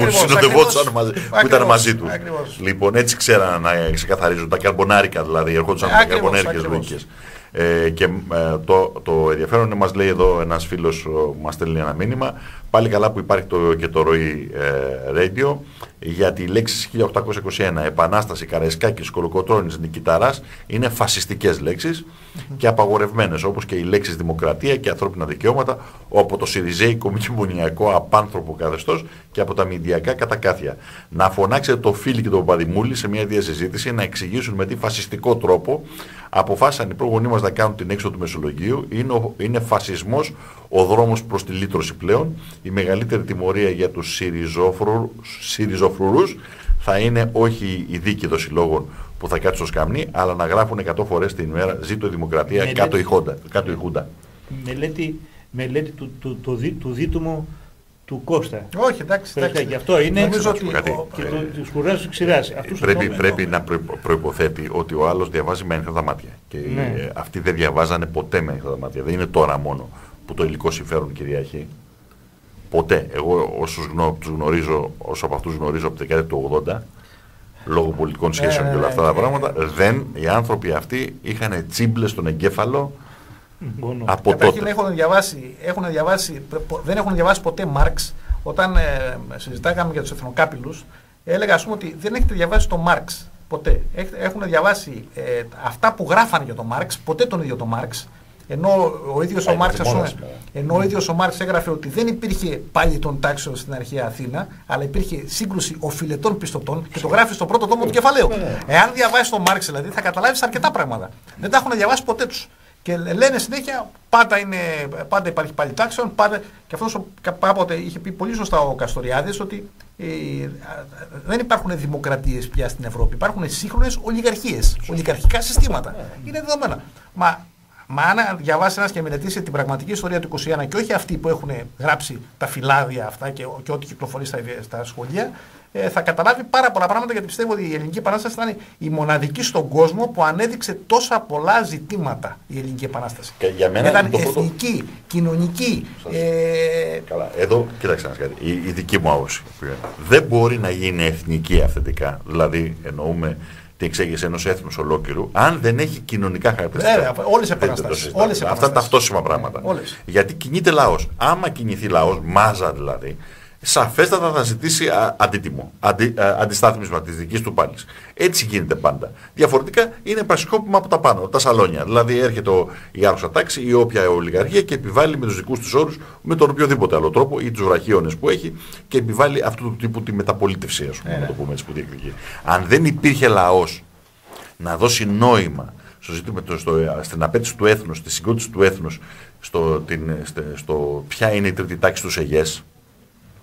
ήταν μαζί του. Λοιπόν, έτσι ξέραν να ξεκαθαρίζουν τα καρμπονάρικα, δηλαδή ερχόντουσαν τα καρμπονάρικες λογικές. Ε, και ε, το, το ενδιαφέρον μας λέει εδώ ένας φίλος που μας στέλνει ένα μήνυμα, πάλι καλά που υπάρχει το, και το ροή ε, radio, γιατί οι λέξεις χίλια οκτακόσια είκοσι ένα, Επανάσταση, Καραϊσκάκης, Κολοκοτρώνης, Νικηταράς είναι φασιστικές λέξεις mm-hmm. και απαγορευμένες, όπως και οι λέξεις δημοκρατία και ανθρώπινα δικαιώματα, από το σιριζέικο κοινωνιακό απάνθρωπο καθεστώς και από τα μηντιακά κατακάθια. Να φωνάξετε το Φίλι και τον Παδημούλη σε μια διασυζήτηση να εξηγήσουν με τι φασιστικό τρόπο αποφάσισαν οι προγονείς μας να κάνουν την έξοδο του Μεσολογγίου. Είναι, ο, είναι φασισμός ο δρόμος προς τη λύτρωση πλέον. Η μεγαλύτερη τιμωρία για τους Συριζοφρουρούς θα είναι όχι η δίκη των συλλόγων που θα κάτσουν στο σκαμνί, αλλά να γράφουν εκατό φορές την ημέρα «Ζήτω η δημοκρατία, μελέτη, κάτω η Χόντα». Κάτω η Χούντα. Μελέτη, μελέτη του, του, του, του, του δίτομου του Κώστα. Όχι, εντάξει, εντάξει. Γι' αυτό είναι. Νομίζω ότι και του σκουράζει, ξηράζει. Πρέπει, πρέπει να προϋποθέτει ότι ο άλλος διαβάζει με ανοιχτά τα μάτια. Και ναι. αυτοί δεν διαβάζανε ποτέ με ανοιχτά τα μάτια. Δεν είναι τώρα μόνο που το υλικό συμφέρον κυριαρχεί. Ποτέ. Εγώ όσους γνω, τους γνωρίζω, όσο από αυτούς γνωρίζω από τη δεκαετία του ογδόντα, λόγω πολιτικών σχέσεων και όλα αυτά τα πράγματα, δεν, οι άνθρωποι αυτοί είχαν τσίμπλες στον εγκέφαλο. Από Καταρχήν έχουν διαβάσει, έχουν διαβάσει, δεν έχουν διαβάσει ποτέ Μάρξ. Όταν ε, συζητάγαμε για τους εθνοκάπηλους, έλεγα ας πούμε ότι δεν έχετε διαβάσει τον Μάρξ ποτέ. Έχουν διαβάσει ε, αυτά που γράφανε για τον Μάρξ, ποτέ τον ίδιο τον Μάρξ. Ενώ ο ίδιος ο Μάρξ, ενώ ο ίδιος ο Μάρξ έγραφε ότι δεν υπήρχε πάλι των τάξεων στην αρχαία Αθήνα, αλλά υπήρχε σύγκρουση οφειλετών πιστωτών και το γράφει στο πρώτο τόμο του κεφαλαίου. Εάν διαβάσεις τον Μάρξ δηλαδή θα καταλάβεις αρκετά πράγματα. Δεν τα έχουν διαβάσει ποτέ τους. Και λένε συνέχεια πάντα, είναι, πάντα υπάρχει πάλι τάξεων, πάντα, και αυτός κάποτε είχε πει πολύ σωστά ο Καστοριάδης ότι ε, δεν υπάρχουν δημοκρατίες πια στην Ευρώπη, υπάρχουν σύγχρονες ολιγαρχίες, ολιγαρχικά συστήματα. Είναι δεδομένα. Μα, μα αν διαβάσει ένας και μελετήσει την πραγματική ιστορία του είκοσι ένα και όχι αυτοί που έχουν γράψει τα φυλάδια αυτά και, και ό,τι κυκλοφορεί στα, στα σχολεία, ε, θα καταλάβει πάρα πολλά πράγματα, γιατί πιστεύω ότι η Ελληνική Επανάσταση ήταν η μοναδική στον κόσμο που ανέδειξε τόσα πολλά ζητήματα η Ελληνική Επανάσταση. Και για μένα ήταν εθνική, πρώτο... κοινωνική. Ε... Καλά, εδώ κοίταξε να κάτι. Η, η δική μου άποψη. Δεν μπορεί να γίνει εθνική αυθεντικά. Δηλαδή εννοούμε την εξέγερση ενός έθνους ολόκληρου, αν δεν έχει κοινωνικά χαρακτηριστικά. Ε, όλες οι επαναστάσεις. Αυτά είναι ταυτόσιμα πράγματα. Όλες. Γιατί κινείται λαός. Άμα κινηθεί λαός, μάζα δηλαδή, σαφέστατα θα ζητήσει α, αντίτιμο, αντι, α, αντιστάθμισμα της δικής του πάλης. Έτσι γίνεται πάντα. Διαφορετικά είναι πραξικόπημα από τα πάνω, τα σαλόνια. Δηλαδή έρχεται ο, η άρχουσα τάξη ή όποια ολιγαρχία και επιβάλλει με τους δικούς τους όρους, με τον οποιοδήποτε άλλο τρόπο ή τους βραχίονες που έχει και επιβάλλει αυτού του τύπου τη μεταπολίτευση, ας πούμε, ε, να το πούμε έτσι που διεκδικεί. Αν δεν υπήρχε λαός να δώσει νόημα στο ζήτημα, στο, στην απέτηση του έθνους, στη συγκρότηση του έθνους, στο, την, στο ποια είναι η τρίτη τάξη του ΣΕΓΕΣ,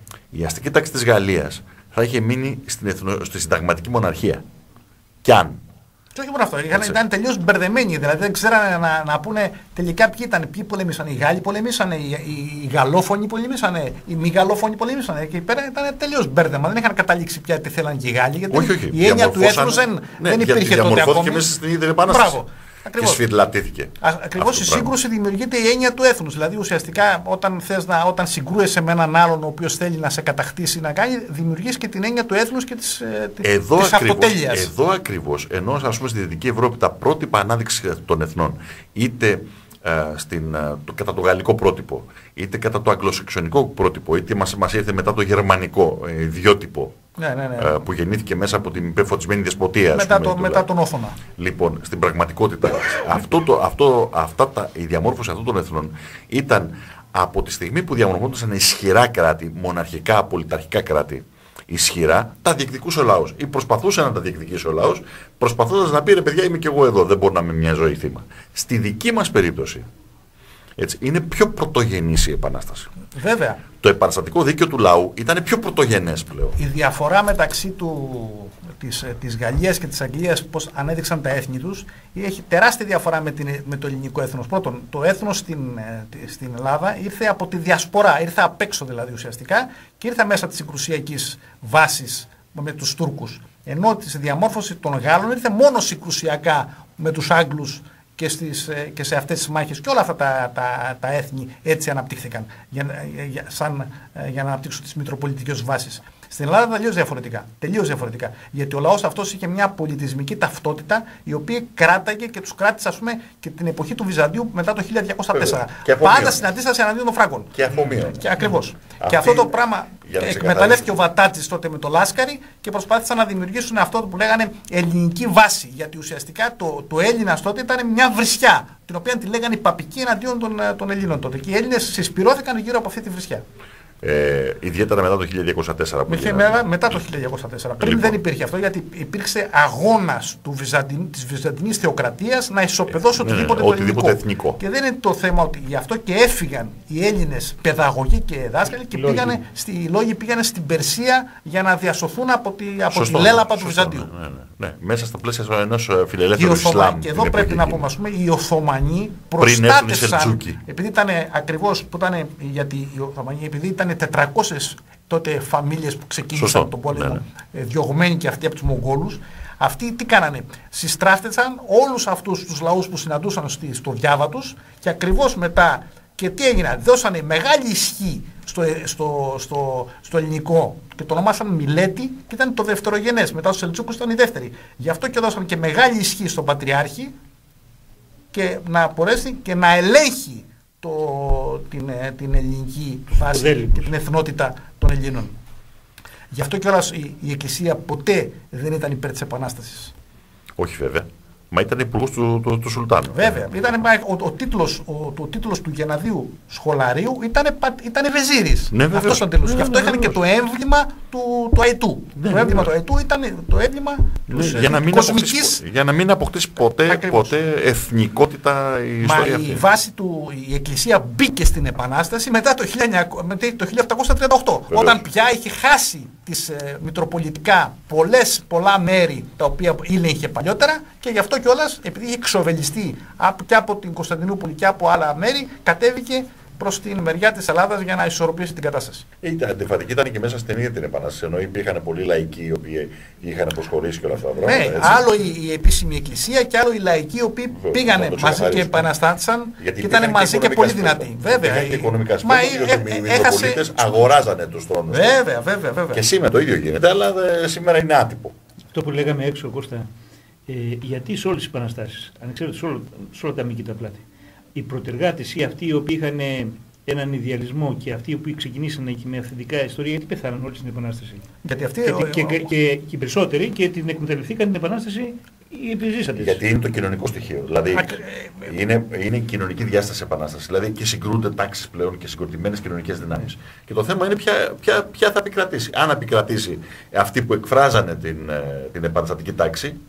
η αστική τάξη της Γαλλίας θα είχε μείνει στην εθνο... στη συνταγματική μοναρχία. Κι αν. Και όχι μόνο αυτό, είχαν, ήταν τελείως μπερδεμένοι. Δηλαδή δεν ξέρανε να, να πούνε τελικά ποιοι ήταν, ποιοι πολεμήσανε. Οι Γάλλοι πολεμήσανε, οι, οι, οι Γαλλόφωνοι πολεμήσανε, οι μη Γαλλόφωνοι πολεμήσανε. Και πέρα ήταν τελείως μπέρδεμα. Δεν είχαν καταλήξει πια τι θέλαν και οι Γάλλοι. Γιατί όχι, όχι. η έννοια του έθνους δεν, ναι, δεν υπήρχε τότε ακόμη. Μέσα στην ίδια επανάσταση. Μπράβο. Ακριβώς. Και σφυρλατήθηκε. Ακριβώς η σύγκρουση δημιουργείται η έννοια του έθνους. Δηλαδή ουσιαστικά όταν, θες να, όταν συγκρούεσαι με έναν άλλον ο οποίος θέλει να σε κατακτήσει να κάνει, δημιουργείς και την έννοια του έθνους και της, εδώ της ακριβώς, αυτοτέλειας. Εδώ ακριβώς, ενώ ας πούμε στη Δυτική Ευρώπη τα πρότυπα ανάδειξη των εθνών, είτε ε, στην, το, κατά το γαλλικό πρότυπο, είτε κατά το αγγλοσαξονικό πρότυπο, είτε μας, μας ήρθε μετά το γερμανικό ε, ιδιότυπο, ναι, ναι, ναι. Ε, που γεννήθηκε μέσα από την υπερφωτισμένη δεσποτεία. Μετά, το, μετά τον Όθωνα. Λοιπόν, στην πραγματικότητα, αυτό το, αυτό, αυτά τα, η διαμόρφωση αυτών των εθνών ήταν από τη στιγμή που διαμορφώνονταν ισχυρά κράτη, μοναρχικά, πολιταρχικά κράτη, ισχυρά, τα διεκδικούσε ο λαός. Ή προσπαθούσε να τα διεκδικήσει ο λαός, προσπαθώντας να πει ρε παιδιά, είμαι και εγώ εδώ, δεν μπορώ να είμαι μια ζωή θύμα. Στη δική μας περίπτωση, έτσι, είναι πιο πρωτογενής η Επανάσταση. Βέβαια. Το επαναστατικό δίκαιο του λαού ήταν πιο πρωτογενές πλέον. Η διαφορά μεταξύ του, της, της Γαλλίας και της Αγγλίας, πώς ανέδειξαν τα έθνη τους, έχει τεράστια διαφορά με, την, με το ελληνικό έθνος. Πρώτον, το έθνος στην, στην Ελλάδα ήρθε από τη διασπορά, ήρθε απ' έξω δηλαδή ουσιαστικά και ήρθε μέσα της συγκρουσιακής βάσης με τους Τούρκους. Ενώ στη διαμόρφωση των Γάλλων ήρθε μόνο συγκρουσιακά με τους Άγγλους και, στις, και σε αυτές τις μάχες και όλα αυτά τα, τα, τα έθνη έτσι αναπτύχθηκαν για, για, σαν, για να αναπτύξουν τις μητροπολιτικές βάσεις. Στην Ελλάδα τελείως διαφορετικά. Τελείως διαφορετικά. Γιατί ο λαός αυτός είχε μια πολιτισμική ταυτότητα η οποία κράταγε και τους κράτησε, ας πούμε, και την εποχή του Βυζαντίου μετά το χίλια διακόσια τέσσερα. Πάντα στην αντίσταση εναντίον των Φράγκων. Και αφομοίων. Και ακριβώς. Και αυτό το πράγμα εκμεταλλεύτηκε ο Βατάτσης τότε με το Λάσκαρη και προσπάθησαν να δημιουργήσουν αυτό που λέγανε ελληνική βάση. Γιατί ουσιαστικά το, το Έλληνας τότε ήταν μια βρισιά, την οποία τη λέγανε η παπική εναντίον των, των Ελλήνων τότε. Και οι Έλληνες συσπυρώθηκαν γύρω από αυτή τη βρισιά. Ε, ιδιαίτερα μετά το χίλια διακόσια τέσσερα. Μετά, μετά, μετά το χίλια διακόσια τέσσερα. Πριν λοιπόν. Δεν υπήρχε αυτό, γιατί υπήρξε αγώνας του Βυζαντιν, της Βυζαντινής θεοκρατίας να ισοπεδώσει ναι, οτιδήποτε, ναι, το οτιδήποτε εθνικό. Και δεν είναι το θέμα ότι γι' αυτό και έφυγαν οι Έλληνες παιδαγωγοί και δάσκαλοι και πήγανε, στη, οι λόγοι πήγανε στην Περσία για να διασωθούν από τη, από τη λέλαπα του Βυζαντίου. Ναι, ναι, ναι. Μέσα στα πλαίσια ενός φιλελεύθερου Ισλάμ. Και εδώ πρέπει να πούμε, ας πούμε, οι Οθωμανοί προστάτευσαν, επειδή ήταν ακριβώς που ήταν, γιατί οι Οθωμανοί, επειδή ήταν τετρακόσιες τότε φαμίλιες που ξεκίνησαν Σωστό. τον πόλεμο, ναι, ναι. διωγμένοι και αυτοί από τους Μογγόλους, αυτοί τι κάνανε, συστράφτησαν όλους αυτούς τους λαούς που συναντούσαν στη, στο διάβα τους και ακριβώς μετά, και τι έγιναν, δώσανε μεγάλη ισχύ στο, στο, στο, στο ελληνικό και το ονομάσαν Μιλέτη και ήταν το δευτερογενές, μετά τους Σελτσούκους ήταν η δεύτερη. Γι' αυτό και δώσαν και μεγάλη ισχύ στον Πατριάρχη και να μπορέσει και να ελέγχει Το, την, την ελληνική βάση και την εθνότητα των Ελλήνων. Γι' αυτό κιόλας η, η Εκκλησία ποτέ δεν ήταν υπέρ της Επανάστασης. Όχι βέβαια. Μα ήταν υπουργός του, του, του Σουλτάνου. Βέβαια. Ήταν, ο, ο, τίτλος, ο, ο τίτλος του Γεναδίου Σχολαρίου ήταν, ήταν Βεζίρης. Ναι, αυτός ήταν τέλος. Ναι, Γι' αυτό ναι, είχαν ναι, και το έμβλημα του, του Αετού. Ναι, το έμβλημα ναι. του Αετού ήταν το έμβλημα ναι, τους, για, να μην κοσμικής... για να μην αποκτήσει ποτέ, ποτέ εθνικότητα η Μα ιστορία η αυτή. βάση του, η Εκκλησία μπήκε στην Επανάσταση μετά το χίλια επτακόσια τριάντα οκτώ. Βεβαίως. Όταν πια είχε χάσει τις ε, μητροπολιτικά πολλές, πολλά μέρη τα οποία ήλεγχε παλιότερα και γι' αυτό κιόλας, επειδή είχε εξοβελιστεί και από την Κωνσταντινούπολη και από άλλα μέρη, κατέβηκε προς την μεριά της Ελλάδας για να ισορροπήσει την κατάσταση. Ήταν αντιφατική, ήταν και μέσα στην ίδια την Επανάσταση. Ενώ υπήρχαν πολλοί λαϊκοί οι οποίοι είχαν προσχωρήσει και όλα αυτά τα πράγματα. Ναι, άλλο η, η επίσημη εκκλησία και άλλο οι λαϊκοί οι οποίοι Βέβαια, πήγανε μαζί και επαναστάτησαν και ήταν μαζί και πολύ δυνατοί. Βέβαια. Και οικονομικά σπίτια, γιατί οι Μητροπολίτες αγοράζανε τους θρόνους. Βέβαια, βέβαια, βέβαια. Και σήμερα το ίδιο γίνεται, αλλά σήμερα είναι άτυπο. Αυτό που λέγαμε έξω, Κώστα, ε, γιατί σε όλες τις επαναστάσεις, ανεξάρτητα σε, όλο, σε όλα τα μήκη τα πλάτη, οι προτεργάτες ή αυτοί οι οποίοι είχαν έναν ιδεαλισμό και αυτοί οι οποίοι ξεκινήσαν και με αυθεντικά ιστορία, γιατί πεθάναν όλοι στην Επανάσταση. Γιατί αυτοί, και, ο, και, ο, και, και, και οι περισσότεροι και την εκμεταλλευτήκαν την Επανάσταση οι επιζήσαντες. Γιατί είναι το κοινωνικό στοιχείο. Δηλαδή Α, είναι, είναι η κοινωνική διάσταση Επανάσταση. Δηλαδή και συγκρούνται τάξεις πλέον και συγκροτημένες κοινωνικές δυνάμεις. Mm. Και το θέμα είναι ποια, ποια, ποια θα επικρατήσει. Αν επικρατήσει αυτοί που εκφράζανε την, την επαναστατική τάξη,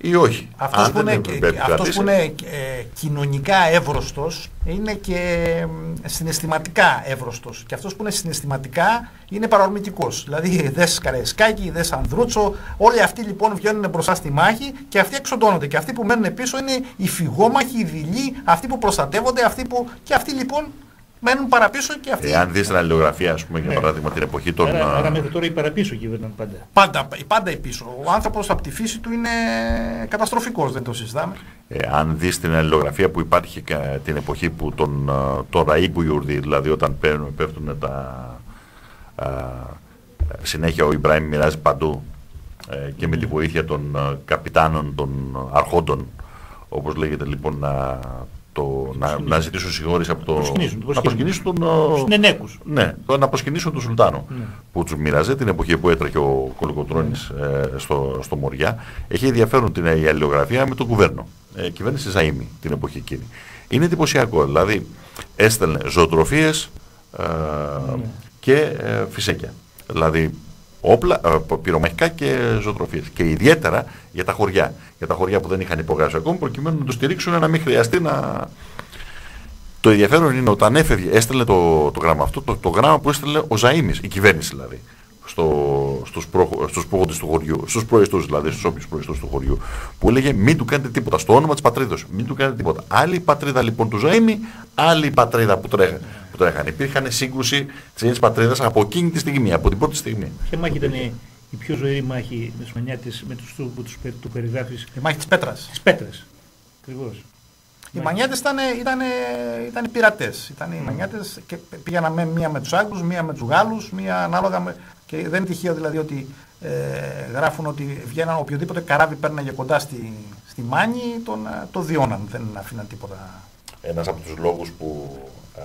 ή όχι. Αυτός Αν που είναι, δεν και, πρέπει αυτός κρατήσει, που είναι ε, κοινωνικά εύρωστος είναι και ε, συναισθηματικά εύρωστος. Και αυτός που είναι συναισθηματικά είναι παρορμητικός. Δηλαδή δες Καραϊσκάκη, δες Ανδρούτσο, όλοι αυτοί λοιπόν βγαίνουν μπροστά στη μάχη και αυτοί εξοντώνονται. Και αυτοί που μένουν πίσω είναι οι φυγόμαχοι, οι δειλοί, αυτοί που προστατεύονται, αυτοί που... και αυτοί λοιπόν μένουν παραπίσω και αυτοί. Εάν δεις την αλληλογραφία, ας πούμε, για Ναι. παράδειγμα, την εποχή των. Άρα, άρα α, μέχρι τώρα οι παραπίσω κυβέρναν πάντα. Πάντα, πάντα πίσω. Ο άνθρωπος από τη φύση του είναι καταστροφικός, δεν το συζητάμε. Εάν δεις την αλληλογραφία που υπάρχει κα- την εποχή που τον, α, τον Ραΐκου Γιουρδί, δηλαδή όταν παίρνουν, πέφτουν τα. Α, συνέχεια ο Ιμπράιμ μοιράζει παντού ε, και με τη βοήθεια των α, καπιτάνων, των αρχόντων, όπως λέγεται λοιπόν, να, το, να, να ζητήσουν συγχώρηση από το. Προσκυνήσουν, να προσκυνήσουν τον. Στους νενέκους. Ναι, το να προσκυνήσουν τον Σουλτάνο Ναι. που τους μοίραζε την εποχή που έτρεχε ο Κολοκοτρώνης ε, στο, στο Μοριά. Έχει ενδιαφέρον την η αλληλογραφία με τον κουβέρνο. Ε, κυβέρνηση Ζαΐμι την εποχή εκείνη. Είναι εντυπωσιακό. Δηλαδή έστελνε ζωοτροφίες ε, Ναι. και ε, φυσέκια. Δηλαδή όπλα, ε, πυρομαχικά και ζωοτροφίες. Και ιδιαίτερα για τα χωριά. Για τα χωριά που δεν είχαν υπογράψει ακόμη, προκειμένου να το στηρίξουν, να μην χρειαστεί να. Το ενδιαφέρον είναι όταν έφευγε, έστελνε το, το γράμμα αυτό, το, το γράμμα που έστελνε ο Ζαΐμις, η κυβέρνηση δηλαδή, στο, στους, προ, στους πρόγοντες του χωριού, στους προεστούς δηλαδή, στους όποιους προεστούς του χωριού, που έλεγε μην του κάνετε τίποτα, στο όνομα της πατρίδος, μην του κάνετε τίποτα. Άλλη η πατρίδα λοιπόν του Ζαΐμι, άλλη η πατρίδα που, τρέχα, που τρέχανε. Υπήρχαν σύγκρουση της ίδιας πατρίδας από εκείνη τη στιγμή, από την πρώτη στιγμή. Ποια μάχη ήταν η πιο ζωηρή μάχη με τους Μανιάτες, με τους που τους του περιγράφεις, Η μάχη της Πέτρας. τις Πέτρες. Ακριβώς. Οι Μανιάτες ήταν, ήταν, ήταν πειρατές. Ήταν οι Μανιάτες και πήγαιναν με, μία με τους Άγγλους, μία με τους Γάλλους, μία ανάλογα με... Και δεν είναι τυχαίο δηλαδή ότι ε, γράφουν ότι βγαίναν οποιοδήποτε καράβι πέρναγε κοντά στη, στη Μάνη, τον, το διώναν, δεν αφήναν τίποτα. Ένας από τους λόγους που α,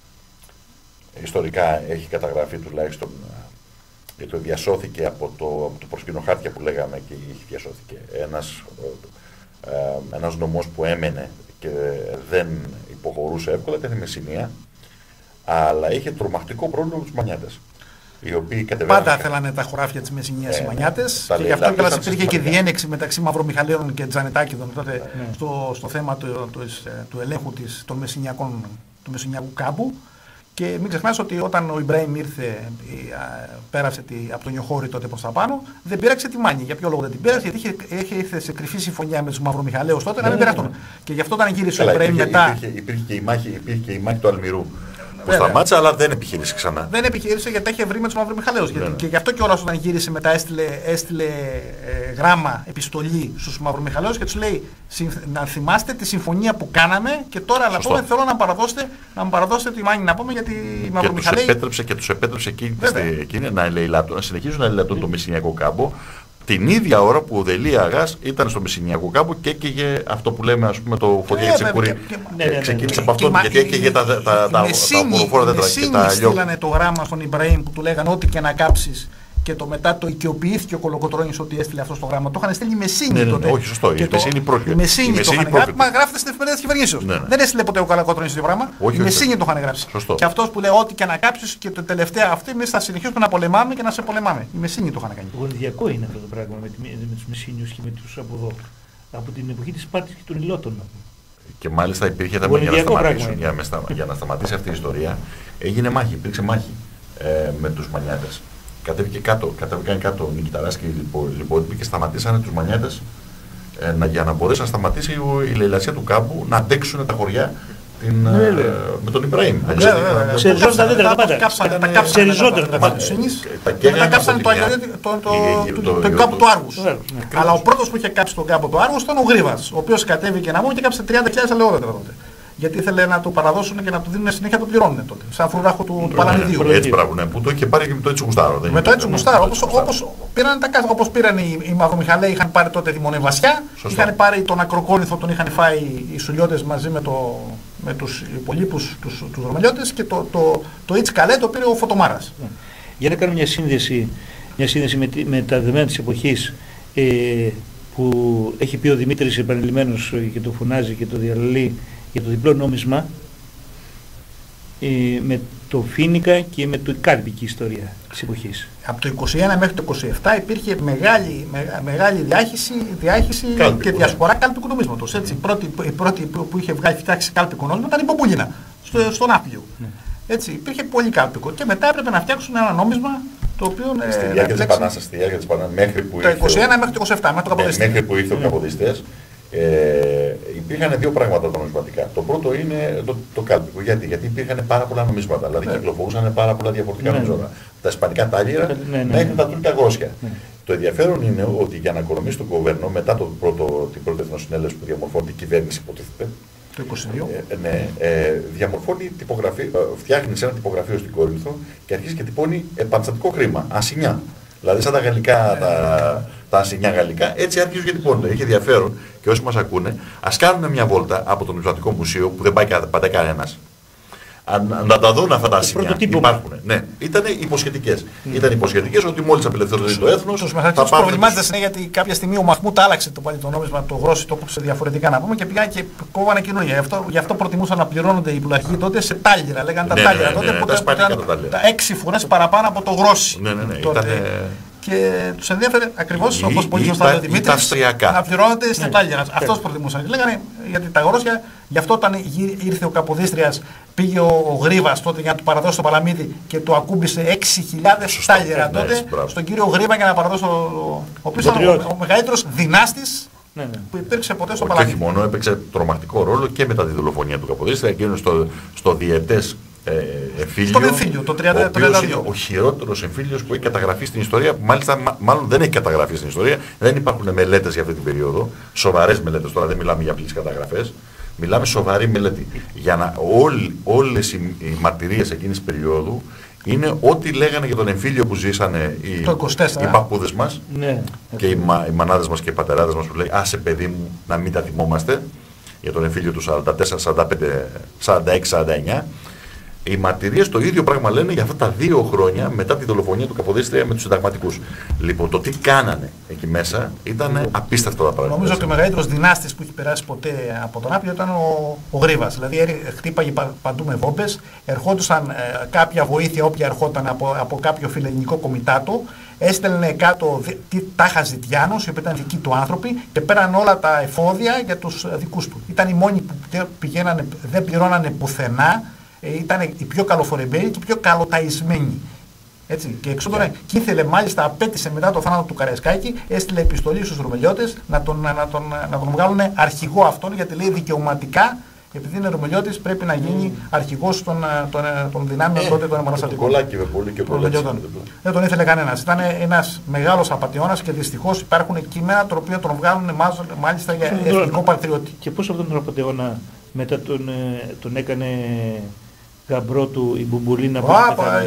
ιστορικά έχει καταγραφεί τουλάχιστον α, γιατί διασώθηκε από το, από το προσκυνοχάρτια που λέγαμε και είχε διασώθηκε ένας, ε, ένας νομός που έμενε και δεν υποχωρούσε εύκολα, ήταν η Μεσσηνία, αλλά είχε τρομακτικό πρόβλημα με τους Μανιάτες. Οι οποίοι Πάντα θέλανε τα χωράφια της Μεσσηνίας ε, οι Μανιάτες ναι, και γι' αυτό κιόλας υπήρχε και Μανιά. διένεξη μεταξύ Μαυρομιχαλαίων και Τζανετάκηδων τότε Ναι. στο, στο θέμα του, του, του ελέγχου της, των Μεσσηνιακών, του Μεσσηνιακού κάμπου. Και μην ξεχνάς ότι όταν ο Ιμπραήμ ήρθε, η, α, πέρασε τη, από τον Ιωχώρη τότε προς τα πάνω, δεν πήραξε τη Μάνη. Για ποιο λόγο δεν την πήραξε, γιατί είχε, είχε ήρθε σε κρυφή συμφωνία με τους Μαυρομιχαλαίους τότε να μην πειραχτούν. Και γι' αυτό όταν γύρισε ο Ιμπραήμ μετά. Υπήρχε, υπήρχε, και η μάχη, υπήρχε και η μάχη του Αλμυρού που Βέβαια. σταμάτησε, αλλά δεν επιχείρησε ξανά. Δεν επιχείρησε γιατί είχε βρει με τους Μαυρομιχαλαίους. Ναι, ναι. Και γι' αυτό κιόλας όταν γύρισε μετά έστειλε, έστειλε ε, γράμμα, επιστολή στους Μαυρομιχαλαίους και τους λέει να θυμάστε τη συμφωνία που κάναμε και τώρα αλλά πούμε, θέλω να, παραδώσετε, να μου παραδώσετε τη Μάνη να πούμε γιατί οι Και τους Μαυρομιχαλαίοι. επέτρεψε, και τους επέτρεψε εκείνη, εκείνη να, ελεηλατώ, να συνεχίζουν να ελεηλατούν το Μεσσηνιακό κάμπο την ίδια ώρα που ο Δελή Αγάς ήταν στο Μεσσηνιακό κάμπο και έκαιγε αυτό που λέμε, ας πούμε, το φωτιά Ε, Τσεκούρη. βέβαια, και- ναι, ναι, ναι. Ξεκίνησε Και- από αυτό και- γιατί έκαιγε τα, τα, τα, τα, τα απορροφόρα δέντρα και Οι τα Μεσσίνοι λιώκ. στείλανε το γράμμα στον Ιμπραήμ που του λέγανε ό,τι και να κάψεις και το μετά το οικειοποιήθηκε ο Κολοκοτρώνης ότι έστειλε αυτό το γράμμα. Το είχαν στείλει οι Μεσσίνοι Ναι, ναι, ναι, τότε. όχι, σωστό. Και Οι το- Μεσσίνοι πρόκειται. Οι Μεσσίνοι Οι το Μεσσίνοι είχαν γράψει. πρόκειται. Μα γράφεται στην εφημερίδα της κυβερνήσεως. Ναι, ναι. Δεν έστειλε ποτέ ο Κολοκοτρώνης το γράμμα. Όχι, Οι όχι, Μεσσίνοι όχι. το είχαν γράψει. Σωστό. Και αυτός που λέει ό,τι και να κάψεις και το τελευταίο αυτή εμείς θα συνεχίσουμε να πολεμάμε και να σε πολεμάμε. Οι Μεσσίνοι το είχαν κάνει. Γονιδιακό είναι αυτό το πράγμα με, τη, με τους Μεσσίνιους και με τους από εδώ. Από την εποχή της Σπάρτης και των Ιλώτων. Και μάλιστα υπήρχε θέμα για να Γονιδιακό σταματήσουν, πράγμα για, να στα- για να σταματήσει αυτή η ιστορία. Έγινε μάχη, υπήρξε μάχη ε, με τους Μανιάτες. Κατέβηκε κάτω, κατέβηκαν κάτω ο Νικηταράς και οι λοιπο- υπόλοιποι και σταματήσανε τους Μανιάτες ε, να, για να μπορέσει να σταματήσει ο- η λαιλασία του κάμπου, να αντέξουν τα χωριά την, Ναι, ε, ναι. με τον Ιμπραήμ. Ναι, Αλλιώς, βέβαια, βέβαια. ε, Σε ριζόντια τα δέντρα, τα πάντα. Κάψανε- Ήταν, Τα κάψανε σε ριζόντια τα τα πάντα πάντα. τους Σύνης Τα και μετά καίγανε από κάψανε τη το μια. αγιορέτη- το- το- Η- το- το- το το- κάμπο του Άργους. Το Άργους, ναι. Αλλά ο πρώτος που είχε κάψει τον κάμπο του Άργους ήταν ο Γρήβας, ο οποίος κατέβηκε να πούμε και κάψε τριάντα χιλιάδες ελαιόδεντρα τότε. Γιατί ήθελε να του παραδώσουν και να του δίνουν συνέχεια, το πληρώνουν τότε. Σαν φρουράχο του, του Παλαμιδίου. Έτσι μπράβο, ναι, που το είχε πάρει και με το έτσι γουστάρο. δεν Με είναι το έτσι με γουστάρο. το Όπως, έτσι γουστάρο. όπως, πήραν τα κάστρα, όπως πήραν οι, οι Μαυρομιχαλαίοι, είχαν πάρει τότε τη Μονεβασιά, Σωστό. είχαν πάρει τον Ακροκόνηθο, τον είχαν φάει οι Σουλιώτες μαζί με, το, με τους υπολείπους, τους, τους Ρωμελιώτες και το, το, το Ιτς Καλέ το πήρε ο Φωτομάρας. Για να κάνουμε μια σύνδεση, μια σύνδεση με, τη- με τα δεδομένα της εποχής ε, που έχει πει ο Δημήτρης επανειλημμένος και το φωνάζει και το διαλύει για το διπλό νόμισμα ε, με το Φοίνικα και με το κάλπικη ιστορία της εποχής. Από το είκοσι ένα μέχρι το είκοσι επτά υπήρχε μεγάλη, μεγα, μεγάλη διάχυση, διάχυση και διασπορά κάλπικου νομίσματος. Έτσι, η πρώτη, η πρώτη που είχε βγάλει φτιάξει κάλπικο νόμισμα ήταν η Μπομπούλινα, στο, στο Ναύπλιο. Ναι. Έτσι, υπήρχε πολύ κάλπικο και μετά έπρεπε να φτιάξουν ένα νόμισμα το οποίο. Στη διάρκεια της Επανάστασης, στη διάρκεια της Επανάστασης, μέχρι που το είκοσι ένα μέχρι το είκοσι επτά, μέχρι το Καποδίστρια. Μέχρι που ήρθε ο Καποδίστριας. Ε, υπήρχαν δύο πράγματα τα νομισματικά. Το πρώτο είναι το, το κάλπικο. Γιατί? Γιατί υπήρχαν πάρα πολλά νομίσματα. Δηλαδή yeah. κυκλοφορούσαν πάρα πολλά διαφορετικά yeah. νομίσματα. Τα ισπανικά τάλιρα yeah. μέχρι τα τουρκικά γρόσια. Yeah. Το ενδιαφέρον είναι ότι για να οικονομήσει το κυβέρνο μετά το πρώτο, την πρώτη εθνοσυνέλευση που διαμορφώνει την κυβέρνηση, υποτίθεται. Το είκοσι δύο. Ε, ναι, ε, διαμορφώνει τυπογραφή, ε, φτιάχνει σε ένα τυπογραφείο στην Κόρινθο και αρχίζει και τυπώνει επαναστατικό χρήμα, ασυνιά. Δηλαδή σαν τα γαλλικά, τα, τα ασυνιά γαλλικά, έτσι άρχιζε και τυπώνεται. Έχει ενδιαφέρον και όσοι μας ακούνε, ας κάνουν μια βόλτα από το Νομισματικό Μουσείο που δεν πάει πάντα κανένας. Να τα δουν αυτά τα ασυνιά. Υπάρχουν. Ναι, ήταν υποσχετικές. Mm. Ήταν υποσχετικές ότι μόλις απελευθερωθεί το έθνος. Τους μαθητές προβλημάτες είναι γιατί κάποια στιγμή ο Μαχμούτ άλλαξε το, το νόμισμα, το γρόσι, το έπρεπε διαφορετικά να πούμε και πήγαν και κόβανε καινούργια. Γι' αυτό, γι' αυτό προτιμούσαν να πληρώνονται οι πουλαρχοί τότε σε τάλιρα. Λέγανε τα ναι, τάλιρα ναι, τότε ναι, που τα, ήταν τα, τα έξι φορές παραπάνω από το γρόσι. Ναι, ναι, ναι. Και τους ενδιαφέρε ακριβώς όπως πολύ σωστά λέει ο Δημήτρης να πληρώνονται στα τάλιρα. Αυτός προτιμούσαν. Λέγανε γιατί τα γρόσια, γι' αυτό όταν ήρθε ο Καποδίστριας, πήγε ο, ο Γρίβας τότε για να του παραδώσει το παλαμίδι και του ακούμπησε έξι χιλιάδες τάλιρα τότε στον κύριο Γρίβα για να παραδώσει το. Ο οποίος ήταν ο, ο μεγαλύτερος δυνάστης ναι, ναι. που υπήρξε ποτέ στο παλαμίδι. Και όχι μόνο, έπαιξε τρομακτικό ρόλο και μετά τη δολοφονία του Καποδίστρια και στο, στο διετές. Ε, εμφύλιο, στον εμφύλιο, το τριάντα δύο. Ο χειρότερος εμφύλιος που έχει καταγραφεί στην ιστορία, που μάλιστα μάλλον δεν έχει καταγραφεί στην ιστορία, δεν υπάρχουν μελέτες για αυτή την περίοδο, σοβαρές μελέτες, τώρα δεν μιλάμε για απλές καταγραφές, μιλάμε σοβαρή μελέτη. Για να όλ, όλες οι, οι μαρτυρίες εκείνης της περίοδου είναι ό,τι λέγανε για τον εμφύλιο που ζήσανε οι, οι παππούδες μας ναι. και οι, μα, οι μανάδες μας και οι πατεράδες μας που λέει άσε παιδί μου να μην τα θυμόμαστε για τον εμφύλιο του σαράντα τέσσερα, σαράντα πέντε, σαράντα έξι, σαράντα εννιά. Οι μαρτυρίες το ίδιο πράγμα λένε για αυτά τα δύο χρόνια μετά τη δολοφονία του Καποδίστρια με τους συνταγματικούς. Λοιπόν, το τι κάνανε εκεί μέσα ήταν απίστευτο τα πράγματα. Νομίζω ότι ο μεγαλύτερος δυνάστης που έχει περάσει ποτέ από τον Άπλιο ήταν ο, ο Γρίβας. Δηλαδή χτύπαγε παντού με βόμπες, ερχόντουσαν ε, κάποια βοήθεια όποια ερχόταν από, από κάποιο φιλελληνικό κομιτάτο, έστελνε κάτω τάχα ζητιάνους, οι οποίοι ήταν δικοί του άνθρωποι και πέραν όλα τα εφόδια για τους δικούς του. Ήταν οι μόνοι που πηγαίνανε, δεν πληρώνανε πουθενά. Ήταν οι πιο καλοφορεμένοι και οι πιο καλοταϊσμένοι. Έτσι. Και εξώπερα yeah. και ήθελε μάλιστα, απέτησε μετά το θάνατο του Καραϊσκάκη, έστειλε επιστολή στους Ρουμελιώτες να τον, να τον, να τον βγάλουν αρχηγό αυτόν, γιατί λέει δικαιωματικά, επειδή είναι Ρουμελιώτης, πρέπει να γίνει mm. αρχηγός των, των, των δυνάμεων yeah. τότε των επαναστατικών. Κολλάκι με πολύ και πολύ. Δεν τον ήθελε κανένας. Ήταν ένας μεγάλος απατεώνας και δυστυχώς υπάρχουν κείμενα τα οποία τον βγάλουν μάλιστα για εθνικό πατριώτη. Και πώς αυτόν τον απατεώνα μετά τον, τον έκανε γαμπρό του η Μπουμπουλίνα που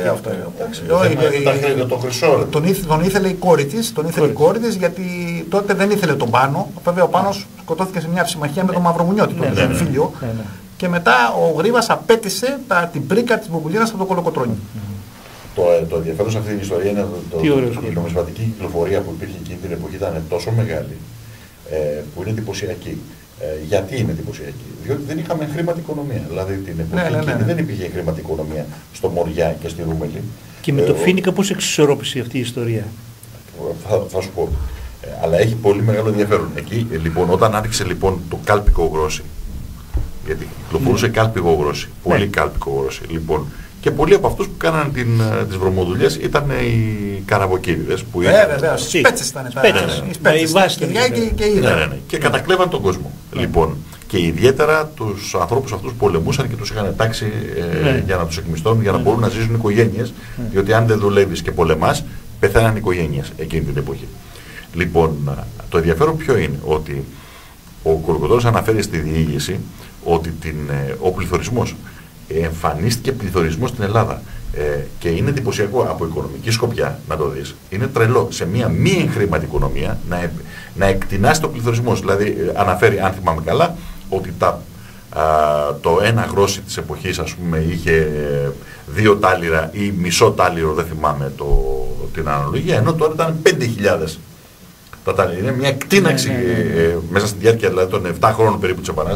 το χρυσό. Τον ήθελε η κόρη της, τον ήθελε η κόρη της γιατί τότε δεν ήθελε τον Πάνο. Βέβαια ο Πάνος σκοτώθηκε σε μια συμμαχία με τον Μαυρομουνιώτη, τον εμφύλιο. Και μετά ο Γρίβας απέτησε την πρίκα της Μπουμπουλίνας από το Κολοκοτρώνη. Το, το ενδιαφέρον σε αυτή την ιστορία είναι ότι η νομισματική κυκλοφορία που υπήρχε εκείνη την εποχή ήταν τόσο μεγάλη ε, που είναι εντυπωσιακή. Ε, γιατί είναι εντυπωσιακή? Διότι δεν είχαμε χρήματη οικονομία. Δηλαδή την εποχή ναι, ναι, ναι. δεν υπήρχε χρήματη οικονομία στο Μοριά και στη Ρούμελη. Και με ε, το Φοίνικα πώς εξισορρόπησε αυτή η ιστορία? Θα, θα σου πω. Ε, αλλά έχει πολύ μεγάλο ενδιαφέρον. Εκεί λοιπόν, όταν άρχισε λοιπόν το κάλπικο γρόσι, γιατί κυκλοφορούσε ναι. κάλπικο γρόσι, πολύ ναι. κάλπικο γρόσι. Λοιπόν, και πολλοί από αυτούς που κάνανε την, τις βρωμοδουλειές ήταν οι καραβοκύριδες. Ε, βέβαια, οι σπέτσες ήταν τα σπέτσες. Και κατακλέβαν τον κόσμο. Ναι. Λοιπόν, και ιδιαίτερα τους ανθρώπους αυτούς που πολεμούσαν και τους είχαν τάξει ε, ναι. για να τους εκμισθώνουν, για να ναι. μπορούν να ζήσουν οικογένειες. Ναι. Διότι αν δεν δουλεύεις και πολεμάς, πεθαίναν οικογένειες εκείνη την εποχή. Λοιπόν, το ενδιαφέρον ποιο είναι? Ότι ο Κολοκοτρώνης αναφέρει στη διήγηση ότι την, ε, ο πληθωρισμός εμφανίστηκε πληθωρισμός στην Ελλάδα ε, και είναι εντυπωσιακό από οικονομική σκοπιά να το δεις. Είναι τρελό σε μια μη εγχρήματη οικονομία να, να εκτινάσει το πληθωρισμός. Δηλαδή ε, αναφέρει, αν θυμάμαι καλά, ότι τα, α, το ένα γρόσι της εποχής ας πούμε είχε ε, δύο τάλιρα ή μισό τάλιρο, δεν θυμάμαι το, την αναλογία, ενώ τώρα ήταν πέντε χιλιάδες. Είναι μια εκτείναξη ναι, ναι, ναι. Ε, μέσα στη διάρκεια δηλαδή, των επτά χρόνων περίπου της Επανάστασης.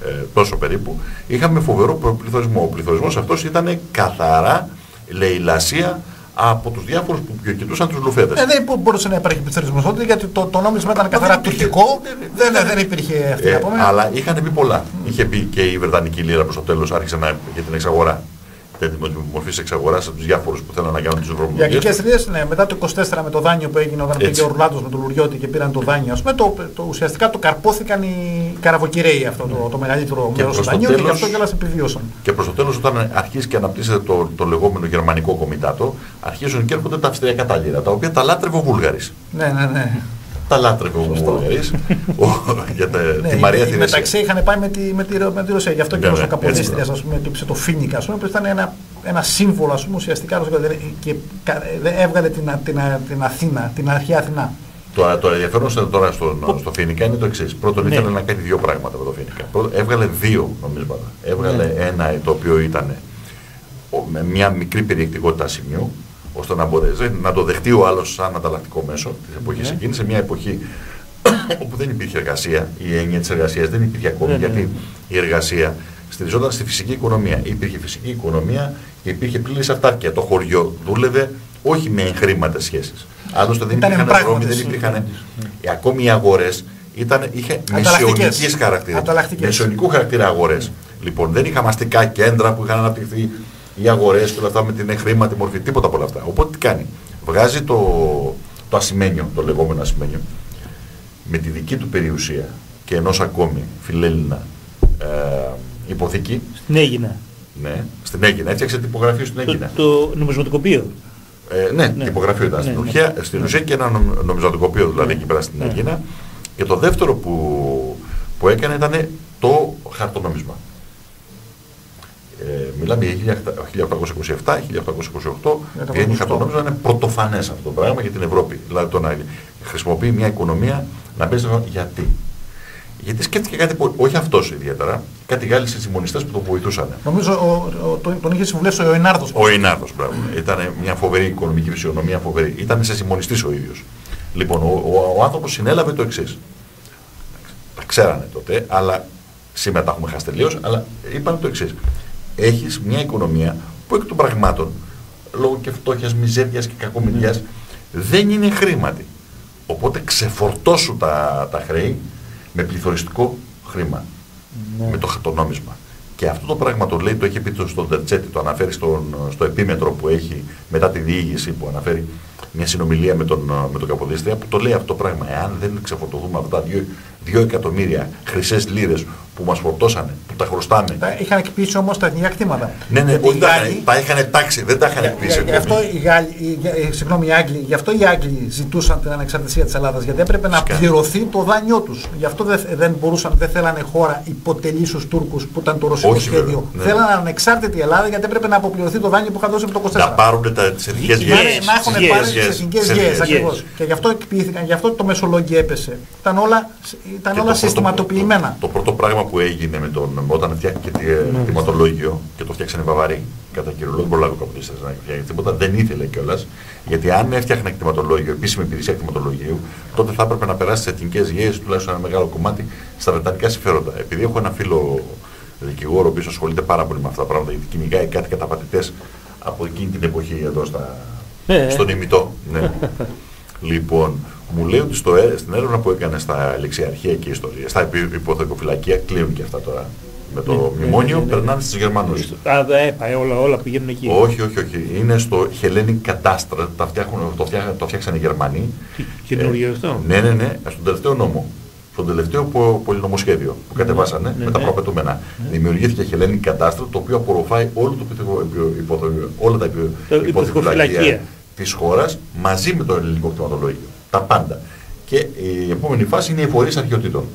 ε, τόσο περίπου, είχαμε φοβερό πληθωρισμό. Ο πληθωρισμός αυτός ήταν καθαρά λαιλασία από τους διάφορους που κοιτούσαν τους λουφέδες. Ε, δεν μπορούσε να υπάρχει πληθωρισμός τότε, γιατί το, το νόμισμα ήταν καθαρά τουρκικό, δεν, δεν, δεν υπήρχε αυτή ε, να πούμε. Αλλά είχαν πει πολλά. Mm. Είχε πει και η Βρετανική λίρα προς το τέλος, άρχισε να, για την εξαγορά. Την μορφή εξαγοράς από τους διάφορους που θέλουν να κάνουν τις ευρωβουλίες. Οι αγγλικές λίρες, ναι, μετά το είκοσι τέσσερα με το δάνειο που έγινε όταν πήγε ο Ορλάντος με τον Λουριώτη και πήραν το δάνειο, ας πούμε, το, το, ουσιαστικά το καρπόθηκαν οι καραβοκυρέοι αυτό το, το μεγαλύτερο μέρος του δανείου και γι' αυτό κιόλας επιβίωσαν. Και προς το τέλος, όταν αρχίζει και αναπτύσσεται το, το λεγόμενο γερμανικό κομιτάτο, αρχίζουν και έρχονται τα αυστριακά τα λίρα, τα οποία τα λάτρευε ο Βούλγαρης. Ναι, ναι, ναι. Τα λάτρευε ο Βούλγαρης. Για ναι, τη Μαρία Θηρεσία. Μεταξύ είχαν πάει με τη, με τη, με τη Ρωσία. Γι' αυτό και ο Καποδίστριας, ας πούμε, έκλειψε το Φίνικα, ας πούμε, που ήταν ένα, ένα σύμβολο, ας πούμε, ουσιαστικά και έβγαλε την, την, την Αθήνα, την αρχαία Αθηνά. Το, το ενδιαφέρον τώρα στο, στο Φίνικα είναι το εξής. Πρώτον, ήθελε ναι. να κάνει δύο πράγματα με το Φίνικα. Πρώτον, έβγαλε δύο νομίσματα. Έβγαλε ναι. ένα το οποίο ήταν με μια μικρή περιεκτικότητα σημείου, ώστε να μπορέσει να το δεχτεί ο άλλος σαν ανταλλακτικό μέσο της εποχής yeah. εκείνης, σε μια εποχή όπου δεν υπήρχε εργασία, η έννοια της εργασίας δεν υπήρχε ακόμη, yeah, γιατί yeah. η εργασία στηριζόταν στη φυσική οικονομία. Υπήρχε φυσική οικονομία και υπήρχε πλήρης αυτάρκεια. Το χωριό δούλευε όχι με εγχρήματες σχέσεις. Άλλωστε δεν υπήρχαν δρόμοι, δεν υπήρχαν. Yeah. Ακόμη οι αγορές είχε μεσαιωνικής χαρακτήρα. Μεσαιωνικού χαρακτήρα αγορές. Mm. Λοιπόν, δεν είχαμε αστικά κέντρα που είχαν αναπτυχθεί. Οι αγορές και όλα αυτά με την εγχρήματη μορφή, τίποτα από όλα αυτά. Οπότε τι κάνει, βγάζει το, το ασημένιο, το λεγόμενο ασημένιο, με τη δική του περιουσία και ενός ακόμη φιλέλληνα ε, υποθήκη. Στην Αίγινα. Ναι, στην Αίγινα. Έφτιαξε τυπογραφείο στην Αίγινα. Το, το νομισματικοποιείο. Ε, ναι, ναι, τυπογραφείο ήταν. Ναι, στην, ναι, ουσία, ναι. στην ουσία και ένα νομισματικοποιείο δηλαδή ναι, εκεί πέρα στην ναι. Αίγινα. Και το δεύτερο που, που έκανε ήταν το χαρτονόμισμα. Ε, μιλάμε για χίλια οκτακόσια είκοσι επτά χίλια οκτακόσια είκοσι οκτώ, βγαίνει χαρτονόμισμα, είναι πρωτοφανές αυτό το πράγμα για την Ευρώπη. Δηλαδή το να χρησιμοποιεί μια οικονομία να παίζει. Γιατί. Γιατί σκέφτηκε κάτι που, όχι αυτός ιδιαίτερα, κάτι Γάλλοι σεισμονιστές που τον βοηθούσαν. Νομίζω ο, ο, τον, τον είχε συμβουλεύσει ο Ινάρδος. Ο Ινάρδος, μπράβο. Ήταν μια φοβερή οικονομική φυσιονομία, φοβερή. Ήταν σεισμονιστής ο ίδιος. Λοιπόν, ο, ο, ο άνθρωπος συνέλαβε το εξής. Τα ξέρανε τότε, αλλά σήμερα τα έχουμε χάσει τελείως, αλλά είπαν το εξής. Έχεις μια οικονομία που εκ των πραγμάτων, λόγω και φτώχειας, μιζέριας και κακομοιριάς, mm. δεν είναι χρήματι. Οπότε ξεφορτώσου τα, τα χρέη με πληθωριστικό χρήμα, mm. με το χαρτονόμισμα. Και αυτό το πράγμα το λέει, το έχει πει στον Τερτσέτη, το αναφέρει στον, στο επίμετρο που έχει μετά τη διήγηση, που αναφέρει μια συνομιλία με τον, με τον Καποδίστρια, που το λέει αυτό το πράγμα. Εάν δεν ξεφορτωθούμε αυτά τα δύο, δύο εκατομμύρια χρυσές λίρες που μας φορτώσανε, που τα χρωστάμε. Τα είχαν εκπίσει όμως τα εθνικά κτήματα. Ναι, ναι, όχι, τα, Γάλλοι, τα είχαν τάξει, δεν τα είχαν εκπίσει. Γι' αυτό οι Γάλλοι, συγγνώμη, οι Άγγλοι, γι' αυτό οι Άγγλοι ζητούσαν την ανεξαρτησία της Ελλάδας, γιατί έπρεπε να πληρωθεί το δάνειό τους. Γι' αυτό δεν, δεν μπορούσαν, δεν θέλανε χώρα υποτελή στους Τούρκους που ήταν το ρωσικό σχέδιο. Ναι. Θέλανε ανεξάρτητη Ελλάδα, γιατί έπρεπε να αποπληρωθεί το δάνειο που είχαν δώσει από το είκοσι τέσσερα. Να πάρουν τις εθνικές γέες. Να έχουν πάρει τις εθνικές γέες, ακριβώς. Και γι' αυτό εκποιήθηκαν, γι' αυτό το Μεσολόγγι έπεσε. Ήταν όλα, ήταν όλα συστηματοποιημένα. Το πρώτο πράγμα που έγινε με τον, όταν φτιάχτηκε το κτηματολόγιο και το φτιάξανε οι Βαβαροί, κατά κύριο λόγο, δεν προλάβει ο Καποδίστριας να φτιάξει τίποτα, δεν ήθελε κιόλας. Γιατί αν έφτιαχνε κτηματολόγιο, επίσημη υπηρεσία κτηματολογίου, τότε θα έπρεπε να περάσει στις εθνικές γέες, τουλάχιστον ένα μεγάλο κομμάτι, στα βρετανικά συμφέροντα. Επειδή έχω ένα φίλο δικηγόρο που ασχολείται πάρα πολύ με αυτά τα πράγματα, γιατί κυνηγάει κάτι καταπατητές από εκείνη την εποχή εδώ στα, ε, στον ημιτό. Ναι. Λοιπόν, μου λέει ότι στο, στην έρευνα που έκανε στα ληξιαρχεία και ιστορία, στα υποθεκοφυλακεία, κλείνουν και αυτά τώρα. Με το ναι, μνημόνιο ναι, ναι, περνάνε στους Γερμανούς. Α, δεν έπαε, όλα, όλα πηγαίνουν εκεί. Όχι, όχι, όχι. Είναι στο Hellenic Cadastre, το, το, το φτιάξανε οι Γερμανοί. Καινούργιο αυτό. Ναι, ναι, ναι, στον τελευταίο νόμο. Στον τελευταίο πολυνομοσχέδιο που κατεβάσανε ναι, με ναι, τα προαπαιτούμενα. Ναι. Δημιουργήθηκε Hellenic Cadastre, το οποίο απορροφάει όλο το υπο, όλα τα υποθεκοφυλακεία της χώρας μαζί με το ελληνικό κτηματολόγιο. Τα πάντα. Και η επόμενη φάση είναι οι φορείς αρχαιοτήτων.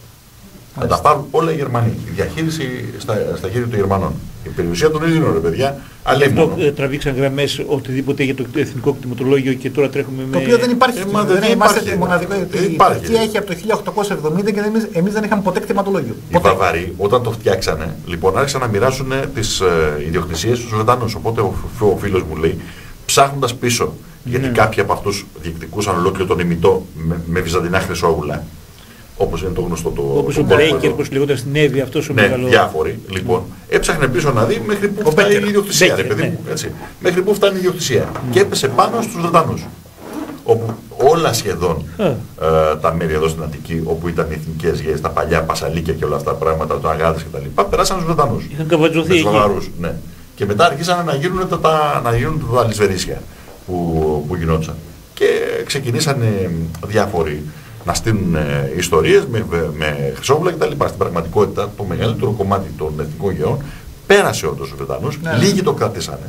Θα τα πάρουν όλα οι Γερμανοί. Η διαχείριση στα, στα χέρια των Γερμανών. Η περιουσία των Ελλήνων, ρε παιδιά. Αυτό ε, τραβήξαν γραμμές οτιδήποτε για το εθνικό κτηματολόγιο και τώρα τρέχουμε με. Το οποίο δεν υπάρχει. Ε, δεν δεν είμαστε μοναδικό. Η Τουρκία έχει από το χίλια οκτακόσια εβδομήντα και εμείς, εμείς δεν είχαμε ποτέ κτηματολόγιο. Οι Βαβαροί, όταν το φτιάξανε, λοιπόν, άρχισαν να μοιράσουν τις ε, ιδιοκτησίες στους Βρετανούς. Οπότε ο, ο φίλος μου λέει, ψάχνοντας πίσω, γιατί ναι. κάποιοι από αυτούς διεκδικούσαν ολόκληρο τον ημιτό με, με βυζαντινά χρυσόγουλα. Όπως είναι το γνωστό το. Όπως το ο Μπέικερ, Μπέικερ, όπως λεγόταν στην Εύη, αυτός ο ναι, μεγάλο. διάφοροι. Λοιπόν, έψαχνε πίσω να δει μέχρι πού Ο φτάνει Μπέικερ. η ιδιοκτησία. Μπέικερ, ρε παιδί ναι. μου, έτσι. Μέχρι πού φτάνει η ιδιοκτησία. Και έπεσε πάνω στους Βρετανούς. Όπου όλα σχεδόν Α. ε, τα μέρη εδώ στην Αττική, όπου ήταν οι εθνικές γέες, τα παλιά πασαλίκια και όλα αυτά τα πράγματα, το αγάδες κτλ., περάσαν στους Βρετανούς. Είχαν καβατζωθεί Με τους εκεί. Βαβαρούς, ναι. Και μετά αρχίσαν να γίνουν τα, τα, να γίνουν τα λησβερίσια που, που γινόντουσαν. Και ξεκινήσαν ε, διάφοροι να στείλουν ε, ιστορίες με, με χρυσόβουλα κτλ. Στην πραγματικότητα το μεγαλύτερο κομμάτι των εθνικών γεών πέρασε όντως στους Βρετανούς. Ναι. Λίγοι το κρατήσανε.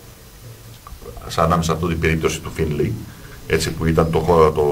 Σαν ανάμεσα αυτή την περίπτωση του Φίνλεϊ, έτσι που ήταν το, το,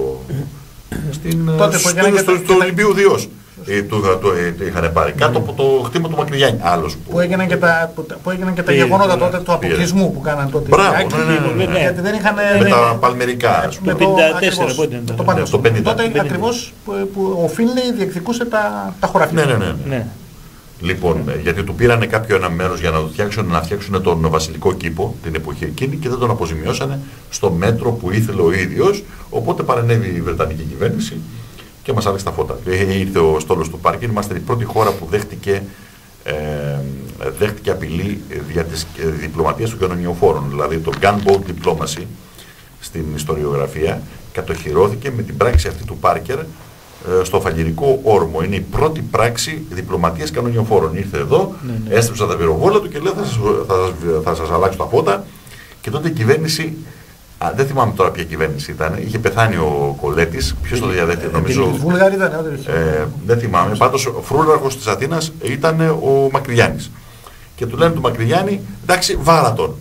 στην, Τότε που στο, έγινε και στο, τα- στο και τα- Ολυμπίου Διός. Ε, το, το, ε, το είχαν πάρει κάτω από το χτήμα του Μακρυγιάννη. Άλλος Που έγιναν και τα, που, που έγιναν και τα Πήρε, γεγονότα ναι. τότε του Πήρε. αποκλεισμού που κάναν τότε. Μπράβο, οι Άκοι, ναι, ναι, ναι, ναι. Γιατί δεν είχαν. με τα παλμερικά, ας με πούμε. το πενήντα τέσσερα, ακριβώς, πότε ήταν το το- παλιό. το πενήντα. Τότε πενήντα. ακριβώς που, που ο Φίνλεϊ διεκδικούσε τα, τα χωράφια. Ναι, ναι, ναι. ναι. Ναι. Λοιπόν, ε, γιατί του πήρανε κάποιο ένα μέρος για να το φτιάξουν, να φτιάξουν τον βασιλικό κήπο την εποχή εκείνη και δεν τον αποζημιώσανε στο μέτρο που ήθελε ο ίδιος. Οπότε παρενέβη η Βρετανική κυβέρνηση και μας άλλαξε τα φώτα. Ε, ήρθε ο στόλος του Πάρκιν. Είμαστε η πρώτη χώρα που δέχτηκε, ε, δέχτηκε απειλή δια της ε, διπλωματίας των κανονιοφόρων. Δηλαδή το gunboat diplomacy στην ιστοριογραφία κατοχυρώθηκε με την πράξη αυτή του Πάρκερ ε, στο Φαλιρικό Όρμο. Είναι η πρώτη πράξη διπλωματίας κανονιοφόρων. Ήρθε εδώ, Ναι, ναι. έστρεψα τα πυροβόλα του και λέει θα σας, θα σας, θα σας αλλάξω τα φώτα. Και τότε η κυβέρνηση, α, δεν θυμάμαι τώρα ποια κυβέρνηση ήταν, είχε πεθάνει ο Κολέτης, ποιος το διαδέχεται Οι νομίζω, Βούλγαροι ήταν. ό,τι είχε. ε, δεν θυμάμαι, πάντως ο φρούραρχος της Αθήνας ήταν ο Μακρυγιάννης. Και του λένε του Μακρυγιάννη, εντάξει βάρα τον.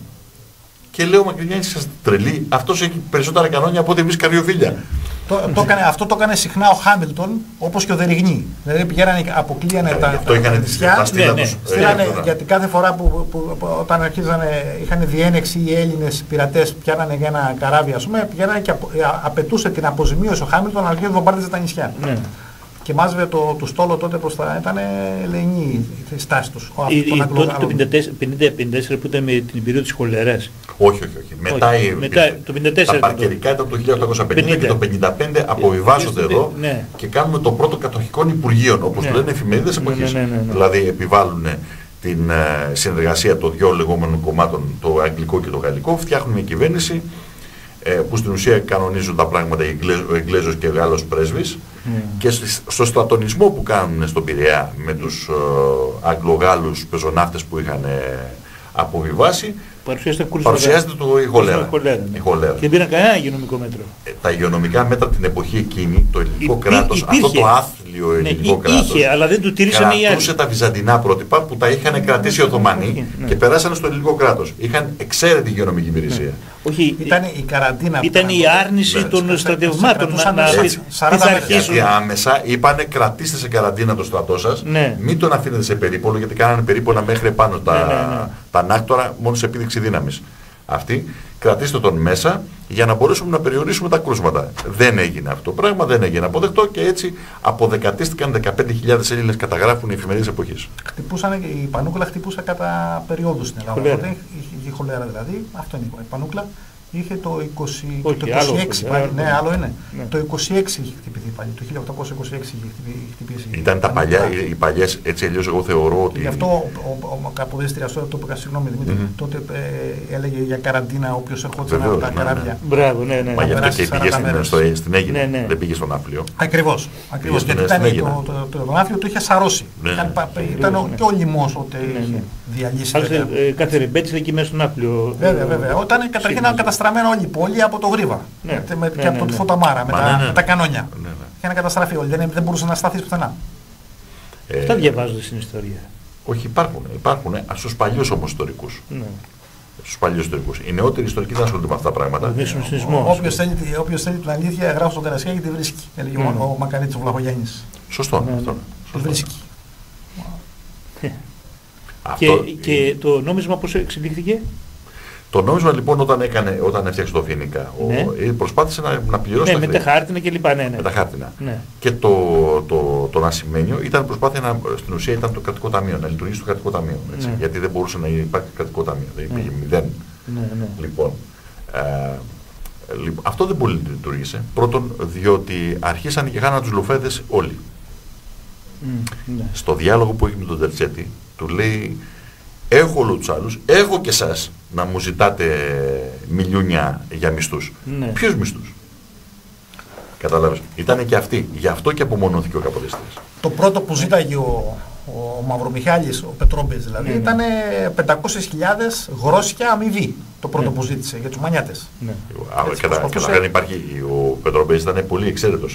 Και λέει ο Μακρυγιάννης, σας τρελή, αυτός έχει περισσότερα κανόνια από ό,τι εμείς καριοφίλια. Το, το έκανε, αυτό το έκανε συχνά ο Χάμιλτον, όπως και ο Δεριγνή. Δηλαδή πηγαίνανε, αποκλείανε Ε, τα, γι' αυτό τα, είχαν τα τις- νησιά. τα στήλα ναι, τους. ναι. ε, Στείλανε, έντονα. γιατί κάθε φορά που, που, που όταν αρχίζανε, είχαν διένεξη οι Έλληνες πειρατές, πιάνανε για ένα καράβι, ας πούμε, πηγαίνανε και απο, ε, απαιτούσε την αποζημίωση ο Χάμιλτον, αλλά και βομβάρδιζε τα νησιά. Ναι. Και μάζευε το, το στόλο τότε προς τα. Ήταν ελεηνή η στάση τους. Ο, Η- η- των τότε το Αγγλογάλων. πενήντα πενήντα τέσσερα που ήταν με την περίοδο της χολεράς. Όχι, όχι, όχι. Μετά, Όχι, η- μετά το πενήντα τέσσερα τα ήταν το- παρκερικά ήταν το χίλια οκτακόσια πενήντα και πενήντα. το πενήντα πέντε αποβιβάζονται Ε, εδώ ναι. και κάνουμε το πρώτο κατοχικών υπουργείων, όπως Ναι. το λένε εφημερίδες Ναι, εποχής. ναι, ναι, ναι, ναι. Δηλαδή επιβάλλουν την ε, συνεργασία των δύο λεγόμενων κομμάτων, το αγγλικό και το γαλλικό, φτιάχνουν μια κυβέρνηση ε, που στην ουσία κανονίζουν τα πράγματα οι Εγγλέζ- ο Εγγλέζος και ο Γάλλος πρέσβης Ναι. και σ- στο στρατονισμό που κάνουν στον Πειραιά με τους ε, Αγγλογάλους πεζοναύτες που είχαν ε, αποβιβάσει, Παρουσιάζεται κούρς παρουσιάζεται το η χολέρα. η χολέρα, ναι. Η χολέρα. Και δεν πήραν κανένα υγειονομικό μέτρο. Ε, τα υγειονομικά μέτρα την εποχή εκείνη, το ελληνικό Υπή- κράτος, αυτό υπήρχε. το άθλιο Ναι, ελληνικό εί- κράτος, είχε, αλλά δεν του τήρησαν οι κρατούσε άλλοι. τα βυζαντινά πρότυπα που τα είχαν κρατήσει οι Οθωμανοί Είχε, ναι. και περάσανε στο ελληνικό κράτος. Είχαν εξαίρετη υγειονομική υπηρεσία. Όχι, Ήταν η καραντίνα. που ήταν η κάνανε. άρνηση Ναι. των Σε- στρατευμάτων να, κρατούσαν να σε- τις σαράντα μέρες. αρχίσουν. Γιατί άμεσα είπανε κρατήστε σε καραντίνα το στρατό σας, Ναι. μην τον αφήνετε σε περίπολο γιατί κάνανε περίπονα μέχρι επάνω τα, Ναι, ναι, ναι. τα ανάκτορα μόνο σε επίδειξη δύναμης. Αυτή, κρατήστε τον μέσα για να μπορέσουμε να περιορίσουμε τα κρούσματα. Δεν έγινε αυτό το πράγμα, δεν έγινε αποδεκτό και έτσι αποδεκατίστηκαν δεκαπέντε χιλιάδες Έλληνες, καταγράφουν οι εφημερίδες εποχής. Χτυπούσαν, η πανούκλα χτυπούσε κατά περιόδους στην Ελλάδα. Χολέρα. Οπότε είχε, είχε χολέρα δηλαδή. Αυτό είναι η πανούκλα. Είχε το είκοσι, Όχι, το άλλο είκοσι έξι χολέρα, πάλι. άλλο. Ναι, άλλο είναι. Ναι. Το είκοσι έξι είχε χτυπηθεί πάλι. Το χίλια οκτακόσια είκοσι έξι είχε χτυπη- χτυπήσει. η Ήταν τα πανούκλα. παλιά, οι, οι παλιές, έτσι αλλιώς εγώ θεωρώ ότι... Γι' αυτό ο, ο, ο Καποδίστριας τότε, το είπα, συγγνώμη Δημήτρη, Μμμ. τότε ε, έλεγε για καραντίνα όποιος ερχόταν από Βεβαίως, τα ναι, ναι. καράβια. Μπράβο, ναι, ναι. Μα γι' αυτό περάσει και πήγε σαράντα στην, μέρες. στο, στην Αίγυπτο, Ναι, ναι. δεν πήγε στον Άφλιο. Ακριβώς. Ακριβώς. στην- Γιατί στην ήταν Αίγυπτο. το, το, το, το εδωμάφιο του είχε σαρώσει. Ναι. Ήταν, πα- ήταν ο- Ναι. και ο λοιμός ότι Ναι, είχε ναι. διαλύσει. Άλλωστε, τέτοια. ε, κάθε ρεμπέτης εκεί μέσα στον Άπλιο. Βέβαια, βέβαια. Όταν καταρχήν ήταν Σύμβαση. καταστραμμένα όλη η πόλη από το Γρίβα. Ναι. Με- με- Ναι, και από ναι, το ναι. Φωταμάρα με, Μα τα, ναι, ναι. με τα κανόνια. Ναι, ναι. Είχαν καταστραφεί όλοι. Δεν, δεν μπορούσε να σταθεί πουθενά. Ε, Αυτά διαβάζονται στην ιστορία. όχι, υπάρχουν, υπάρχουν στους παλιούς όμως ιστορικούς. Ναι. Στους παλιούς ιστορικούς. Οι νεότεροι ιστορικοί δεν ασχολούνται με αυτά τα πράγματα. Ο Μέσον Σεισμός. Όποιος θέλει, όποιος θέλει την αλήθεια, γράφει στον Καρασιά και τη βρίσκει. Έλεγε Ναι. ο, ο Μακαρίτης ο Βλαχογιάννης. Σωστό. Ναι, αυτό ναι. είναι. Τη Σωστό. βρίσκει. Και, Αυτό- και το νόμισμα πώς εξελίχθηκε. Το νόμισμα λοιπόν όταν, έκανε, όταν έφτιαξε το Φοινικά, ο, Ναι. ε, προσπάθησε να, να πληρώσει Ναι, τα με τα χρέη. χάρτινα και λοιπά. Ναι, ναι. Με τα χάρτινα. Ναι. Και το, το, το Νασημένιο ήταν προσπάθεια να, στην ουσία ήταν το κρατικό ταμείο, να λειτουργήσει το κρατικό ταμείο. Έτσι, Ναι. Γιατί δεν μπορούσε να υπάρχει κρατικό ταμείο. Δεν υπήρχε Ναι. μηδέν. Ναι, ναι. Λοιπόν, ε, Ε, λοιπόν, αυτό δεν πολύ λειτουργήσε. Πρώτον, διότι αρχίσαν και χάναν τους λοφέδες όλοι. Mm, ναι. Στο διάλογο που έχει με τον Τερτσέτη, του λέει: έχω όλους τους άλλους, έχω και εσάς να μου ζητάτε μιλιούνια για μισθούς. Ναι. Ποιους μισθούς? Καταλάβες. Ήτανε και αυτοί. Γι' αυτό και απομονώθηκε ο Καποδίστριας. Το πρώτο που ζήταγε ο, ο Μαυρομιχάλης, ο Πετρόμπης δηλαδή, Ναι, ναι. ήταν πεντακόσιες χιλιάδες γρόσια αμοιβή. Το πρώτο Ναι. που ζήτησε για τους μανιάτες. Ναι. Έτσι, Κατα, προσπαθούσε- καταρχήν υπάρχει, ο Πετρόμπης ήταν πολύ εξαίρετος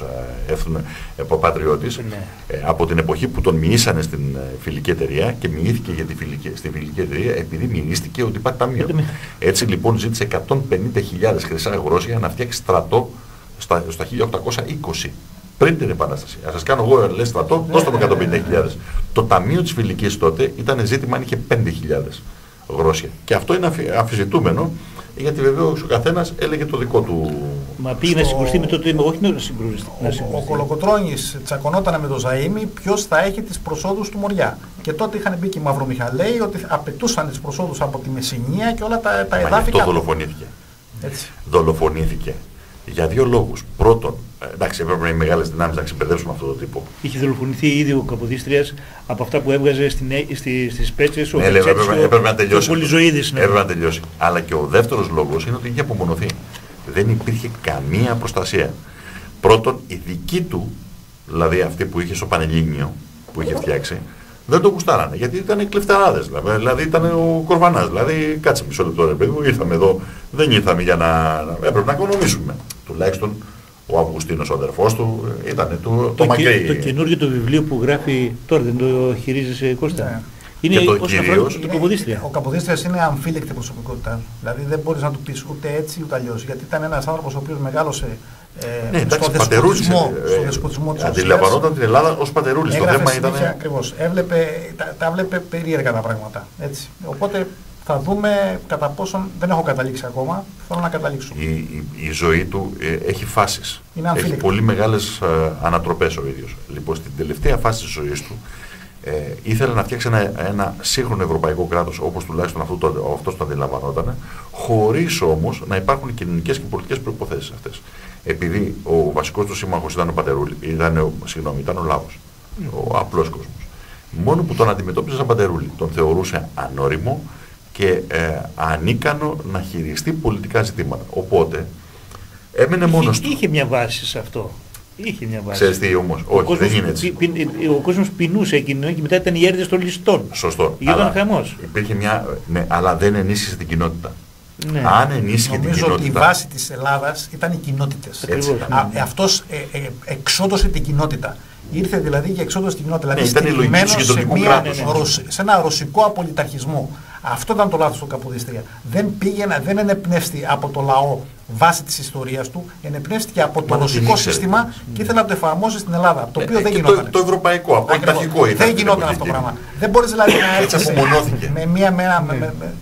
πατριώτης. Ναι. Ε, από την εποχή που τον μοιήσανε στην ε, φιλική εταιρεία και μοιήθηκε για τη φιλική, στη φιλική εταιρεία επειδή μοιήστηκε ότι υπάρχει ταμείο. Γιατί με- Έτσι λοιπόν ζήτησε εκατόν πενήντα χιλιάδες χρυσά γρόσια για να φτιάξει στρατό στα, στα χίλια οκτακόσια είκοσι. Πριν την Επανάσταση. Α σας κάνω εγώ λες στρατό, δώστε μου εκατόν πενήντα χιλιάδες. Το ταμείο της φιλικής τότε ήταν ζήτημα αν είχε πέντε χιλιάδες γρόσια. Και αυτό είναι αφι, αμφισβητούμενο, γιατί βεβαίως ο καθένας έλεγε το δικό του. Μα πήγε να Στο- συγκρουστεί με το τίμημα, όχι να συγκρουστεί. να Ο, ο συγκρουστεί. Κολοκοτρώνης τσακωνόταν με τον Ζαΐμι ποιος θα έχει τις προσόδους του Μοριά. Και τότε είχαν μπει και οι Μαυρομιχαλαίοι ότι απαιτούσαν τις προσόδους από τη Μεσσηνία και όλα τα, τα Μα γι' εδάφη αυτό κάτω. δολοφονήθηκε. Έτσι. Δολοφονήθηκε. Για δύο λόγους. Πρώτον, ε, εντάξει, έπρεπε οι μεγάλες δυνάμεις να ξεπερδέψουν αυτόν τον τύπο. Είχε δολοφονηθεί ήδη ο Καποδίστριας από αυτά που έβγαζε στην, έ- στη, στις πέτσες, ο Ναι, λέει, Πετσέτης, έπρεπε, ο- έπρεπε να ο τελειώσει. Πολυζωίδης. Ναι. Έπρεπε να τελειώσει. Αλλά και ο δεύτερος λόγος είναι ότι είχε απομονωθεί. Δεν υπήρχε καμία προστασία. Πρώτον, η δική του, δηλαδή αυτή που είχε στο Πανελλήνιο, που είχε φτιάξει, δεν το γουστάρανε. Γιατί ήταν κλεφταράδες. Δηλαδή, δηλαδή ήταν ο Κορβανάς. Δηλαδή, κάτσε μισό λεπτό ρε παιδί μου, ήρθαμε εδώ. Δεν ήρθαμε για να. Έπρεπε να οικονομήσουμε. Τουλάχιστον ο Αυγουστίνος, ο αδερφός του, ήταν το, το, Το, μακρύ. και, το καινούργιο το βιβλίο που γράφει τώρα, δεν το χειρίζεσαι Κώστα. Ναι. Είναι Και το όσον αφορά κυρίως- το Είναι- Καποδίστρια. Ο Καποδίστριας είναι αμφίλεκτη προσωπικότητα. Δηλαδή δεν μπορείς να του πεις ούτε έτσι ούτε αλλιώς. Γιατί ήταν ένας άνθρωπος ο οποίος μεγάλωσε ε, Ναι, εντάξει, στο πατερούλης. δεσποτισμό, ε, στο ε, δεσποτισμό της Ρωσίας. Αντιλαμβανόταν την Ελλάδα ως πατερούλης. Το Έγραφε θέμα συνέχεια, ήταν. ακριβώς. Έβλεπε, τα, τα έβλεπε περίεργα τα πράγματα. Έτσι. Οπότε θα δούμε κατά πόσον, δεν έχω καταλήξει ακόμα, θέλω να καταλήξω. Η, η, η ζωή του ε, έχει φάσεις. Είναι Έχει αμφίλεκτη. πολύ μεγάλες ε, ανατροπές ο ίδιος. Λοιπόν, στην τελευταία φάση της ζωής του ε, ήθελε να φτιάξει ένα, ένα σύγχρονο ευρωπαϊκό κράτος, όπως τουλάχιστον αυτό το, αυτός το αντιλαμβανόταν, χωρίς όμως να υπάρχουν κοινωνικές και πολιτικές προϋποθέσεις αυτές. Επειδή ο βασικός του σύμμαχος ήταν ο Πατερούλη, ήταν ο, συγγνώμη, ήταν ο λαός, ο απλός κόσμος. Μόνο που τον αντιμετώπιζε σαν Πατερούλη, τον θεωρούσε ανώριμο και ε, ανίκανο να χειριστεί πολιτικά ζητήματα. Οπότε έμενε μόνος του. Είχε μια βάση σε αυτό. Είχε μια βάση. Ξέρεις τι όμως, Ο όχι, κόσμος δεν είναι έτσι. πι- πι- ο κόσμος πεινούσε εκείνο και μετά ήταν οι έρδες των ληστών. Σωστό. Γινόταν Αλλά χαμός. Υπήρχε μια. Ναι, αλλά δεν ενίσχυσε την κοινότητα. Ναι. Αν ενίσχυε την Νομίζω ότι η κοινότητα. βάση της Ελλάδας ήταν οι κοινότητες. Ακριβώς, έτσι. ναι. Α, ε, αυτός ε, ε, εξόδωσε την κοινότητα. Ήρθε δηλαδή και εξόδωσε την κοινότητα. Δηλαδή Ναι, ήταν η λογική του στηριγμένος σε, κεντρικού μια, κράτους. Ναι, ναι. ρωσ- σε ένα ρωσικό απολυταρχισμό. Αυτό ήταν το λάθος του Καποδίστρια. Δεν πήγαινε, δεν ενεπνεύστη από το λαό βάσει της ιστορίας του, ενεπνεύστηκε από το Μα δεν ρωσικό ήξερε. σύστημα και ήθελε να το εφαρμόσει στην Ελλάδα. Το Ναι, οποίο δεν και γινόταν. Το, το ευρωπαϊκό, απολυταρχικό ήταν. Δεν την γινόταν εποχή αυτό το εκείνη. πράγμα. Δεν μπορείς δηλαδή να Έτσι έρθεις απομονώθηκε. με μία μέρα. με- με- με-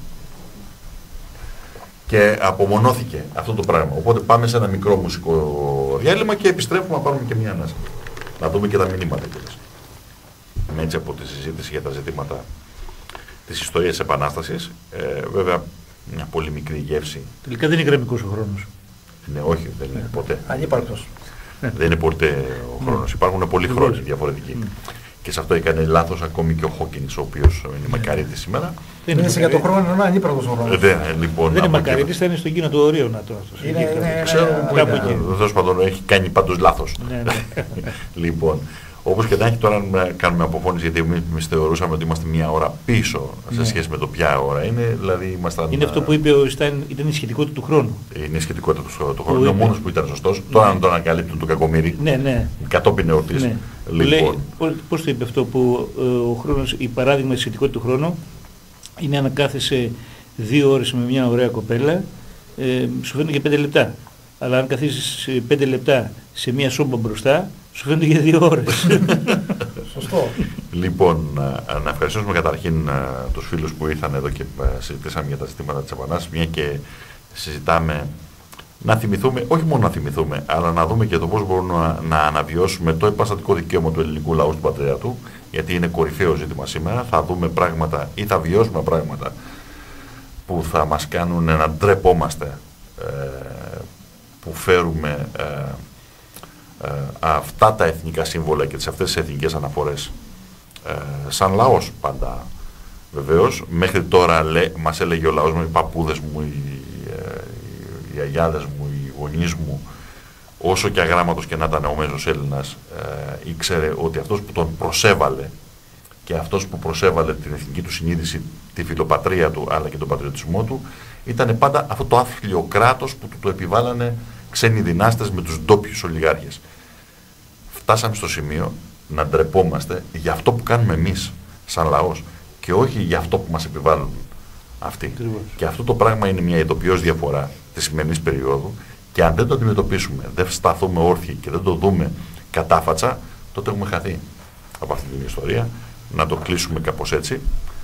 Και απομονώθηκε αυτό το πράγμα. Οπότε πάμε σε ένα μικρό μουσικό διάλειμμα και επιστρέφουμε να πάρουμε και μια ανάσα. Να δούμε και τα μηνύματα κιόλας. Με έτσι από τη συζήτηση για τα ζητήματα της ιστορίας της Επανάστασης. Ε, βέβαια, μια πολύ μικρή γεύση. Τελικά δεν είναι γραμμικός ο χρόνος. Ναι, όχι, δεν είναι ποτέ. Ανύπαρκτος. Δεν είναι ποτέ ο χρόνος. Υπάρχουν πολλοί Ακριβώς. χρόνοι διαφορετικοί. Και σε αυτό έκανε λάθος ακόμη και ο Χόκκινς, ο οποίος είναι μακαρίτης σήμερα. Δεν Μίλησε για το χρόνο, είναι ανύπαρκτος ο Ε, χρόνος. δεν, ε, λοιπόν, Δεν είναι από εκεί- μακαρίτης, θα είναι στον κίνο του ορίου να το αυτός. Είναι- Εκεί είναι- κάπου. Ξέρω Ναι, που κάπου είναι. εκεί. Τέλος πάντων, έχει κάνει πάντως λάθος. Ναι, ναι. Λοιπόν, όπως και να έχει τώρα να κάνουμε αποφώνηση, γιατί εμείς θεωρούσαμε ότι είμαστε μία ώρα πίσω σε Ναι. σχέση με το ποια ώρα είναι. Δηλαδή, ήμασταν, Είναι αυτό που είπε ο Στάιν, ήταν η σχετικότητα του χρόνου. είναι η σχετικότητα του, του Που χρόνου. Είναι ο είπε. μόνος που ήταν σωστός. Τώρα να τον ανακαλύπτουν το κακομοίρι. Ναι, ναι. Κατόπιν εορτής. Ναι. Λοιπόν, Λέει, πώς, πώς το είπε αυτό που ε, ο χρόνος, η παράδειγμα της σχετικότητα του χρόνου είναι αν κάθεσαι δύο ώρες με μια ωραία κοπέλα, ε, σου φαίνεται για πέντε λεπτά. Αλλά αν καθίσεις ε, πέντε λεπτά σε μια σόμπα μπροστά, σου φαίνεται για δύο ώρες. Σωστό. Λοιπόν, ε, να ευχαριστήσουμε καταρχήν ε, τους φίλους που ήρθαν εδώ και ε, συζητήσαμε για τα ζητήματα της Επανάστασης, μια και συζητάμε να θυμηθούμε, όχι μόνο να θυμηθούμε, αλλά να δούμε και το πώς μπορούμε να, να αναβιώσουμε το επαστατικό δικαίωμα του ελληνικού λαού στην πατρίδα του, γιατί είναι κορυφαίο ζήτημα σήμερα. Θα δούμε πράγματα ή θα βιώσουμε πράγματα που θα μας κάνουν να ντρεπόμαστε ε, που φέρουμε ε, ε, αυτά τα εθνικά σύμβολα και τις αυτές τις εθνικές αναφορές ε, σαν λαός πάντα. Βεβαίως, μέχρι τώρα λέ, μας έλεγε ο λαός μου, οι παππούδες μου, οι, ε, οι αγιάδες μου, οι γονείς μου, όσο και αγράμματος και να ήταν ο μέσος Έλληνας, ε, ήξερε ότι αυτός που τον προσέβαλε και αυτός που προσέβαλε την εθνική του συνείδηση, τη φιλοπατρία του αλλά και τον πατριωτισμό του, ήταν πάντα αυτό το άθλιο κράτος που του το επιβάλλανε ξένοι δυνάστες με τους ντόπιους ολιγάρχες. Φτάσαμε στο σημείο να ντρεπόμαστε για αυτό που κάνουμε εμείς σαν λαός και όχι για αυτό που μας επιβάλλουν αυτοί. Ακριβώς. Και αυτό το πράγμα είναι μια ειδοποιώς διαφορά της σημερινής περίοδου και αν δεν το αντιμετωπίσουμε, δεν σταθούμε όρθιοι και δεν το δούμε κατάφατσα, τότε έχουμε χαθεί από αυτή την ιστορία. Να το κλείσουμε κάπως έτσι.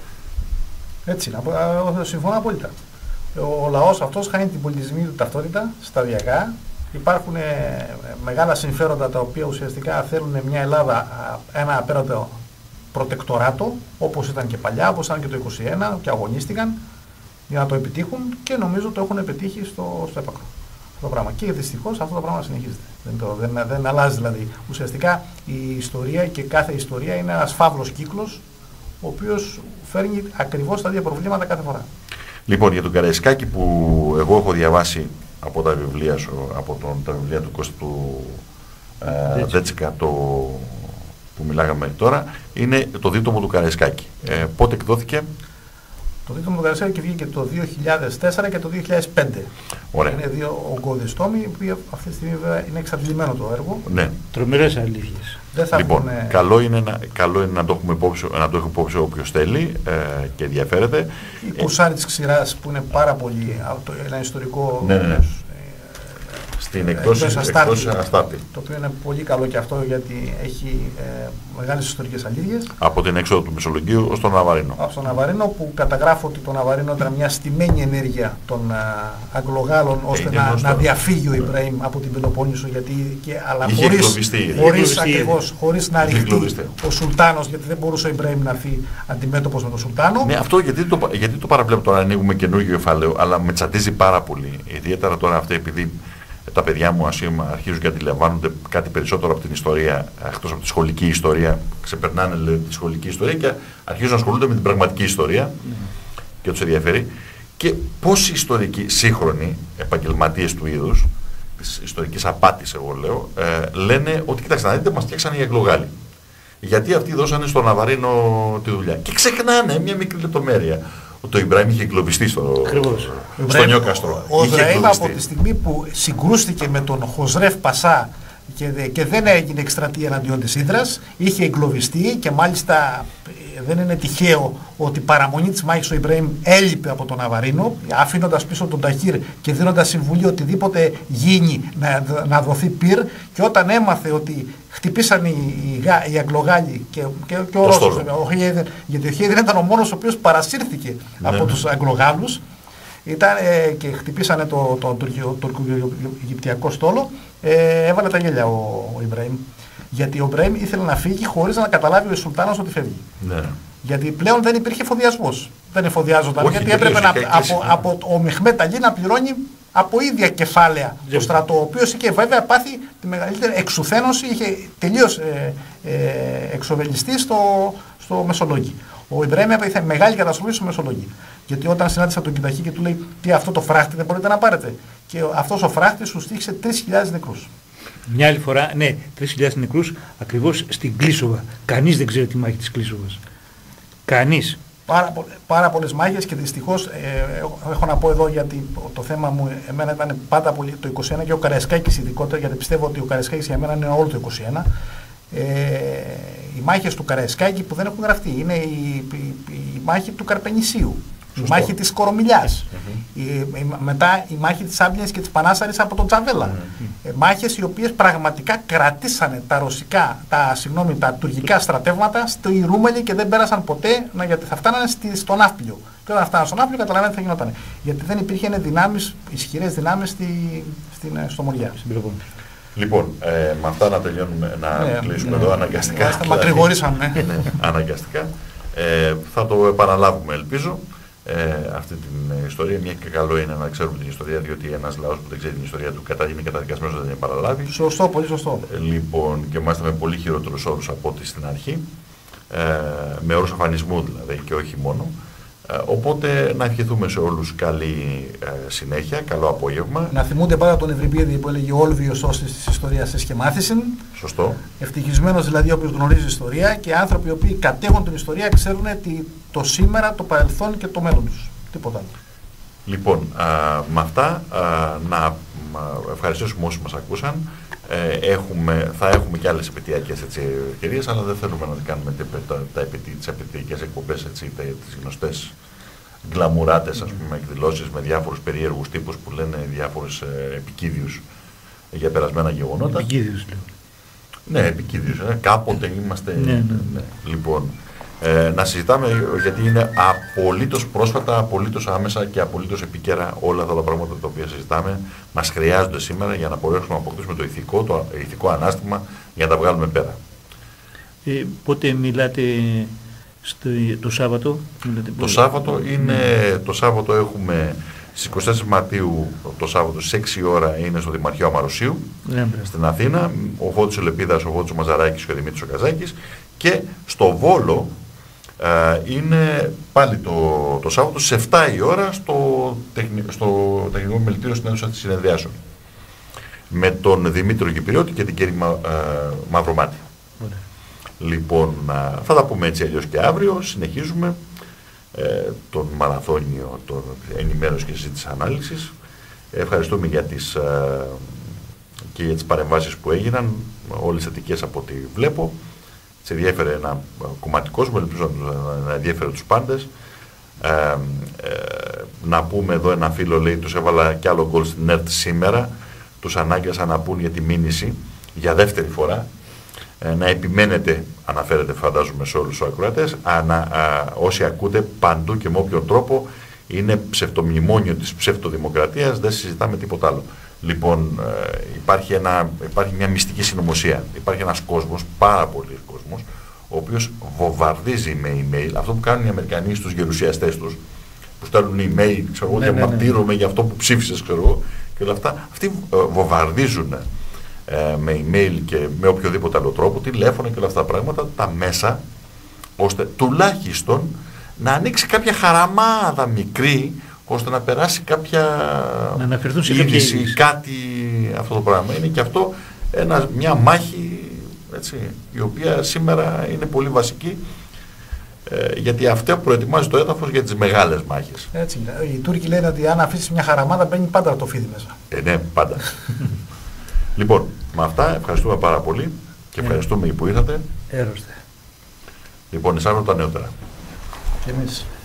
Έτσι, να συμφωνώ απόλυτα. Ο λαός αυτός χάνει την πολιτισμική του ταυτότητα σταδιακά. Υπάρχουν ε, μεγάλα συμφέροντα τα οποία ουσιαστικά θέλουν μια Ελλάδα, ένα απέραντο προτεκτοράτο, όπως ήταν και παλιά, όπως ήταν και το είκοσι ένα και αγωνίστηκαν για να το επιτύχουν και νομίζω το έχουν επιτύχει στο, στο έπακρο. Αυτό το πράγμα. Και δυστυχώς αυτό το πράγμα συνεχίζεται. Δεν, το, δεν, δεν αλλάζει δηλαδή. Ουσιαστικά η ιστορία και κάθε ιστορία είναι ένας φαύλος κύκλος ο οποίος φέρνει ακριβώς τα ίδια προβλήματα κάθε φορά. Λοιπόν, για τον Καραϊσκάκη που εγώ έχω διαβάσει από τα βιβλία, σου, από τον, τα βιβλία του Κώστα του ε, Δέτσικα, το, που μιλάγαμε τώρα, είναι το δίτομο του Καραϊσκάκη. Ε, πότε εκδόθηκε? Το δίτομο του Καραϊσκάκη βγήκε το δύο χιλιάδες τέσσερα και το δύο χιλιάδες πέντε. Ωραία. Είναι δύο ογκώδεις τόμοι, που αυτή τη στιγμή βέβαια είναι εξαντλημένο το έργο. Ναι. Τρομερές αλήθειες. Δεν θα λοιπόν, έχουμε... καλό, είναι να, καλό είναι να το έχουμε υπόψη, να το έχει υπόψη όποιος θέλει ε, και ενδιαφέρεται. Η Κουρσάρι της Ξηράς που είναι πάρα πολύ, ένα ιστορικό... Ναι, ναι. Στην εκτός Αστάπτη. Το οποίο είναι πολύ καλό και αυτό γιατί έχει ε, μεγάλες ιστορικές αλήθειες. Από την έξοδο του Μεσολογγίου ως τον Ναβαρίνο. Από τον Ναβαρίνο που καταγράφω ότι το Ναβαρίνο ήταν μια στημένη ενέργεια των α, Αγγλογάλων ώστε ε, να, να διαφύγει ο Ιμπραήμ από την Πελοπόννησο γιατί και, αλλά είχε χωρίς, εγκλωβιστεί, χωρίς, ακριβώς, χωρίς να ρηχτεί εγκλωβιστεί. ο Σουλτάνος γιατί δεν μπορούσε ο Ιμπραήμ να έρθει αντιμέτωπος με τον Σουλτάνο. Ναι, αυτό γιατί το, γιατί το παραβλέπω τώρα, ανοίγουμε καινούργιο κεφάλαιο, αλλά με τσατίζει πάρα πολύ. Ιδιαίτερα τώρα αυτό επειδή τα παιδιά μου ασύμα αρχίζουν και αντιλαμβάνονται κάτι περισσότερο από την ιστορία, εκτός από τη σχολική ιστορία, ξεπερνάνε λέει, τη σχολική ιστορία και αρχίζουν να ασχολούνται με την πραγματική ιστορία mm. και τους ενδιαφέρει. Και πόσοι ιστορικοί, σύγχρονοι επαγγελματίες του είδους, της ιστορικής απάτης εγώ λέω, ε, λένε ότι κοιτάξτε να δείτε μας φτιάξανε οι Αγγλογάλοι. Γιατί αυτοί δώσανε στον Ναβαρίνο τη δουλειά. Και ξεχνάνε μια μικρή λεπτομέρεια. Το Ιμπραήμ είχε εγκλωβιστεί στο, στο Νιόκαστρο. Ο Ιμπραήμ από τη στιγμή που συγκρούστηκε με τον Χοζρέφ Πασά και, και δεν έγινε εκστρατεία εναντίον της Ύδρας, είχε εγκλωβιστεί και μάλιστα δεν είναι τυχαίο ότι η παραμονή της μάχης ο Ιμπραήμ έλειπε από τον Ναβαρίνο, αφήνοντας πίσω τον Ταχύρ και δίνοντας συμβουλή οτιδήποτε γίνει να, να δοθεί πυρ και όταν έμαθε ότι χτυπήσαν οι, οι, οι Αγγλογάλοι και, και, και ο Ρώσος, γιατί ο Χέιδρ ήταν ο μόνος ο οποίος παρασύρθηκε ναι, από ναι. τους Αγγλογάλους ήταν, ε, και χτυπήσανε το, το, το, το, το τουρκο-αιγυπτιακό στόλο, ε, έβαλε τα γέλια ο, ο Ιμπραήμ. Γιατί ο Ιμπραήμ ήθελε να φύγει χωρίς να καταλάβει ο Σουλτάνος ότι φεύγει. Ναι. Γιατί πλέον δεν υπήρχε εφοδιασμός. Δεν εφοδιάζονταν. Όχι, γιατί έπρεπε να, από, από ο Μεχμέτ Αλή να πληρώνει από ίδια κεφάλαια το στρατό, ο οποίος είχε βέβαια πάθει τη μεγαλύτερη εξουθένωση, είχε τελείως ε, ε, εξοβελιστεί στο, στο Μεσολόγγι. Ο Ιμπραήμ έπαθε μεγάλη καταστροφή στο Μεσολόγγι. Γιατί όταν συνάντησα τον Κιταχή και του λέει τι αυτό το φράχτη δεν μπορείτε να πάρετε. Και αυτός ο φράχτης σου στήχησε τρεις χιλιάδες νεκρούς. Μια άλλη φορά, ναι, τρεις χιλιάδες νεκρούς ακριβώς στην Κλείσοβα. Κανείς δεν ξέρει τη μάχη της Κλείσοβας. Κανείς. Πάρα, πάρα πολλές μάχες και δυστυχώς ε, έχω να πω εδώ γιατί το θέμα μου εμένα ήταν πάντα πολύ το είκοσι ένα και ο Καραϊσκάκης ειδικότερα γιατί πιστεύω ότι ο Καραϊσκάκης για μένα είναι όλο το είκοσι ένα. Ε, οι μάχες του Καραϊσκάκη που δεν έχουν γραφτεί είναι η, η, η, η μάχη του Καρπενησίου. Σωστό. Η μάχη της Κορομιλιάς, mm-hmm. η, η, μετά η μάχη της Άμπλιας και της Πανάσαρης από τον Τζαβέλα. Mm-hmm. Ε, μάχες οι οποίες πραγματικά κρατήσανε τα ρωσικά, τα, συγγνώμη, τα τουρκικά στρατεύματα στη Ρούμελη και δεν πέρασαν ποτέ να, γιατί θα φτάνανε στη, στον Ναύπλιο. Και όταν φτάνανε στον Ναύπλιο καταλαβαίνετε τι θα γινόταν. Γιατί δεν υπήρχε δυνάμεις, ισχυρές δυνάμεις στη, στην, στο Μοριά. Λοιπόν, ε, με αυτά να τελειώνουμε, να ναι, κλείσουμε ναι, εδώ αναγκαστικά. Ναι, μακρηγορήσαμε. Ναι, αναγκαστικά. Ε, θα το επαναλάβουμε ελπίζω. ε, αυτή την ιστορία. Μια και καλό είναι να ξέρουμε την ιστορία, διότι ένας λαός που δεν ξέρει την ιστορία του κατά, είναι καταδικασμένος να την παραλάβει. Σωστό, πολύ σωστό. Ε, λοιπόν, και μάλιστα με πολύ χειρότερους όρους από ό,τι στην αρχή. Ε, με όρους αφανισμού δηλαδή και όχι μόνο. Ε, οπότε να ευχηθούμε σε όλους καλή ε, συνέχεια, καλό απόγευμα. Να θυμούνται πάρα τον Ευρυπίδη που έλεγε «Όλβιος όσης της ιστορίας εις και μάθησιν». Σωστό. Ευτυχισμένος δηλαδή όποιος γνωρίζει ιστορία, και άνθρωποι οι οποίοι κατέχουν την ιστορία ξέρουν το σήμερα, το παρελθόν και το μέλλον τους. Τίποτα άλλο. Λοιπόν, α, με αυτά α, να α, ευχαριστήσουμε όσους μας ακούσαν. Ε, έχουμε, θα έχουμε και άλλες επαιτειακές ευκαιρίες, αλλά δεν θέλουμε να κάνουμε τα, τα, τα επαιτή, τις επαιτειακές εκπομπές, έτσι, τα, τις γνωστές γκλαμουράτες, ας πούμε, εκδηλώσεις με διάφορους περίεργους τύπους που λένε διάφορους ε, επικίδιους για περασμένα γεγονότα. Επικίδιους, λέω. Ναι, επικίδιους. Ε, κάποτε είμαστε... Ναι, ναι. Ναι. Λοιπόν, ε, να συζητάμε, γιατί είναι απολύτως πρόσφατα, απολύτως άμεσα και απολύτως επίκαιρα όλα αυτά τα πράγματα τα οποία συζητάμε. Μας χρειάζονται σήμερα για να μπορέσουμε να αποκτήσουμε το ηθικό, το ηθικό ανάστημα για να τα βγάλουμε πέρα. Ε, πότε μιλάτε στο, το Σάββατο? Μιλάτε το, Σάββατο είναι, το Σάββατο έχουμε στις είκοσι τέσσερις Μαρτίου, το Σάββατο στις έξι η ώρα είναι στο Δημαρχείο Αμαροσίου, ναι, στην Αθήνα, ο Φώτης ο Λεπίδας, ο Φώτης ο Μαζαράκης και ο Δημήτρης ο Καζάκης, και στο Βόλο ε, είναι πάλι το, το Σάββατο στις επτά η ώρα στο, τεχνη, στο Τεχνικό Μελητήριο στην αίθουσα της συνεδριάσεων, με τον Δημήτριο Κυπριώτη και την κυρία Μα, ε, Μαυρομάτη. Ωραία. Λοιπόν, ε, θα τα πούμε έτσι αλλιώς και αύριο. Συνεχίζουμε ε, τον μαραθώνιο, τον ενημέρωση και συζήτηση ανάλυσης. Ευχαριστούμε για τις, ε, και για τις παρεμβάσεις που έγιναν, όλες θετικές από ό,τι βλέπω. Σε ενδιέφερε ένα κομματικός μου, ελπίζω να ενδιέφερε τους πάντες. Ε, ε, να πούμε εδώ ένα φίλο, λέει, τους έβαλα κι άλλο γκολ στην ΕΡΤ σήμερα, τους ανάγκασα να πούν για τη μήνυση για δεύτερη φορά. Ε, να επιμένετε, αναφέρεται φαντάζομαι σε όλους τους ακροατές, ανα, α, όσοι ακούτε παντού και με όποιον τρόπο, είναι ψευτομνημόνιο της ψευτοδημοκρατίας, δεν συζητάμε τίποτα άλλο. Λοιπόν, ε, υπάρχει, ένα, υπάρχει μια μυστική συνωμοσία, υπάρχει ένας κόσμος, πάρα πολλοί κόσμος, ο οποίος βομβαρδίζει με email, αυτό που κάνουν οι Αμερικανοί στους γερουσιαστές τους, που στέλνουν email, ξέρω, ναι, διαμαρτύρομαι ναι, ναι. για αυτό που ψήφισες, ξέρω, και όλα αυτά, αυτοί ε, βομβαρδίζουν ε, με email και με οποιοδήποτε άλλο τρόπο, τηλέφωνο και όλα αυτά τα πράγματα, τα μέσα, ώστε τουλάχιστον να ανοίξει κάποια χαραμάδα μικρή, ώστε να περάσει κάποια να αναφερθούν σε είδηση, κάτι, αυτό το πράγμα. Είναι και αυτό ένα, μια μάχη, έτσι, η οποία σήμερα είναι πολύ βασική, ε, γιατί αυτό προετοιμάζει το έδαφος για τις μεγάλες μάχες. Έτσι, οι Τούρκοι λένε ότι αν αφήσεις μια χαραμάδα μπαίνει πάντα το φίδι μέσα. Ε, ναι, πάντα. Λοιπόν, με αυτά ευχαριστούμε πάρα πολύ και ευχαριστούμε που ήρθατε. Έρωστε. Λοιπόν, εσάς τα νεότερα. Και εμείς.